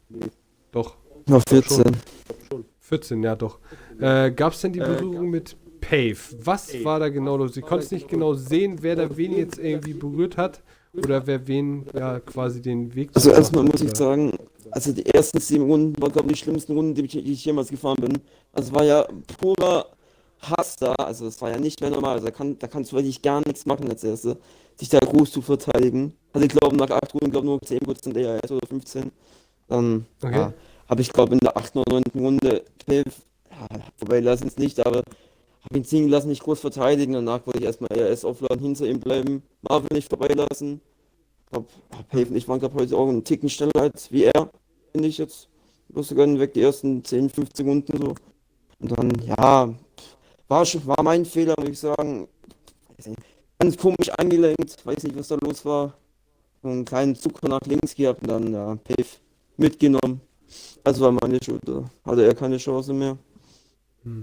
Speaker 1: Doch.
Speaker 2: War vierzehn.
Speaker 1: vierzehn, ja doch. Äh, gab es denn die Berührung mit Pave? Was war da genau los? Ich konnte es nicht genau sehen, wer da wen jetzt irgendwie berührt hat. Oder wer wen ja quasi den Weg
Speaker 2: Also
Speaker 1: zugemacht
Speaker 2: erstmal
Speaker 1: hat,
Speaker 2: muss ich
Speaker 1: oder?
Speaker 2: sagen, also die ersten sieben Runden waren, glaube ich, die schlimmsten Runden, die ich, die ich jemals gefahren bin. Also es war ja purer Hass da, also es war ja nicht mehr normal. Also da, kann, da kannst du wirklich gar nichts machen als Erste, sich da groß zu verteidigen. Also ich glaube, nach acht Runden, glaube nur zehn Prozent A R S oder fünfzehn. Dann
Speaker 1: Okay.
Speaker 2: ja, habe ich, glaube in der achten oder neunten Runde Pave, ja, wobei lassen es nicht, aber habe ihn ziehen lassen, nicht groß verteidigen. Danach wollte ich erstmal A R S aufladen, hinter ihm bleiben, Marvin nicht vorbeilassen. Ich glaube, Pave und ich waren, glaube heute auch einen Ticken schneller als wie er, finde ich jetzt. Bloß sogar weg die ersten zehn, fünfzehn Runden so. Und dann, ja, war, schon, war mein Fehler, muss ich sagen. Weiß nicht, ganz komisch angelenkt, weiß nicht, was da los war. So einen kleinen Zucker nach links gehabt und dann, ja, Pave mitgenommen. Also war meine Schuld, da hatte er keine Chance mehr.
Speaker 1: Hm.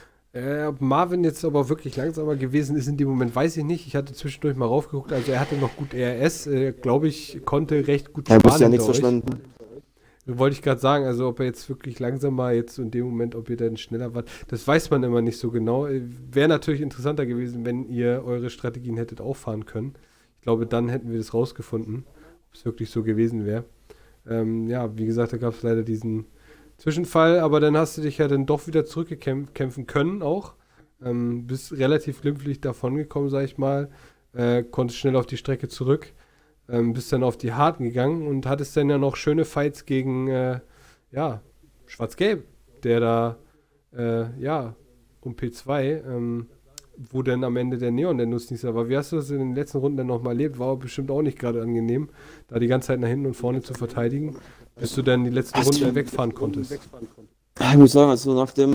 Speaker 1: Äh, ob Marvin jetzt aber wirklich langsamer gewesen ist in dem Moment, weiß ich nicht. Ich hatte zwischendurch mal raufgeguckt, also er hatte noch gut R S, äh, glaube ich, konnte recht gut
Speaker 2: Er
Speaker 1: fahren
Speaker 2: wusste ja nichts
Speaker 1: hinter euch.
Speaker 2: verstanden.
Speaker 1: Wollte ich gerade sagen, also ob er jetzt wirklich langsamer jetzt in dem Moment, ob ihr dann schneller wart, das weiß man immer nicht so genau. Wäre natürlich interessanter gewesen, wenn ihr eure Strategien hättet auffahren können. Ich glaube, dann hätten wir das rausgefunden, ob es wirklich so gewesen wäre. Ähm, ja, wie gesagt, da gab es leider diesen Zwischenfall, aber dann hast du dich ja dann doch wieder zurückkämpfen können auch. Ähm, bist relativ glimpflich davongekommen, sag ich mal. Äh, konntest schnell auf die Strecke zurück. Ähm, bist dann auf die Harten gegangen und hattest dann ja noch schöne Fights gegen, äh, ja, Schwarz-Gelb, der da, äh, ja, um P zwei, ähm, wo dann am Ende der Neon der Nutznießer war. Wie hast du das in den letzten Runden dann nochmal erlebt? War bestimmt auch nicht gerade angenehm, da die ganze Zeit nach hinten und vorne zu verteidigen, bis du dann die letzten
Speaker 2: Also,
Speaker 1: Runden wegfahren konntest.
Speaker 2: ja, ich muss sagen, also nach dem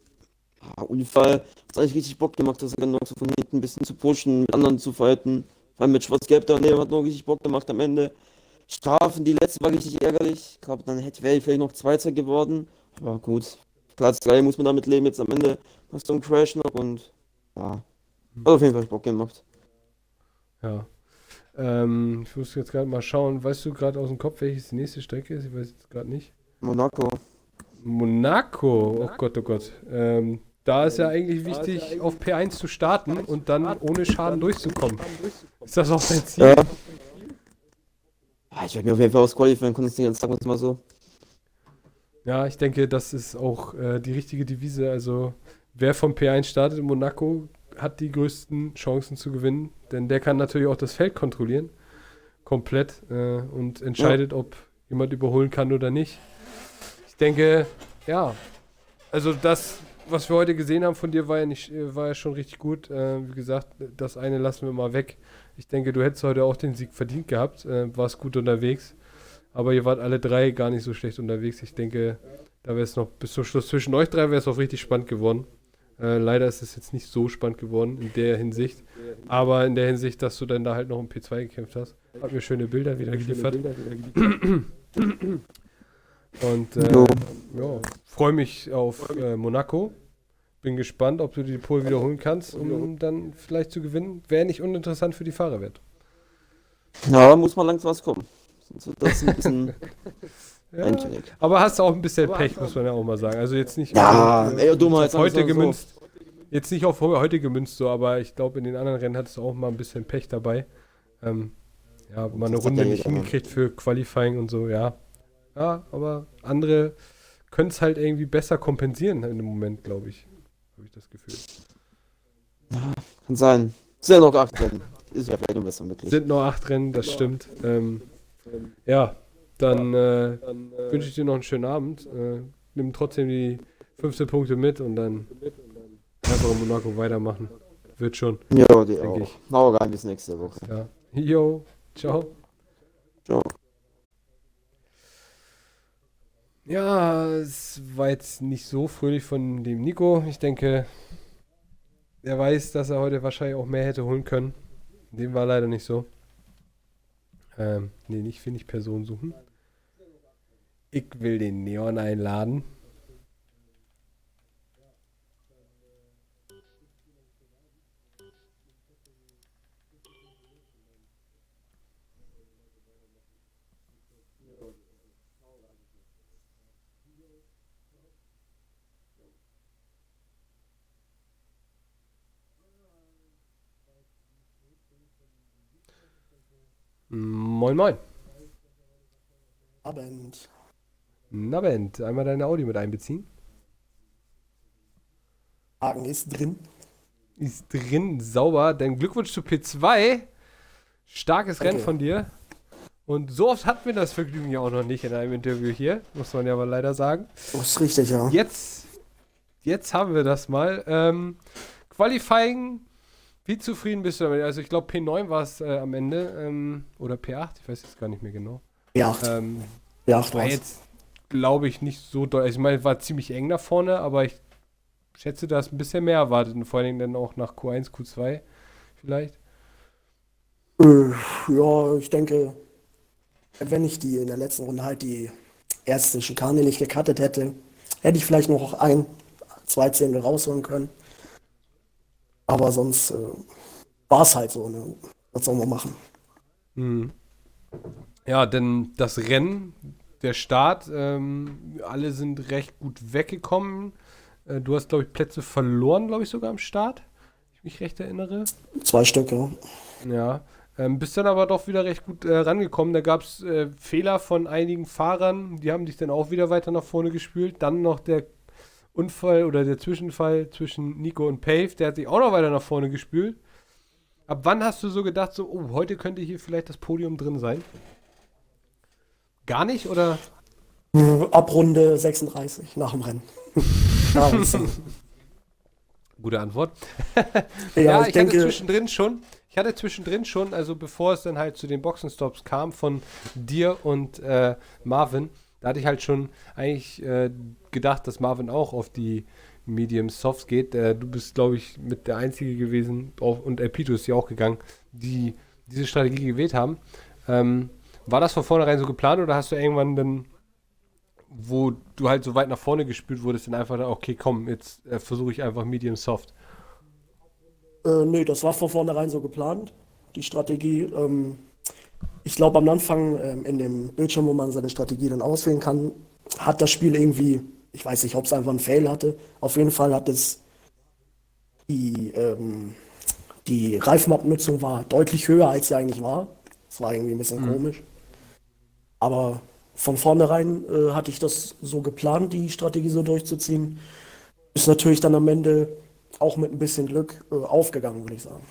Speaker 2: ja, Unfall hat es eigentlich richtig Bock gemacht, das noch so von hinten ein bisschen zu pushen, mit anderen zu fighten. Vor allem mit Schwarz-Gelb daneben hat noch richtig Bock gemacht am Ende. Strafen, die letzte war richtig ärgerlich. Ich glaube, dann hätte wäre ich vielleicht noch Zweiter geworden. Aber gut, Platz drei muss man damit leben. Jetzt am Ende hast du einen Crash noch und ja, hat auf jeden Fall Bock gemacht.
Speaker 1: Ja. Ähm, ich muss jetzt gerade mal schauen. Weißt du gerade aus dem Kopf, welches die nächste Strecke ist? Ich weiß jetzt gerade nicht.
Speaker 2: Monaco.
Speaker 1: Monaco, oh Gott, oh Gott. Ähm, da ist ja eigentlich wichtig, auf P eins zu starten und dann ohne Schaden durchzukommen. Ist das auch dein Ziel?
Speaker 2: Ja. Ah, Ich werde mir auf jeden Fall aufs Qualifying konzentrieren, sagen wir es mal so.
Speaker 1: Ja, ich denke, das ist auch äh, die richtige Devise. Also, wer von P eins startet in Monaco, hat die größten Chancen zu gewinnen. Denn der kann natürlich auch das Feld kontrollieren. Komplett. Äh, und entscheidet, ob jemand überholen kann oder nicht. Ich denke, ja. Also, das, was wir heute gesehen haben von dir, war ja, nicht, äh, war ja schon richtig gut. Äh, wie gesagt, das eine lassen wir mal weg. Ich denke, du hättest heute auch den Sieg verdient gehabt. Äh, warst gut unterwegs. Aber ihr wart alle drei gar nicht so schlecht unterwegs. Ich denke, da wäre es noch bis zum Schluss zwischen euch drei wäre es auch richtig spannend geworden. Äh, leider ist es jetzt nicht so spannend geworden in der Hinsicht. Aber in der Hinsicht, dass du dann da halt noch um P zwei gekämpft hast. Hat mir schöne Bilder wieder geliefert. Und äh,
Speaker 2: Jo.
Speaker 1: ja, freue mich auf äh, Monaco. Bin gespannt, ob du die Pole wiederholen kannst, um dann vielleicht zu gewinnen. Wäre nicht uninteressant für die Fahrerwert.
Speaker 2: Ja, muss mal langsam was kommen. Sonst wird das ein bisschen
Speaker 1: Ja,
Speaker 2: eintönig.
Speaker 1: aber hast auch ein bisschen Pech, muss man ja auch mal sagen. Also jetzt nicht
Speaker 2: Ja,
Speaker 1: auf,
Speaker 2: ey, Dummheit,
Speaker 1: auf
Speaker 2: sagen wir
Speaker 1: heute
Speaker 2: mal so.
Speaker 1: gemünzt. Jetzt nicht auf heute gemünzt so, aber ich glaube, in den anderen Rennen hattest du auch mal ein bisschen Pech dabei. Ähm, ja, mal eine
Speaker 2: Das hat
Speaker 1: Runde
Speaker 2: ja
Speaker 1: nicht
Speaker 2: jeder, Mann.
Speaker 1: hingekriegt für Qualifying und so, ja. Ja, aber andere können es halt irgendwie besser kompensieren in dem Moment, glaube ich. Habe ich das Gefühl.
Speaker 2: Kann sein. Es sind ja noch acht Rennen. Ist ja vielleicht noch besser möglich.
Speaker 1: Sind nur acht Rennen, das stimmt. Ähm, ja, dann äh, wünsche ich dir noch einen schönen Abend. Äh, nimm trotzdem die fünfzehn Punkte mit und dann einfach in Monaco weitermachen. Wird schon.
Speaker 2: Ja, die
Speaker 1: Denke
Speaker 2: auch.
Speaker 1: ich.
Speaker 2: Hau rein, bis nächste Woche.
Speaker 1: Ja. Jo, ciao.
Speaker 2: Ciao.
Speaker 1: Ja, es war jetzt nicht so fröhlich von dem Nico. Ich denke, er weiß, dass er heute wahrscheinlich auch mehr hätte holen können. Dem war leider nicht so. Ähm, nee, nicht finde ich Person suchen. Ich will den Neon einladen. Moin, moin.
Speaker 3: Abend.
Speaker 1: Na, Bent, einmal deine Audio mit einbeziehen.
Speaker 3: Haken ist drin.
Speaker 1: Ist drin, sauber. Dann Glückwunsch zu P zwei. Starkes Rennen
Speaker 3: Danke.
Speaker 1: von dir. Und so oft hatten wir das Vergnügen ja auch noch nicht in einem Interview hier. Muss man ja aber leider sagen.
Speaker 3: Das ist richtig, ja.
Speaker 1: Jetzt, jetzt haben wir das mal. Ähm, Qualifying, wie zufrieden bist du damit? Also ich glaube P neun war es äh, am Ende. Ähm, oder P acht, ich weiß jetzt gar nicht mehr genau.
Speaker 3: P acht.
Speaker 1: Ähm,
Speaker 3: P acht
Speaker 1: war
Speaker 3: war's.
Speaker 1: jetzt, glaube ich, nicht so doll. Also ich meine, war ziemlich eng da vorne, aber ich schätze, da ist ein bisschen mehr erwartet. Und vor allen Dingen dann auch nach Q eins, Q zwei vielleicht.
Speaker 3: Äh, ja, ich denke, wenn ich die in der letzten Runde halt die erste Schikane nicht gecuttet hätte, hätte ich vielleicht noch ein, zwei Zehntel rausholen können. Aber sonst äh, war es halt so, ne? Was soll man machen?
Speaker 1: Mhm. Ja, denn das Rennen, der Start, ähm, alle sind recht gut weggekommen. Äh, du hast, glaube ich, Plätze verloren, glaube ich, sogar am Start, wenn ich mich recht erinnere.
Speaker 3: Zwei Stück, ja.
Speaker 1: Ja, ähm, bist dann aber doch wieder recht gut äh, rangekommen. Da gab es äh, Fehler von einigen Fahrern, die haben dich dann auch wieder weiter nach vorne gespült. Dann noch der Unfall oder der Zwischenfall zwischen Nico und Pave, der hat sich auch noch weiter nach vorne gespült. Ab wann hast du so gedacht, so, oh, heute könnte hier vielleicht das Podium drin sein? Gar nicht, oder?
Speaker 3: Äh, Ab Runde sechsunddreißig nach dem Rennen. Ja, und,
Speaker 1: Gute Antwort.
Speaker 3: ja,
Speaker 1: Ja,
Speaker 3: ich
Speaker 1: ich
Speaker 3: denke,
Speaker 1: hatte zwischendrin schon, ich hatte zwischendrin schon, also bevor es dann halt zu den Boxenstops kam von dir und äh, Marvin, da hatte ich halt schon eigentlich äh, gedacht, dass Marvin auch auf die Medium Softs geht. Äh, du bist, glaube ich, mit der Einzige gewesen, auch, und Elpito ist ja auch gegangen, die diese Strategie gewählt haben. Ähm, war das von vornherein so geplant oder hast du irgendwann dann wo du halt so weit nach vorne gespült wurdest, dann einfach, okay, komm, jetzt äh, versuche ich einfach Medium Soft.
Speaker 3: Äh, nee, das war von vornherein so geplant, die Strategie. Ähm, ich glaube, am Anfang ähm, in dem Bildschirm, wo man seine Strategie dann auswählen kann, hat das Spiel irgendwie, ich weiß nicht, ob es einfach einen Fail hatte. Auf jeden Fall hat es die, ähm, die Reifenabnutzung war deutlich höher, als sie eigentlich war. Das war irgendwie ein bisschen
Speaker 1: Mhm.
Speaker 3: komisch. Aber von vornherein äh, hatte ich das so geplant, die Strategie so durchzuziehen. Ist natürlich dann am Ende auch mit ein bisschen Glück äh, aufgegangen, würde ich sagen.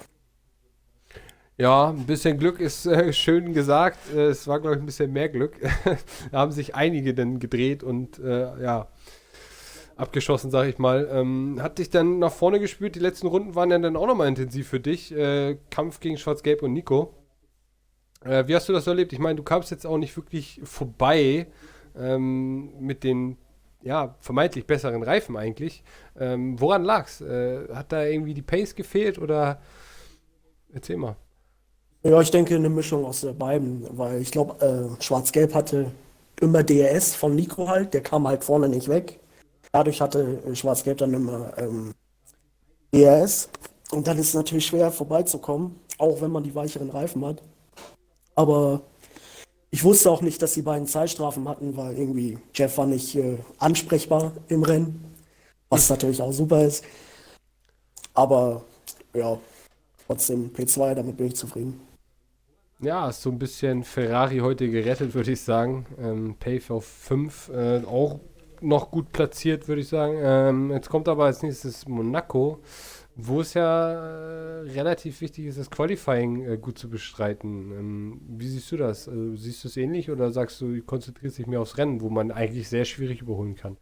Speaker 1: Ja, ein bisschen Glück ist äh, schön gesagt. Äh, es war, glaube ich, ein bisschen mehr Glück. Da haben sich einige dann gedreht und äh, ja, abgeschossen, sag ich mal. Ähm, hat dich dann nach vorne gespürt. Die letzten Runden waren ja dann auch nochmal intensiv für dich. Äh, Kampf gegen Schwarz-Gelb und Nico. Äh, wie hast du das erlebt? Ich meine, du kamst jetzt auch nicht wirklich vorbei ähm, mit den ja, vermeintlich besseren Reifen eigentlich. Ähm, woran lag's? Äh, hat da irgendwie die Pace gefehlt oder erzähl mal.
Speaker 3: Ja, ich denke eine Mischung aus der beiden, weil ich glaube, äh, Schwarz-Gelb hatte immer D R S von Nico halt, der kam halt vorne nicht weg. Dadurch hatte äh, Schwarz-Gelb dann immer ähm, D R S und dann ist es natürlich schwer vorbeizukommen, auch wenn man die weicheren Reifen hat. Aber ich wusste auch nicht, dass die beiden Zeitstrafen hatten, weil irgendwie Jeff war nicht äh, ansprechbar im Rennen, was natürlich auch super ist. Aber ja, trotzdem P zwei, damit bin ich zufrieden.
Speaker 1: Ja, ist so ein bisschen Ferrari heute gerettet, würde ich sagen. Ähm, Pave auf fünf, äh, auch noch gut platziert, würde ich sagen. Ähm, jetzt kommt aber als nächstes Monaco, wo es ja äh, relativ wichtig ist, das Qualifying äh, gut zu bestreiten. Ähm, wie siehst du das? Also, siehst du es ähnlich oder sagst du, du konzentrierst dich mehr aufs Rennen, wo man eigentlich sehr schwierig überholen kann?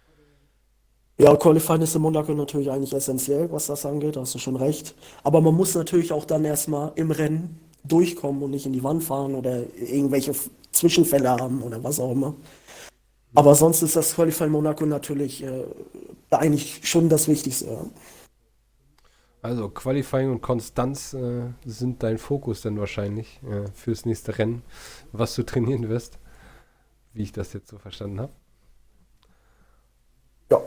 Speaker 3: Ja, Qualifying ist in Monaco natürlich eigentlich essentiell, was das angeht, da hast du schon recht. Aber man muss natürlich auch dann erstmal im Rennen durchkommen und nicht in die Wand fahren oder irgendwelche F- Zwischenfälle haben oder was auch immer. Aber sonst ist das Qualifying Monaco natürlich äh, eigentlich schon das Wichtigste. Ja.
Speaker 1: Also Qualifying und Konstanz äh, sind dein Fokus dann wahrscheinlich äh, fürs nächste Rennen, was du trainieren wirst, wie ich das jetzt so verstanden habe.
Speaker 3: Ja,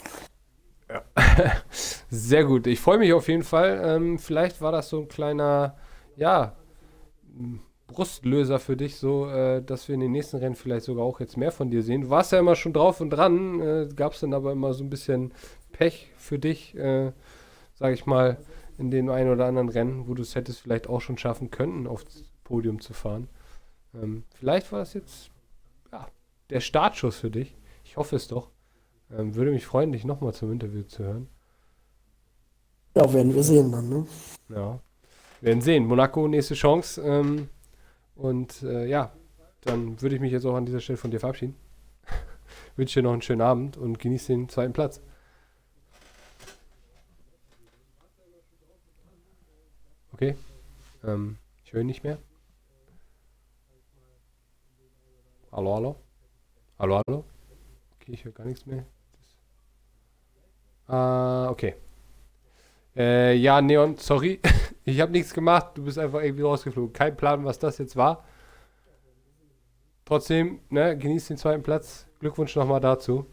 Speaker 1: Sehr gut. Ich freue mich auf jeden Fall. Ähm, vielleicht war das so ein kleiner, ja, m, Brustlöser für dich, so, äh, dass wir in den nächsten Rennen vielleicht sogar auch jetzt mehr von dir sehen. Du warst ja immer schon drauf und dran, äh, gab es dann aber immer so ein bisschen Pech für dich, äh, sage ich mal, in den ein oder anderen Rennen, wo du es hättest vielleicht auch schon schaffen können, aufs Podium zu fahren. Ähm, vielleicht war das jetzt, ja, der Startschuss für dich. Ich hoffe es doch. Ähm, würde mich freuen, dich nochmal zum Interview zu hören.
Speaker 3: ja, werden wir sehen dann, ne?
Speaker 1: Ja, werden sehen. Monaco, nächste Chance. Ähm, und äh, ja, dann würde ich mich jetzt auch an dieser Stelle von dir verabschieden. Wünsche dir noch einen schönen Abend und genieße den zweiten Platz. Okay? Ähm, ich höre ihn nicht mehr. Hallo, hallo? Hallo, hallo? Okay, ich höre gar nichts mehr. Ah, okay. Äh, ja, Neon, sorry. Ich habe nichts gemacht. Du bist einfach irgendwie rausgeflogen. Kein Plan, was das jetzt war. Trotzdem, ne, genießt den zweiten Platz. Glückwunsch nochmal dazu.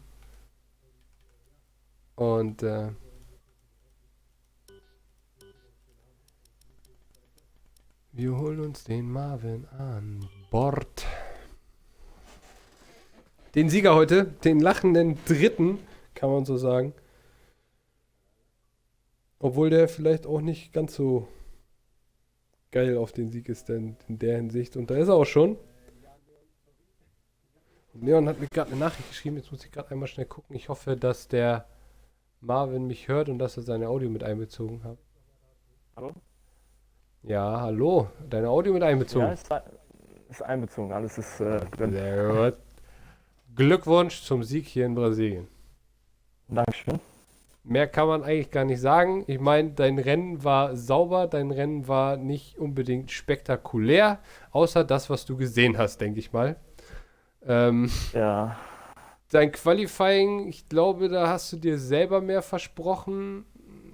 Speaker 1: Und äh, wir holen uns den Marvin an Bord. Den Sieger heute, den lachenden Dritten, kann man so sagen. Obwohl der vielleicht auch nicht ganz so geil auf den Sieg ist, denn in der Hinsicht. Und da ist er auch schon. Und Leon hat mir gerade eine Nachricht geschrieben. Jetzt muss ich gerade einmal schnell gucken. Ich hoffe, dass der Marvin mich hört und dass er seine Audio mit einbezogen hat.
Speaker 4: Hallo?
Speaker 1: Ja, hallo. Deine Audio mit
Speaker 4: Ja,
Speaker 1: einbezogen.
Speaker 4: ist, ein- ist einbezogen, alles ist äh, drin.
Speaker 1: Sehr gut. Glückwunsch zum Sieg hier in Brasilien.
Speaker 4: Dankeschön.
Speaker 1: Mehr kann man eigentlich gar nicht sagen. Ich meine, dein Rennen war sauber, dein Rennen war nicht unbedingt spektakulär, außer das, was du gesehen hast, denke ich mal. Ähm,
Speaker 4: Ja,
Speaker 1: dein Qualifying, ich glaube, da hast du dir selber mehr versprochen.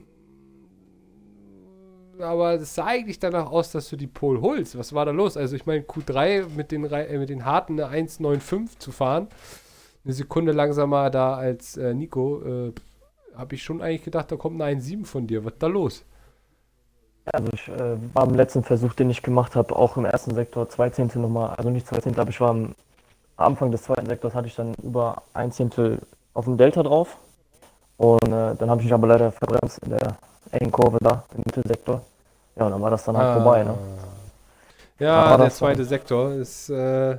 Speaker 1: Aber es sah eigentlich danach aus, dass du die Pole holst. Was war da los? Also ich meine, Q drei mit den, Rei- äh, mit den harten eine eins Komma fünfundneunzig zu fahren, eine Sekunde langsamer da als äh, Nico, äh, habe ich schon eigentlich gedacht, da kommt eine eins Komma sieben von dir. Was ist da los?
Speaker 4: Also ich äh, war im letzten Versuch, den ich gemacht habe, auch im ersten Sektor zwei Zehntel nochmal, also nicht zwei Zehntel, aber ich war am Anfang des zweiten Sektors, hatte ich dann über ein Zehntel auf dem Delta drauf. Und äh, dann habe ich mich aber leider verbremst in der engen Kurve da, im Mittelsektor. Ja, und dann war das dann halt
Speaker 1: Ah.
Speaker 4: vorbei, ne?
Speaker 1: Ja,
Speaker 4: Aber
Speaker 1: der
Speaker 4: das
Speaker 1: zweite
Speaker 4: dann-
Speaker 1: Sektor ist äh,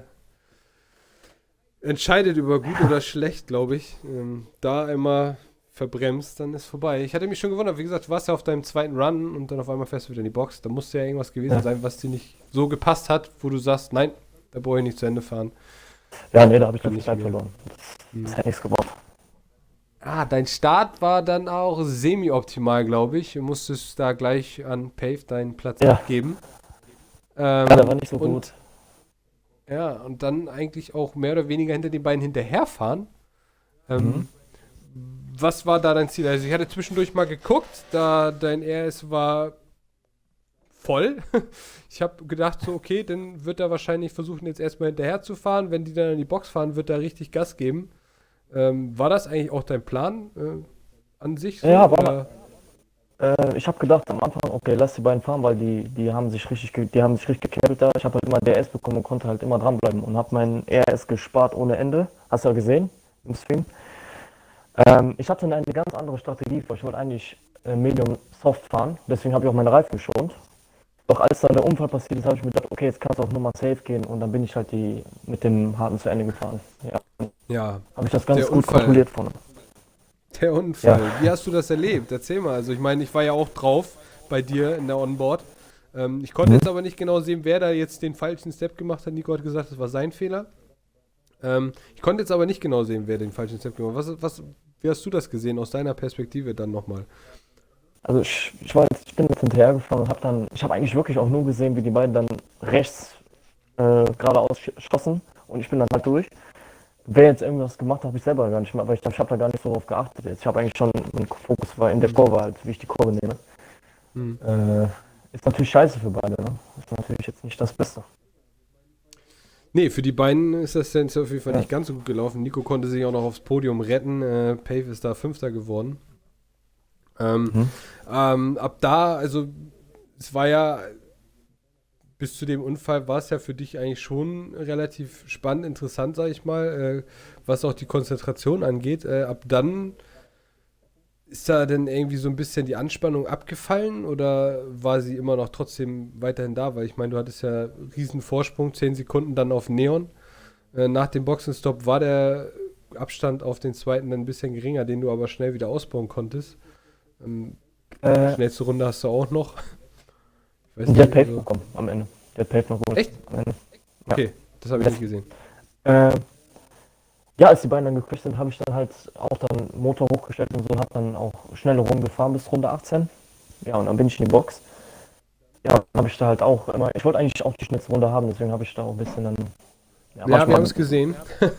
Speaker 1: entscheidet über gut oder schlecht, glaube ich. Ähm, da einmal verbremst, dann ist vorbei. Ich hatte mich schon gewundert, wie gesagt, du warst ja auf deinem zweiten Run und dann auf einmal fährst du wieder in die Box. Da musste ja irgendwas gewesen
Speaker 4: Ja.
Speaker 1: sein, was dir nicht so gepasst hat, wo du sagst, nein, da brauche ich nicht zu Ende fahren.
Speaker 4: Ja, nee, da habe ich
Speaker 1: Kann
Speaker 4: viel
Speaker 1: nicht
Speaker 4: Zeit
Speaker 1: mehr.
Speaker 4: verloren.
Speaker 1: Hm.
Speaker 4: Das hätte nichts gebracht.
Speaker 1: Ah, dein Start war dann auch semi-optimal, glaube ich. Du musstest da gleich an Pave deinen Platz
Speaker 4: Ja.
Speaker 1: abgeben. Ähm,
Speaker 4: Ja, der war nicht so
Speaker 1: und,
Speaker 4: gut.
Speaker 1: Ja, und dann eigentlich auch mehr oder weniger hinter den beiden hinterherfahren. Ähm,
Speaker 4: Mhm.
Speaker 1: Was war da dein Ziel? Also ich hatte zwischendurch mal geguckt, da dein R S war voll. Ich habe gedacht so, okay, dann wird er wahrscheinlich versuchen, jetzt erstmal hinterher zu fahren. Wenn die dann in die Box fahren, wird er richtig Gas geben. Ähm, war das eigentlich auch dein Plan äh, an sich? So,
Speaker 4: Ja, war-
Speaker 1: oder?
Speaker 4: Äh, ich habe gedacht am Anfang, okay, lass die beiden fahren, weil die, die haben sich richtig, ge- die haben sich richtig gekämpft da. Ich habe halt immer D R S bekommen und konnte halt immer dranbleiben und habe meinen R S gespart ohne Ende. Hast du ja gesehen im Stream. Ähm, ich hatte eine ganz andere Strategie vor. Ich wollte eigentlich äh, Medium Soft fahren, deswegen habe ich auch meine Reifen geschont. Doch als dann der Unfall passiert ist, habe ich mir gedacht, okay, jetzt kannst du auch Nummer safe gehen und dann bin ich halt die mit dem harten zu Ende gefahren. Ja,
Speaker 1: Ja,
Speaker 4: habe ich das ganz
Speaker 1: Der
Speaker 4: gut
Speaker 1: Unfall.
Speaker 4: kontrolliert von.
Speaker 1: der Unfall.
Speaker 4: Ja.
Speaker 1: Wie hast du das erlebt? Erzähl mal. Also ich meine, ich war ja auch drauf bei dir in der Onboard. Ähm, ich konnte
Speaker 4: Mhm.
Speaker 1: jetzt aber nicht genau sehen, wer da jetzt den falschen Step gemacht hat. Nico hat gesagt, das war sein Fehler. Ähm, ich konnte jetzt aber nicht genau sehen, wer den falschen Step gemacht hat. Was, was, wie hast du das gesehen aus deiner Perspektive dann nochmal?
Speaker 4: Also ich, ich, war jetzt, ich bin jetzt hinterhergefahren und habe dann, ich habe eigentlich wirklich auch nur gesehen, wie die beiden dann rechts äh, geradeaus sch- schossen und ich bin dann halt durch. Wer jetzt irgendwas gemacht hat, habe ich selber gar nicht mehr, aber ich, ich habe da gar nicht so drauf geachtet jetzt. Ich habe eigentlich schon, mein Fokus war in der Kurve halt, wie ich die Kurve nehme.
Speaker 1: Hm.
Speaker 4: Äh, ist natürlich scheiße für beide, ne? Ist natürlich jetzt nicht das Beste.
Speaker 1: Nee, für die beiden ist das jetzt auf jeden Fall
Speaker 4: Ja.
Speaker 1: nicht ganz so gut gelaufen. Nico konnte sich auch noch aufs Podium retten. Äh, Pave ist da Fünfter geworden. Ähm,
Speaker 4: Mhm.
Speaker 1: ähm, ab da, also es war ja bis zu dem Unfall war es ja für dich eigentlich schon relativ spannend, interessant, sag ich mal, äh, was auch die Konzentration angeht. Äh, ab dann ist da denn irgendwie so ein bisschen die Anspannung abgefallen oder war sie immer noch trotzdem weiterhin da? Weil ich meine, du hattest ja riesen Vorsprung, zehn Sekunden dann auf Neon. Äh, nach dem Boxenstopp war der Abstand auf den zweiten dann ein bisschen geringer, den du aber schnell wieder ausbauen konntest. Ähm,
Speaker 4: Äh,
Speaker 1: schnellste Runde hast du auch noch. Ich weiß
Speaker 4: und der hat
Speaker 1: nicht,
Speaker 4: Pave
Speaker 1: also-
Speaker 4: bekommen am Ende. Der hat Pave noch geholt.
Speaker 1: Echt?
Speaker 4: Am Ende.
Speaker 1: Okay, das habe ich
Speaker 4: Das-
Speaker 1: nicht gesehen.
Speaker 4: Äh, ja, als die beiden dann gecrasht sind, habe ich dann halt auch dann Motor hochgestellt und so und habe dann auch schnelle Runden gefahren bis Runde achtzehn. Ja, und dann bin ich in die Box. Ja, dann habe ich da halt auch immer, ich wollte eigentlich auch die schnellste Runde haben, deswegen habe ich da auch ein bisschen dann.
Speaker 1: Ja, wir haben es gesehen.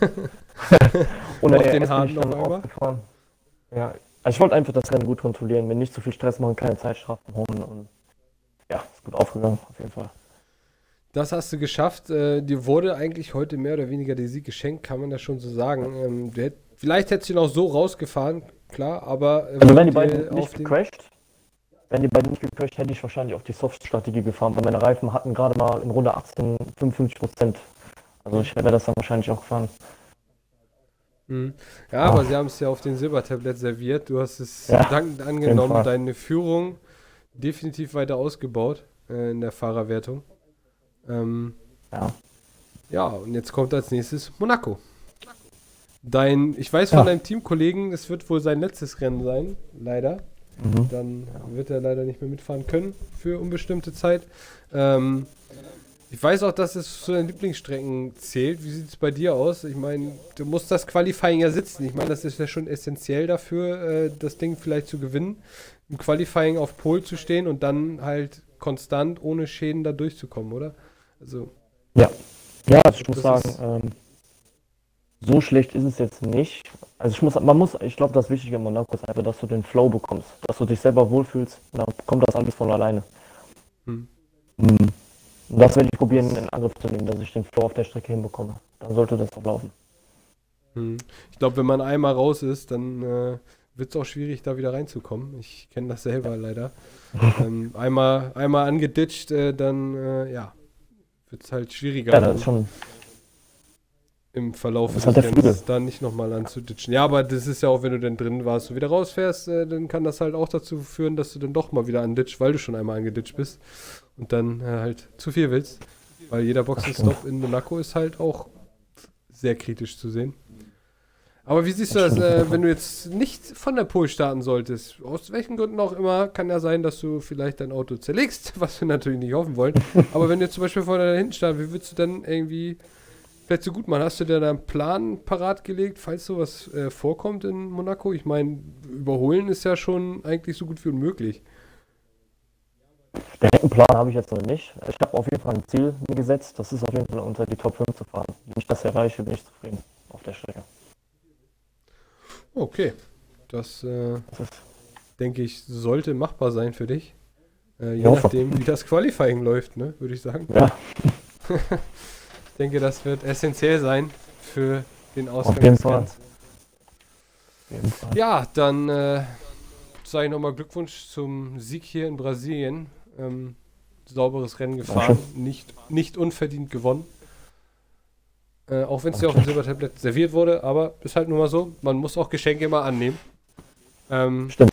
Speaker 4: ohne
Speaker 1: auf
Speaker 4: R S
Speaker 1: den
Speaker 4: bin
Speaker 1: Harten
Speaker 4: ich dann
Speaker 1: noch einmal.
Speaker 4: aufgefahren. Ja, also ich wollte einfach das Rennen gut kontrollieren, mir nicht zu viel Stress machen, keine Zeitstrafen holen und ja, ist gut aufgegangen, auf jeden Fall.
Speaker 1: Das hast du geschafft. Äh, dir wurde eigentlich heute mehr oder weniger der Sieg geschenkt, kann man das schon so sagen. Ähm, du hätt, vielleicht hättest du ihn auch so rausgefahren, klar, aber äh,
Speaker 4: Also wenn die
Speaker 1: wurde
Speaker 4: beiden
Speaker 1: dir
Speaker 4: nicht
Speaker 1: auf den-
Speaker 4: gecrashed, wenn die beiden nicht gecrashed, hätte ich wahrscheinlich auch die Soft-Strategie gefahren, weil meine Reifen hatten gerade mal in Runde achtzehn fünfundfünfzig Prozent. Also ich wäre das dann wahrscheinlich auch gefahren.
Speaker 1: Mhm. Ja, aber sie haben es ja auf den Silbertablett serviert. Du hast es
Speaker 4: Ja,
Speaker 1: dankend angenommen,
Speaker 4: Fall.
Speaker 1: deine Führung definitiv weiter ausgebaut äh, in der Fahrerwertung. Ähm,
Speaker 4: Ja.
Speaker 1: ja, und jetzt kommt als nächstes Monaco. Dein, ich weiß von
Speaker 4: Ja.
Speaker 1: deinem Teamkollegen, es wird wohl sein letztes Rennen sein, leider.
Speaker 4: Mhm.
Speaker 1: Dann wird er leider nicht mehr mitfahren können für unbestimmte Zeit. Ähm, ich weiß auch, dass es zu den Lieblingsstrecken zählt. Wie sieht es bei dir aus? Ich meine, du musst das Qualifying ja sitzen. Ich meine, das ist ja schon essentiell dafür, äh, das Ding vielleicht zu gewinnen. Im Qualifying auf Pole zu stehen und dann halt konstant ohne Schäden da durchzukommen, oder? Also,
Speaker 4: Ja, ja, also ich muss
Speaker 1: Das
Speaker 4: sagen,
Speaker 1: ist-
Speaker 4: ähm, so schlecht ist es jetzt nicht. Also ich muss, man muss, ich glaube, das Wichtige in Monaco ist einfach, dass du den Flow bekommst, dass du dich selber wohlfühlst, dann kommt das alles von alleine.
Speaker 1: hm.
Speaker 4: Mhm. Und das werde ich probieren in Angriff zu nehmen, dass ich den Flow auf der Strecke hinbekomme. Dann sollte das auch laufen.
Speaker 1: Hm. Ich glaube, wenn man einmal raus ist, dann äh, wird es auch schwierig, da wieder reinzukommen. Ich kenne das selber leider. ähm, einmal, einmal angeditscht, äh, dann äh, ja, wird es halt schwieriger
Speaker 4: Ja,
Speaker 1: dann
Speaker 4: das ist schon.
Speaker 1: im Verlauf
Speaker 4: Das
Speaker 1: des
Speaker 4: ist halt der Flügel.
Speaker 1: Rennens da nicht nochmal anzuditschen. Ja, aber das ist ja auch, wenn du dann drin warst und wieder rausfährst, äh, dann kann das halt auch dazu führen, dass du dann doch mal wieder anditscht, weil du schon einmal angeditscht bist und dann äh, halt zu viel willst. Weil jeder Boxenstopp in Monaco ist halt auch sehr kritisch zu sehen. Aber wie siehst du das, äh, wenn du jetzt nicht von der Pole starten solltest? Aus welchen Gründen auch immer, kann ja sein, dass du vielleicht dein Auto zerlegst, was wir natürlich nicht hoffen wollen. Aber wenn du jetzt zum Beispiel vorne da hinten startest, wie würdest du dann irgendwie vielleicht so gut machen? Hast du dir da einen Plan parat gelegt, falls sowas äh, vorkommt in Monaco? Ich meine, überholen ist ja schon eigentlich so gut wie unmöglich.
Speaker 4: Den Plan habe ich jetzt noch nicht. Ich habe auf jeden Fall ein Ziel mir gesetzt. Das ist auf jeden Fall unter die Top fünf zu fahren. Wenn ich das erreiche, bin ich zufrieden auf der Strecke.
Speaker 1: Okay, das äh,
Speaker 4: Das ist,
Speaker 1: denke ich, sollte machbar sein für dich. Äh, je
Speaker 4: Ja.
Speaker 1: nachdem, wie das Qualifying läuft, ne, würde ich sagen.
Speaker 4: ja,
Speaker 1: Ich denke, das wird essentiell sein für den Ausgang
Speaker 4: auf jeden
Speaker 1: des
Speaker 4: Fall.
Speaker 1: Rennens.
Speaker 4: Auf jeden Fall.
Speaker 1: Ja, dann äh, sage ich nochmal Glückwunsch zum Sieg hier in Brasilien. Ähm, sauberes Rennen gefahren, nicht, nicht unverdient gewonnen. Äh, auch wenn es dir auf dem Silbertablett serviert wurde, aber ist halt nun mal so, man muss auch Geschenke mal annehmen. Ähm,
Speaker 4: Stimmt.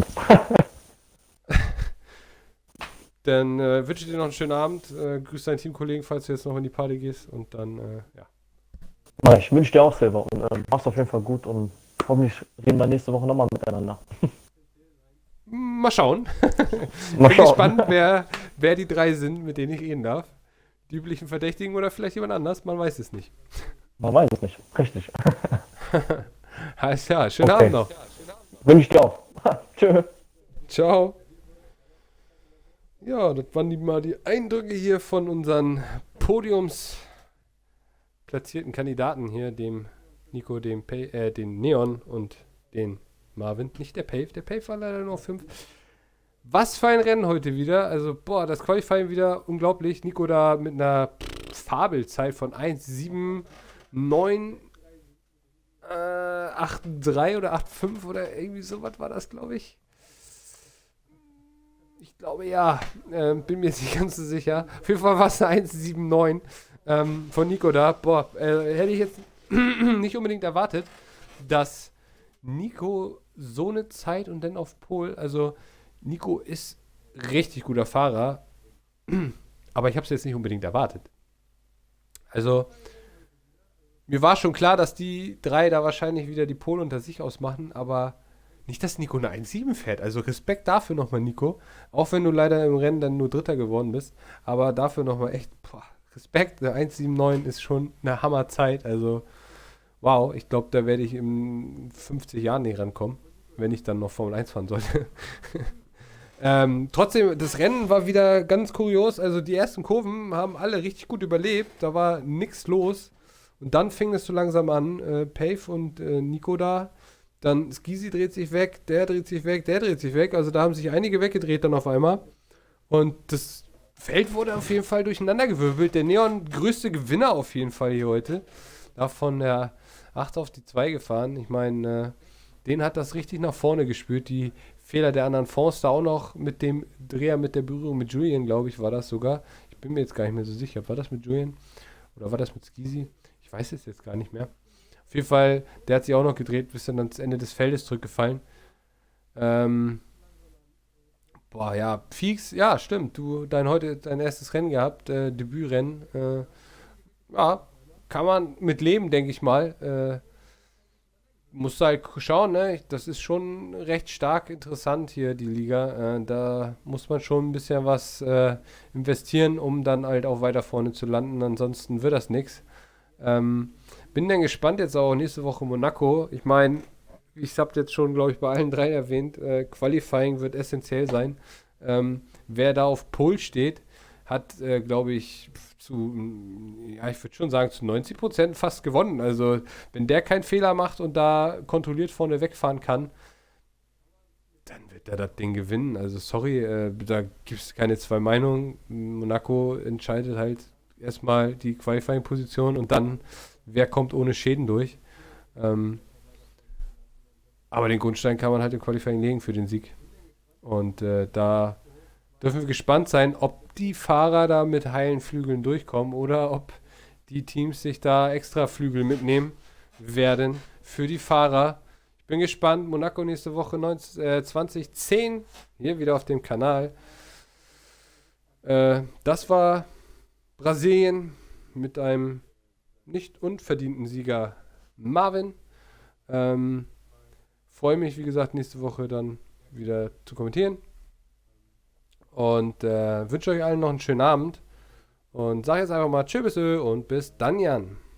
Speaker 1: Dann äh, wünsche ich dir noch einen schönen Abend. Äh, grüß deinen Teamkollegen, falls du jetzt noch in die Party gehst. Und dann, äh, ja.
Speaker 4: Na, ich wünsche dir auch selber und äh, mach's auf jeden Fall gut und hoffentlich reden wir nächste Woche nochmal miteinander.
Speaker 1: Mal schauen.
Speaker 4: Mal
Speaker 1: Bin
Speaker 4: schauen.
Speaker 1: gespannt, wer, wer die drei sind, mit denen ich reden darf. Die üblichen Verdächtigen oder vielleicht jemand anders, man weiß es nicht.
Speaker 4: Man weiß es nicht. Richtig.
Speaker 1: Alles klar, schönen
Speaker 4: Okay.
Speaker 1: Abend noch.
Speaker 4: Wünsche ich dir auch. Tschö.
Speaker 1: Ciao. Ja, das waren die, mal die Eindrücke hier von unseren Podiums platzierten Kandidaten hier, dem Nico, dem Pay, äh, den Neon und den Marvin. Nicht der Pave, der Pave war leider nur auf fünf. Was für ein Rennen heute wieder. Also, boah, das Qualifying wieder unglaublich. Nico da mit einer Fabelzeit von eins sieben neun äh, acht drei oder acht fünf oder irgendwie sowas war das, glaube ich. Ich glaube ja, ähm, bin mir jetzt nicht ganz so sicher. Auf jeden Fall war es eine eins sieben neun ähm, von Nico da. Boah, äh, hätte ich jetzt nicht unbedingt erwartet, dass Nico so eine Zeit und dann auf Pole, also Nico ist richtig guter Fahrer, aber ich habe es jetzt nicht unbedingt erwartet. Also, mir war schon klar, dass die drei da wahrscheinlich wieder die Pole unter sich ausmachen, aber nicht, dass Nico eine eins sieben fährt. Also Respekt dafür nochmal, Nico. Auch wenn du leider im Rennen dann nur Dritter geworden bist. Aber dafür nochmal echt, boah, Respekt. Der eins sieben neun ist schon eine Hammerzeit. Also, wow, ich glaube, da werde ich in fünfzig Jahren nicht rankommen, wenn ich dann noch Formel eins fahren sollte. ähm, trotzdem, das Rennen war wieder ganz kurios. Also die ersten Kurven haben alle richtig gut überlebt. Da war nichts los. Und dann fing es so langsam an. Äh, Pave und äh, Nico da. Dann Skisi dreht sich weg, der dreht sich weg, der dreht sich weg. Also da haben sich einige weggedreht dann auf einmal. Und das Feld wurde auf jeden Fall durcheinandergewirbelt. Der Neon größte Gewinner auf jeden Fall hier heute. Da von der acht auf die zwei gefahren. Ich meine, äh, den hat das richtig nach vorne gespürt. Die Fehler der anderen Fonds da auch noch mit dem Dreher, mit der Berührung mit Julian, glaube ich, war das sogar. Ich bin mir jetzt gar nicht mehr so sicher. War das mit Julian? Oder war das mit Skisi? Ich weiß es jetzt gar nicht mehr. Auf jeden Fall, der hat sich auch noch gedreht, bis dann ans Ende des Feldes zurückgefallen. Ähm, boah, ja, Feeks, ja, stimmt. Du, dein heute dein erstes Rennen gehabt, äh, Debütrennen. Äh, ja, kann man mit leben, denke ich mal. Äh, musst du halt schauen, ne? Das ist schon recht stark interessant hier, die Liga. Äh, da muss man schon ein bisschen was äh, investieren, um dann halt auch weiter vorne zu landen. Ansonsten wird das nichts. Ähm, bin dann gespannt jetzt auch nächste Woche Monaco. Ich meine, ich habe jetzt schon, glaube ich, bei allen drei erwähnt, äh, Qualifying wird essentiell sein. Ähm, wer da auf Pole steht, hat, äh, glaube ich, zu, ja, ich würde schon sagen, zu neunzig Prozent fast gewonnen. Also, wenn der keinen Fehler macht und da kontrolliert vorne wegfahren kann, dann wird er das Ding gewinnen. Also, sorry, äh, da gibt es keine zwei Meinungen. Monaco entscheidet halt erstmal die Qualifying-Position und dann, wer kommt ohne Schäden durch. Ähm, aber den Grundstein kann man halt im Qualifying legen für den Sieg. Und äh, da dürfen wir gespannt sein, ob die Fahrer da mit heilen Flügeln durchkommen oder ob die Teams sich da extra Flügel mitnehmen werden für die Fahrer. Ich bin gespannt. Monaco nächste Woche neunzehn, äh, zwanzig zehn hier wieder auf dem Kanal. Äh, das war Brasilien mit einem nicht unverdienten Sieger Marvin. Ähm, freue mich, wie gesagt, nächste Woche dann wieder zu kommentieren. Und äh, wünsche euch allen noch einen schönen Abend. Und sage jetzt einfach mal Tschüss und bis dann, Jan.